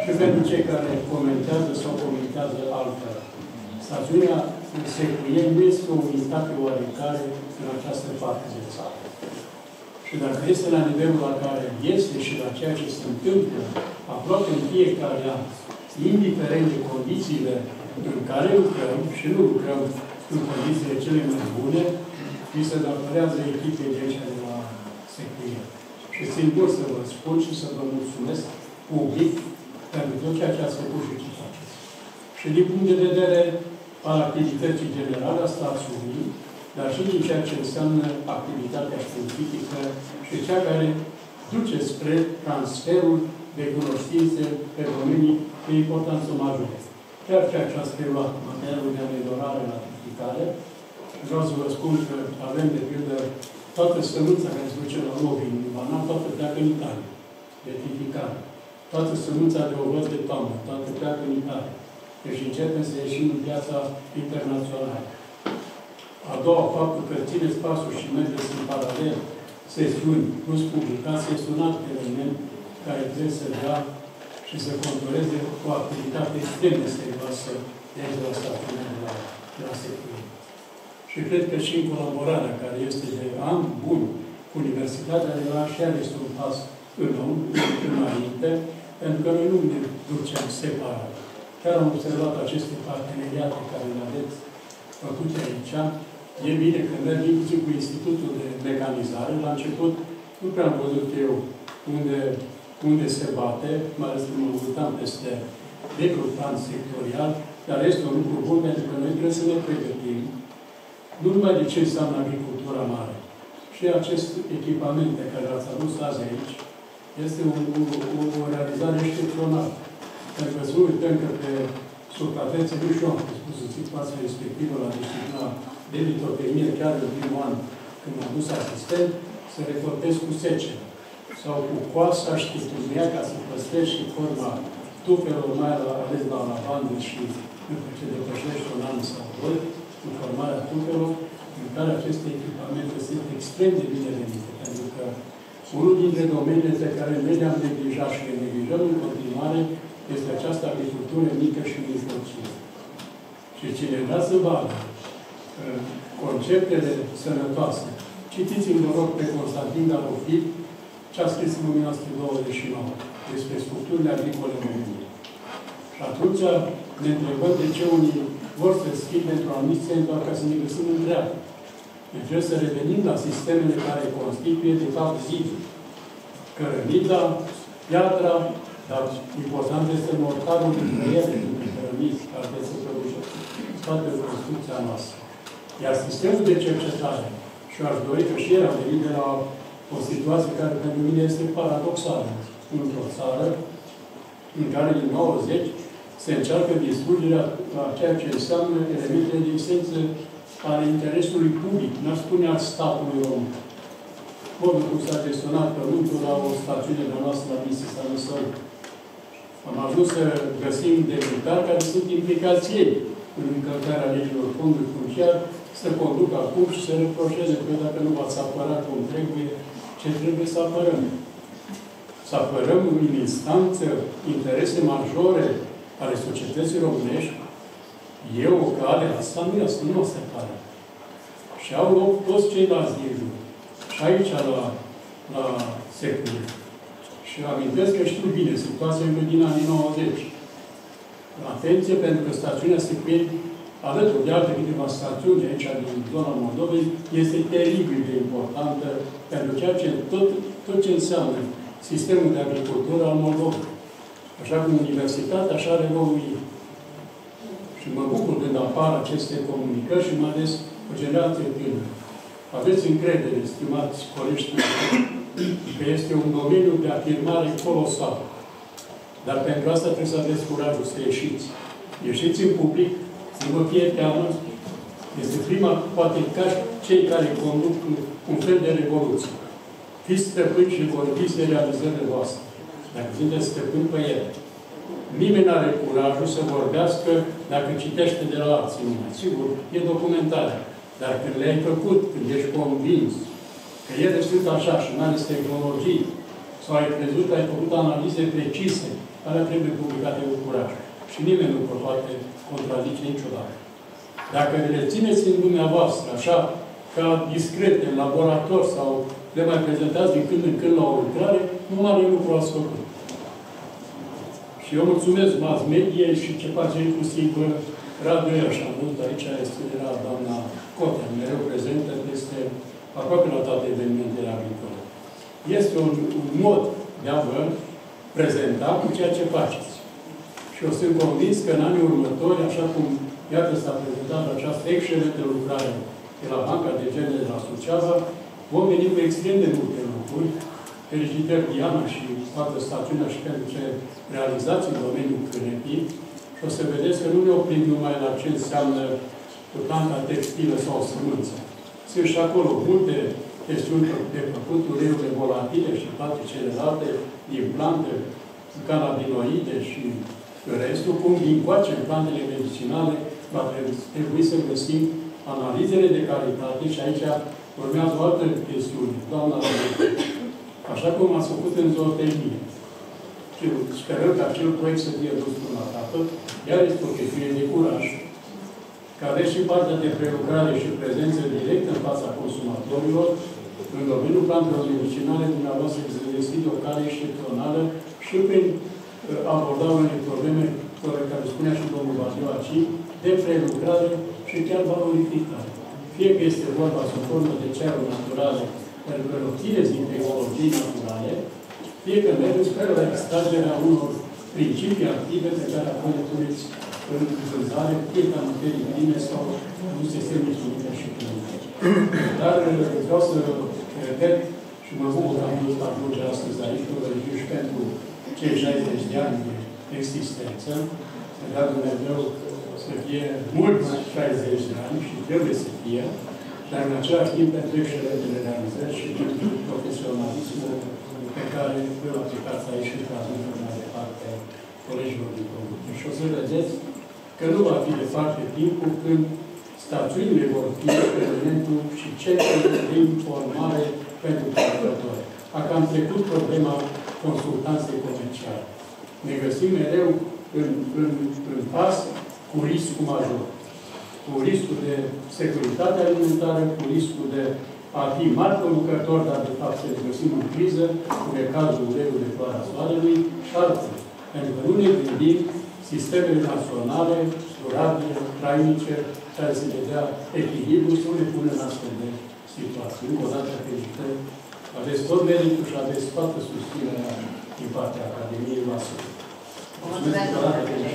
și pentru cei care comentează sau comentează altfel. Stațiunea Secuieni nu este o unitate oarecare în această parte de țară. Și dacă este la nivelul la care este și la ceea ce se întâmplă aproape în fiecare an, indiferent de condițiile în care lucrăm și nu lucrăm în condițiile cele mai bune, mi se datorează echipei de aici de la Secuieni. Și țin mult să vă spun și să vă mulțumesc public pentru tot ceea ce ați făcut și ce faceți. Și din punct de vedere al activității generale a stațiunii, dar și din ceea ce înseamnă activitatea științifică și cea care duce spre transferul de cunoștințe pe domenii de importanță majoră. Chiar ceea ce ați preluat, materialul de ameliorare la aplicare, vreau să vă spun că avem, de pildă, toată sămânța care se duce la lobby în banal, toată pleacă în Italia, rectificare. Toată sămânța de ovăz de toamnă, toată pleacă în Italia. Deci începem să ieșim în piața internațională. A doua, faptul că țineți pasul și mergeți în paralel sesiuni plus publicații este un alt element care trebuie să dea și să controleze o activitate extrem de serioasă de aici de la stațiunea de la Secuieni. Și cred că și în colaborarea care este de an bun cu Universitatea de la Așiar este un pas înainte, pentru că noi nu ne ducem separat. Chiar am observat aceste parteneriate care le aveți făcute aici. E bine că merg inclusiv cu Institutul de Mecanizare. La început nu prea am văzut eu unde se bate, mai ales că mă uitam peste vechiul plan sectorial, dar este un lucru bun pentru că noi trebuie să ne pregătim nu numai de ce înseamnă agricultura mare. Și acest echipament pe care l-ați adus azi aici este o realizare excepțională. Pentru că să nu uităm că pe suprafețe nu și-o am spus în situația respectivă la disciplina de litopenie, chiar în primul an, când m-am dus asistent, să recortez cu secere sau cu coasa și cu turmea ca să păstrezi și forma tufelor, mai ales la lavandă și după ce depășești un an sau doi, cu formarea tufelor, în care aceste echipamente sunt extrem de bine venite. Pentru că unul dintre domeniile pe care noi le-am neglijat și le neglijăm în continuare este această agricultură mică și mijlocie. Și cine vrea să vadă conceptele sănătoase, citiți-mi, vă rog, pe Constantin Galofit, ce a scris în 1929 despre structurile agricole române. Și atunci ne întrebăm de ce unii vor să schimbe într-o anumită doar ca să ne găsim întreabă. Deci trebuie să revenim la sistemele care constituie, de fapt, zidul. Cărămida, piatra, dar important este mortarul dintre ele, dintre cărămizi, care trebuie să produce toată construcția noastră. Iar sistemul de cercetare, și aș dori că și el a venit de la o situație care pentru mine este paradoxală. Într-o țară în care din 90 se încearcă distrugerea a ceea ce înseamnă elementele de esență ale interesului public, n-aș spune al statului român. Modul cum s-a gestionat pământul la o stațiune de noastră la Medicinale sau am ajuns să găsim demnitari care sunt implicați ei în încălcarea legilor fondului funciar, să conducă acum și să reproșeze că dacă nu v-ați apărat cum trebuie, ce trebuie să apărăm? Să apărăm în instanță interese majore ale societății românești, eu o cale asta nu o separă. Și au loc toți ceilalți din jur. Și aici la Secuieni. Și amintesc că știu bine situația încă din anii 90. Atenție, pentru că stațiunea Secuieni, alături de alte câteva stațiuni aici din zona Moldovei, este teribil de importantă pentru ceea ce tot ce înseamnă sistemul de agricultură al Moldovei. Așa cum universitatea, așa are rolul ei. Și mă bucur când apar aceste comunicări și mai ales o generație tânără. Aveți încredere, stimați colegi, că este un domeniu de afirmare colosal. Dar pentru asta trebuie să aveți curajul să ieșiți. Ieșiți în public, nu vă fie teamă. Este prima, poate ca cei care conduc un fel de revoluție. Fiți stăpâni și vorbiți de realizările voastre. Dacă sunteți stăpâni pe ele. Nimeni nu are curajul să vorbească dacă citește de la alții numai. Sigur, e documentare. Dar când le-ai făcut, când ești convins că ele sunt așa și mai ales tehnologii sau ai crezut că ai făcut analize precise, care trebuie publicate cu curaj. Și nimeni nu poate contrazice niciodată. Dacă le țineți în dumneavoastră, așa, ca discrete, în laborator, sau le mai prezentați din când în când la o lucrare, nu mare lucru ați făcut. Și eu mulțumesc mass media și ce face inclusiv radio, așa am văzut aici, era doamna Cotea, mereu prezentă, este aproape la toate evenimentele agricole. Este un mod de a vă prezenta cu ceea ce faceți. Și eu sunt convins că în anii următori, așa cum iată s-a prezentat această excelentă lucrare de la Banca de Gene de la Suceava, vom veni cu extrem de multe lucruri. Felicitări Diana și toată stațiunea și pentru ce realizați în domeniul cânepii. Și o să vedeți că nu ne oprim numai la ce înseamnă planta textilă sau sămânță. Sunt și acolo multe chestiuni de făcut, uleiurile volatile și toate celelalte din plante, canabinoide și restul, cum din coace în plantele medicinale va trebui să găsim analizele de calitate și aici urmează o altă chestiune. Doamna, așa cum ați făcut în zootehnie. Sperăm că acel proiect să fie dus până la capăt, iar este o chestiune de curaj. Că aveți și partea de prelucrare și prezență directă în fața consumatorilor, în domeniul plantelor medicinale, dumneavoastră se deschide o cale excepțională și prin aborda unele probleme, care spunea și domnul Batioaci, de prelucrare și chiar valorificare. Fie că este vorba sub formă de cearuri naturale, pentru că obțineți din tehnologii naturale, fie că mergeți spre la extragerea unor principii active pe care apoi le puneți în vânzare, fie ca materii prime sau nu se semne chimice și chimice. Dar vreau să repet și mă bucur că am putut ajunge astăzi aici, și pentru cei 60 de ani de existență, dar Dumnezeu să fie mult 60 de ani și trebuie să fie, dar în același timp pentru excelentele realizări și pentru profesionalismul pe care îl aplicați aici și transmită mai departe colegilor din producție. Și o să vedeți că nu va fi departe timpul când stațiunile vor fi elementul și centrul de informare pentru producători. Dacă am trecut problema consultanței comerciale, ne găsim mereu în pas cu riscul major. Cu riscul de securitate alimentară, cu riscul de a fi mari producători, dar de fapt să ne găsim în criză, cum e cazul uleiului de floarea soarelui și altele. Pentru că nu ne gândim sistemele naționale, durabile, trainice, care să ne dea echilibru, să nu ne pună în astfel de situații. Încă o dată felicitări. Aveți tot meritul și aveți toată susținerea din partea Academiei Masa. Mulțumesc că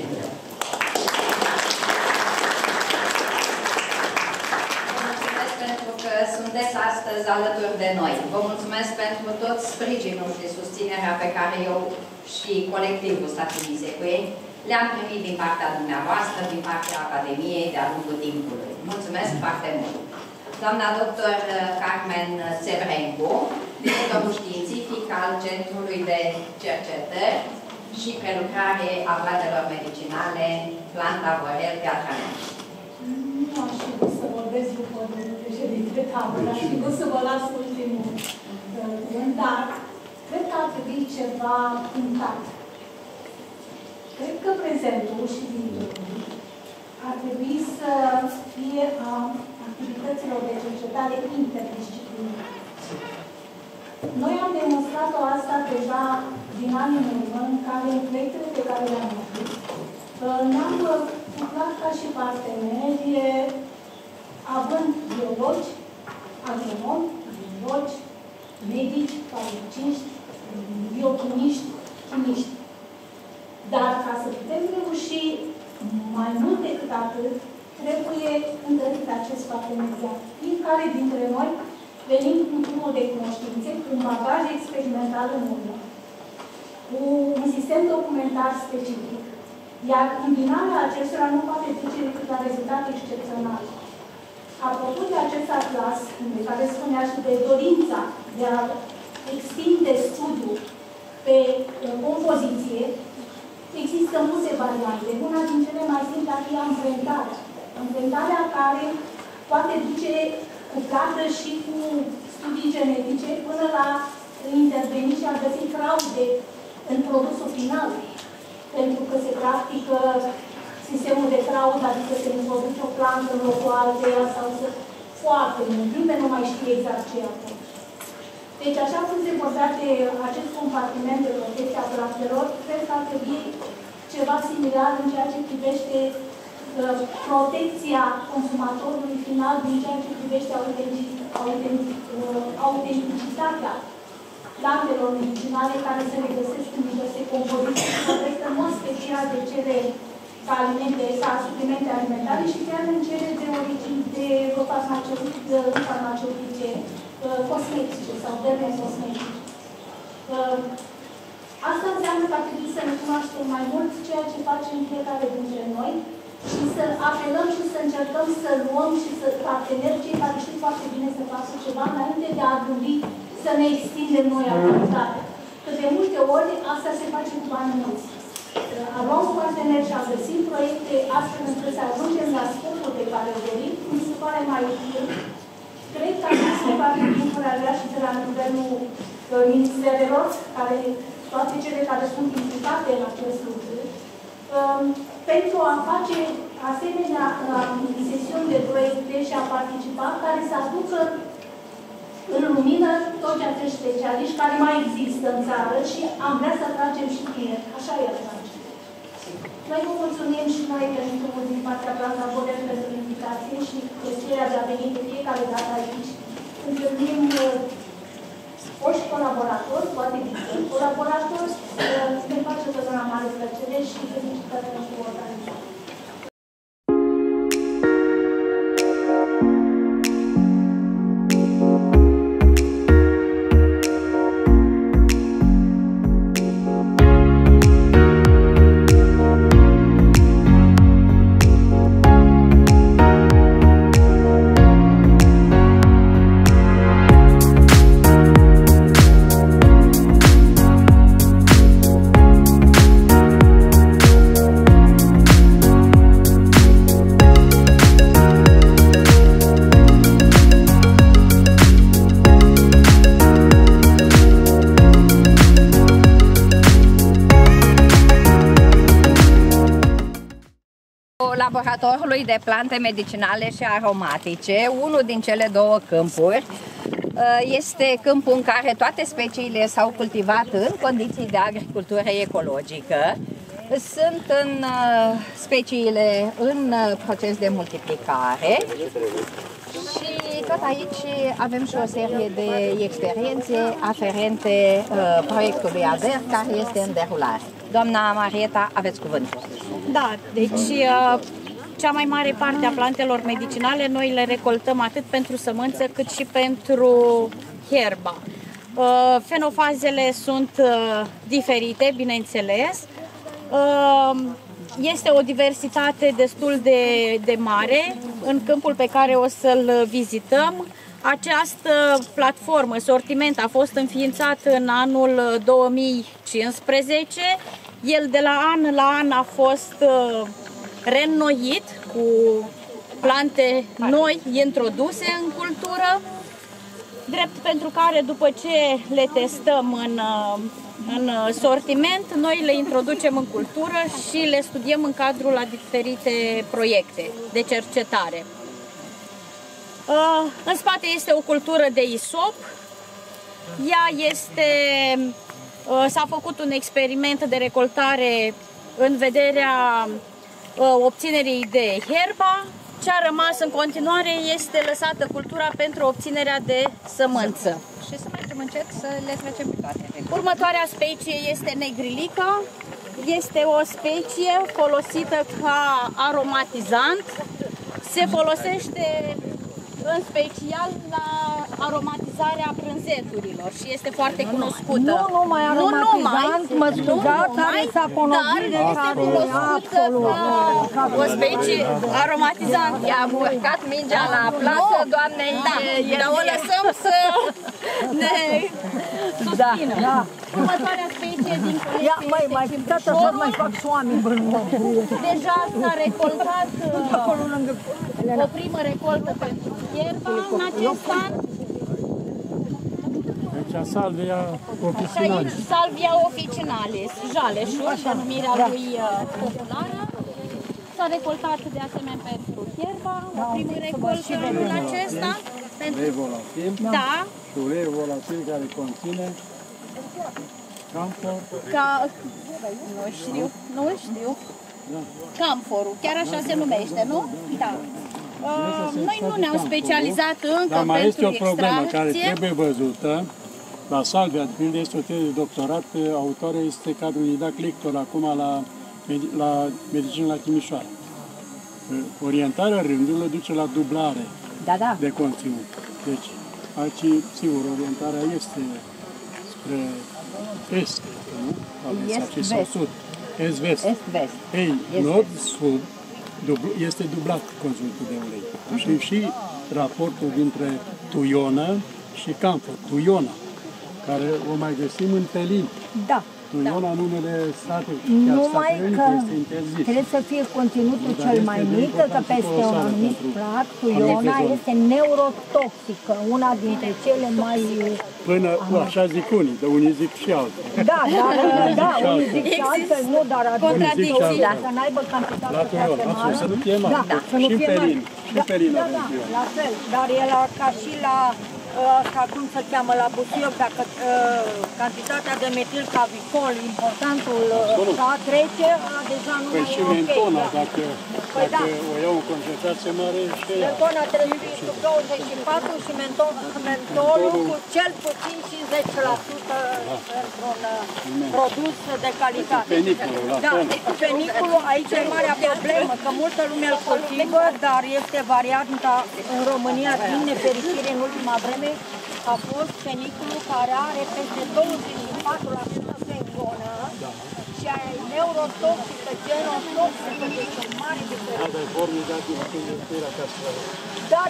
sunteți astăzi alături de noi. Vă mulțumesc pentru tot sprijinul și susținerea pe care eu și colectivul Stațiunii Secuieni le-am primit din partea dumneavoastră, din partea Academiei, de-a lungul timpului. Mulțumesc foarte mult! Doamna doctor Carmen Sevrencu, directorul științific al Centrului de Cercetări și Prelucrare a Plantelor Medicinale, Planta Vorel Piatrăneș. Nu aș fi vrut să vorbesc după președinte tabără, aș fi vrut să vă las ultimul cuvânt, dar cred că ar trebui ceva punctat. Cred că prezentul și viitorul ar trebui să fie a activităților de cercetare interdisciplinare. Noi am demonstrat-o asta deja din anii în urmă, în care în proiectele pe care le-am avut, ne-am lucrat ca și parteneri, având biologi, agronomi, biologi, medici, farmaciști, biochimiști, chimiști. Dar ca să putem reuși mai mult decât atât, trebuie întărit acest parteneriat. Fiecare dintre noi venim cu un cumul de cunoștințe, cu un bagaj experimental în urmă, cu un sistem documentar specific, iar combinarea acestora nu poate duce decât la rezultate excepționale. Apropo de acest atlas, de care spunea și de dorința de a extinde studiul pe compoziție, există multe variante. Una din cele mai simple ar fi amprentarea. Amprentarea care poate duce cu plată și cu studii genetice până la interveni și a găsit fraude în produsul final, pentru că se practică sistemul de fraudă, adică se introduce o plantă în locul alteia sau foarte mult. Nimeni nu mai știe exact ce e acolo. Deci, așa cum se vorbea de acest compartiment de protecție a plantelor, cred că ar trebui ceva similar în ceea ce privește protecția consumatorului final, din ceea ce privește autenticitatea plantelor medicinale care se regăsesc în diverse compoziții, protectă în mod special de cele ca alimente, ca suplimente alimentare și chiar în cele de origine de farmaceutice, cosmetice sau dermocosmetice. Asta înseamnă că ar trebui să ne cunoaștem mai mult ceea ce facem fiecare dintre noi și să apelăm și să încercăm să luăm și să parteneri cei care știu foarte bine să facă ceva înainte de a gândi să ne extindem noi activitatea. Că de multe ori asta se face cu bani mulți. A lua un partener și a găsi proiecte astfel încât să ajungem la scopul pe care îl dorim, mi se pare mai util. Cred că acest parte din care și de la nivelul ministerelor, care, toate cele care sunt implicate în acest lucru, pentru a face asemenea sesiuni de proiecte și a participa, care să aducă în lumină toți acești specialiști care mai există în țară și am vrea să atragem și tineri. Așa e atrage. Noi vă mulțumim și noi pentru, din partea Plantelor pentru invitație și plăcerea de a veni de fiecare dată aici. Întâlnim foști colaboratori, poate viitori colaboratori, ne face totdeauna mare plăcere și felicitări pentru organizare. Laboratorului de plante medicinale și aromatice, unul din cele două câmpuri este câmpul în care toate speciile s-au cultivat în condiții de agricultură ecologică. Sunt în speciile în proces de multiplicare și tot aici avem și o serie de experiențe aferente proiectului ADER, care este în derulare. Doamna Marieta, aveți cuvântul. Da, deci cea mai mare parte a plantelor medicinale noi le recoltăm atât pentru sămânță cât și pentru herba. Fenofazele sunt diferite, bineînțeles. Este o diversitate destul de mare în câmpul pe care o să-l vizităm. Această platformă, sortiment, a fost înființat în anul 2015. El de la an la an a fost reînnoit cu plante noi introduse în cultură, drept pentru care după ce le testăm în sortiment, noi le introducem în cultură și le studiem în cadrul la diferite proiecte de cercetare. În spate este o cultură de isop. Ea este... S-a făcut un experiment de recoltare în vederea obținerii de herba. Ce a rămas în continuare este lăsată cultura pentru obținerea de sămânță. Și să mergem încet să le trecem pe toate. Următoarea specie este negrilica. Este o specie folosită ca aromatizant. Se folosește în special la aromatizarea brânzeturilor și este foarte cunoscută. Nu numai aromatizant, măstugat, care s-a ponovit, dar este cunoscută ca o specie aromatizant. I-a urcat mingea la plasă, doamnei, dar o lăsăm să ne susțină. Da. Următoarea specie din mai puteți așa, mai fac și oameni. Deja s-a recoltat o primă recoltă pentru ierba în acest an. aici, salvia Și officinalis. aici salvia officinalis, jaleșul, denumirea lui populară. S-a recoltat de asemenea pentru hierba, primul recolt anul acesta. Ulei volatil. Da. Și ulei volatil care conține camfor. Nu știu. Camforul, chiar așa se numește, nu? Da. Noi nu ne-am specializat încă Dar mai este o pentru problemă care extracție. trebuie văzută. La salvia, de pildă, este o teză de doctorat, autoarea este cadrul didact lector acum la Medicinale la Timișoara. Orientarea rândurilor duce la dublare de conținut. Deci, aici, sigur, orientarea este spre est, nu? Est, sau sud. Est-vest. Ei, nord-sud este dublat conținutul de ulei. Și raportul dintre tuionă și camfor, tuiona, care o mai găsim în pelin. Da. Tuiona, numele state, numai că este interzis. trebuie să fie conținutul cel mai mic, că peste un anumit prag, tuiona este neurotoxică, una dintre cele mai... Până, așa zic unii, dar unii zic și alții. Da, unii zic și altfel, nu, dar contradicții, să n-aibă cantitate foarte mare. Să nu fie mare, și pelin, și pelin. La fel, dar e ca și la... Asta cum se cheamă la busuioc, dacă cantitatea de metilcavicol, importantul sa trece, deja nu mai e ok. Și mentona, dacă o iau în concentrație mare, și ea. Mentona trebuie sub 24 și mentolul cu cel puțin 50% într-un produs de calitate. Peniculul, la fel. Peniculul, aici e marea problemă, că multă lume îl cultivă, dar este varianta în România, din nefericire, în ultima vreme, a fost peniculul care are peste 24% fengonă și e neurotoxică, genotoxică, deci o mare diferență. Dar e formidabil când era castrată. Da,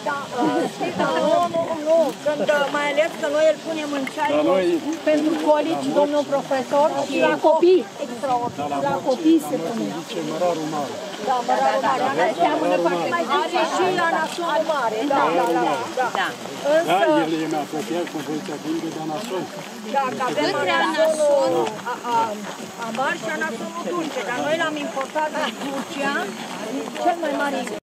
nu, mai ales că noi îl punem în ceai pentru colici, domnul profesor, și la copii. La copii se pune. Zice mărarul mare. Da, mărarul mare, seamănă foarte mai are și anasonul mare. Da. El e mai apropiat cu poziția clinică de anason. Da, că avem anasonul amar și anasonul dulce, dar noi l-am importat din Turcia, cel mai mare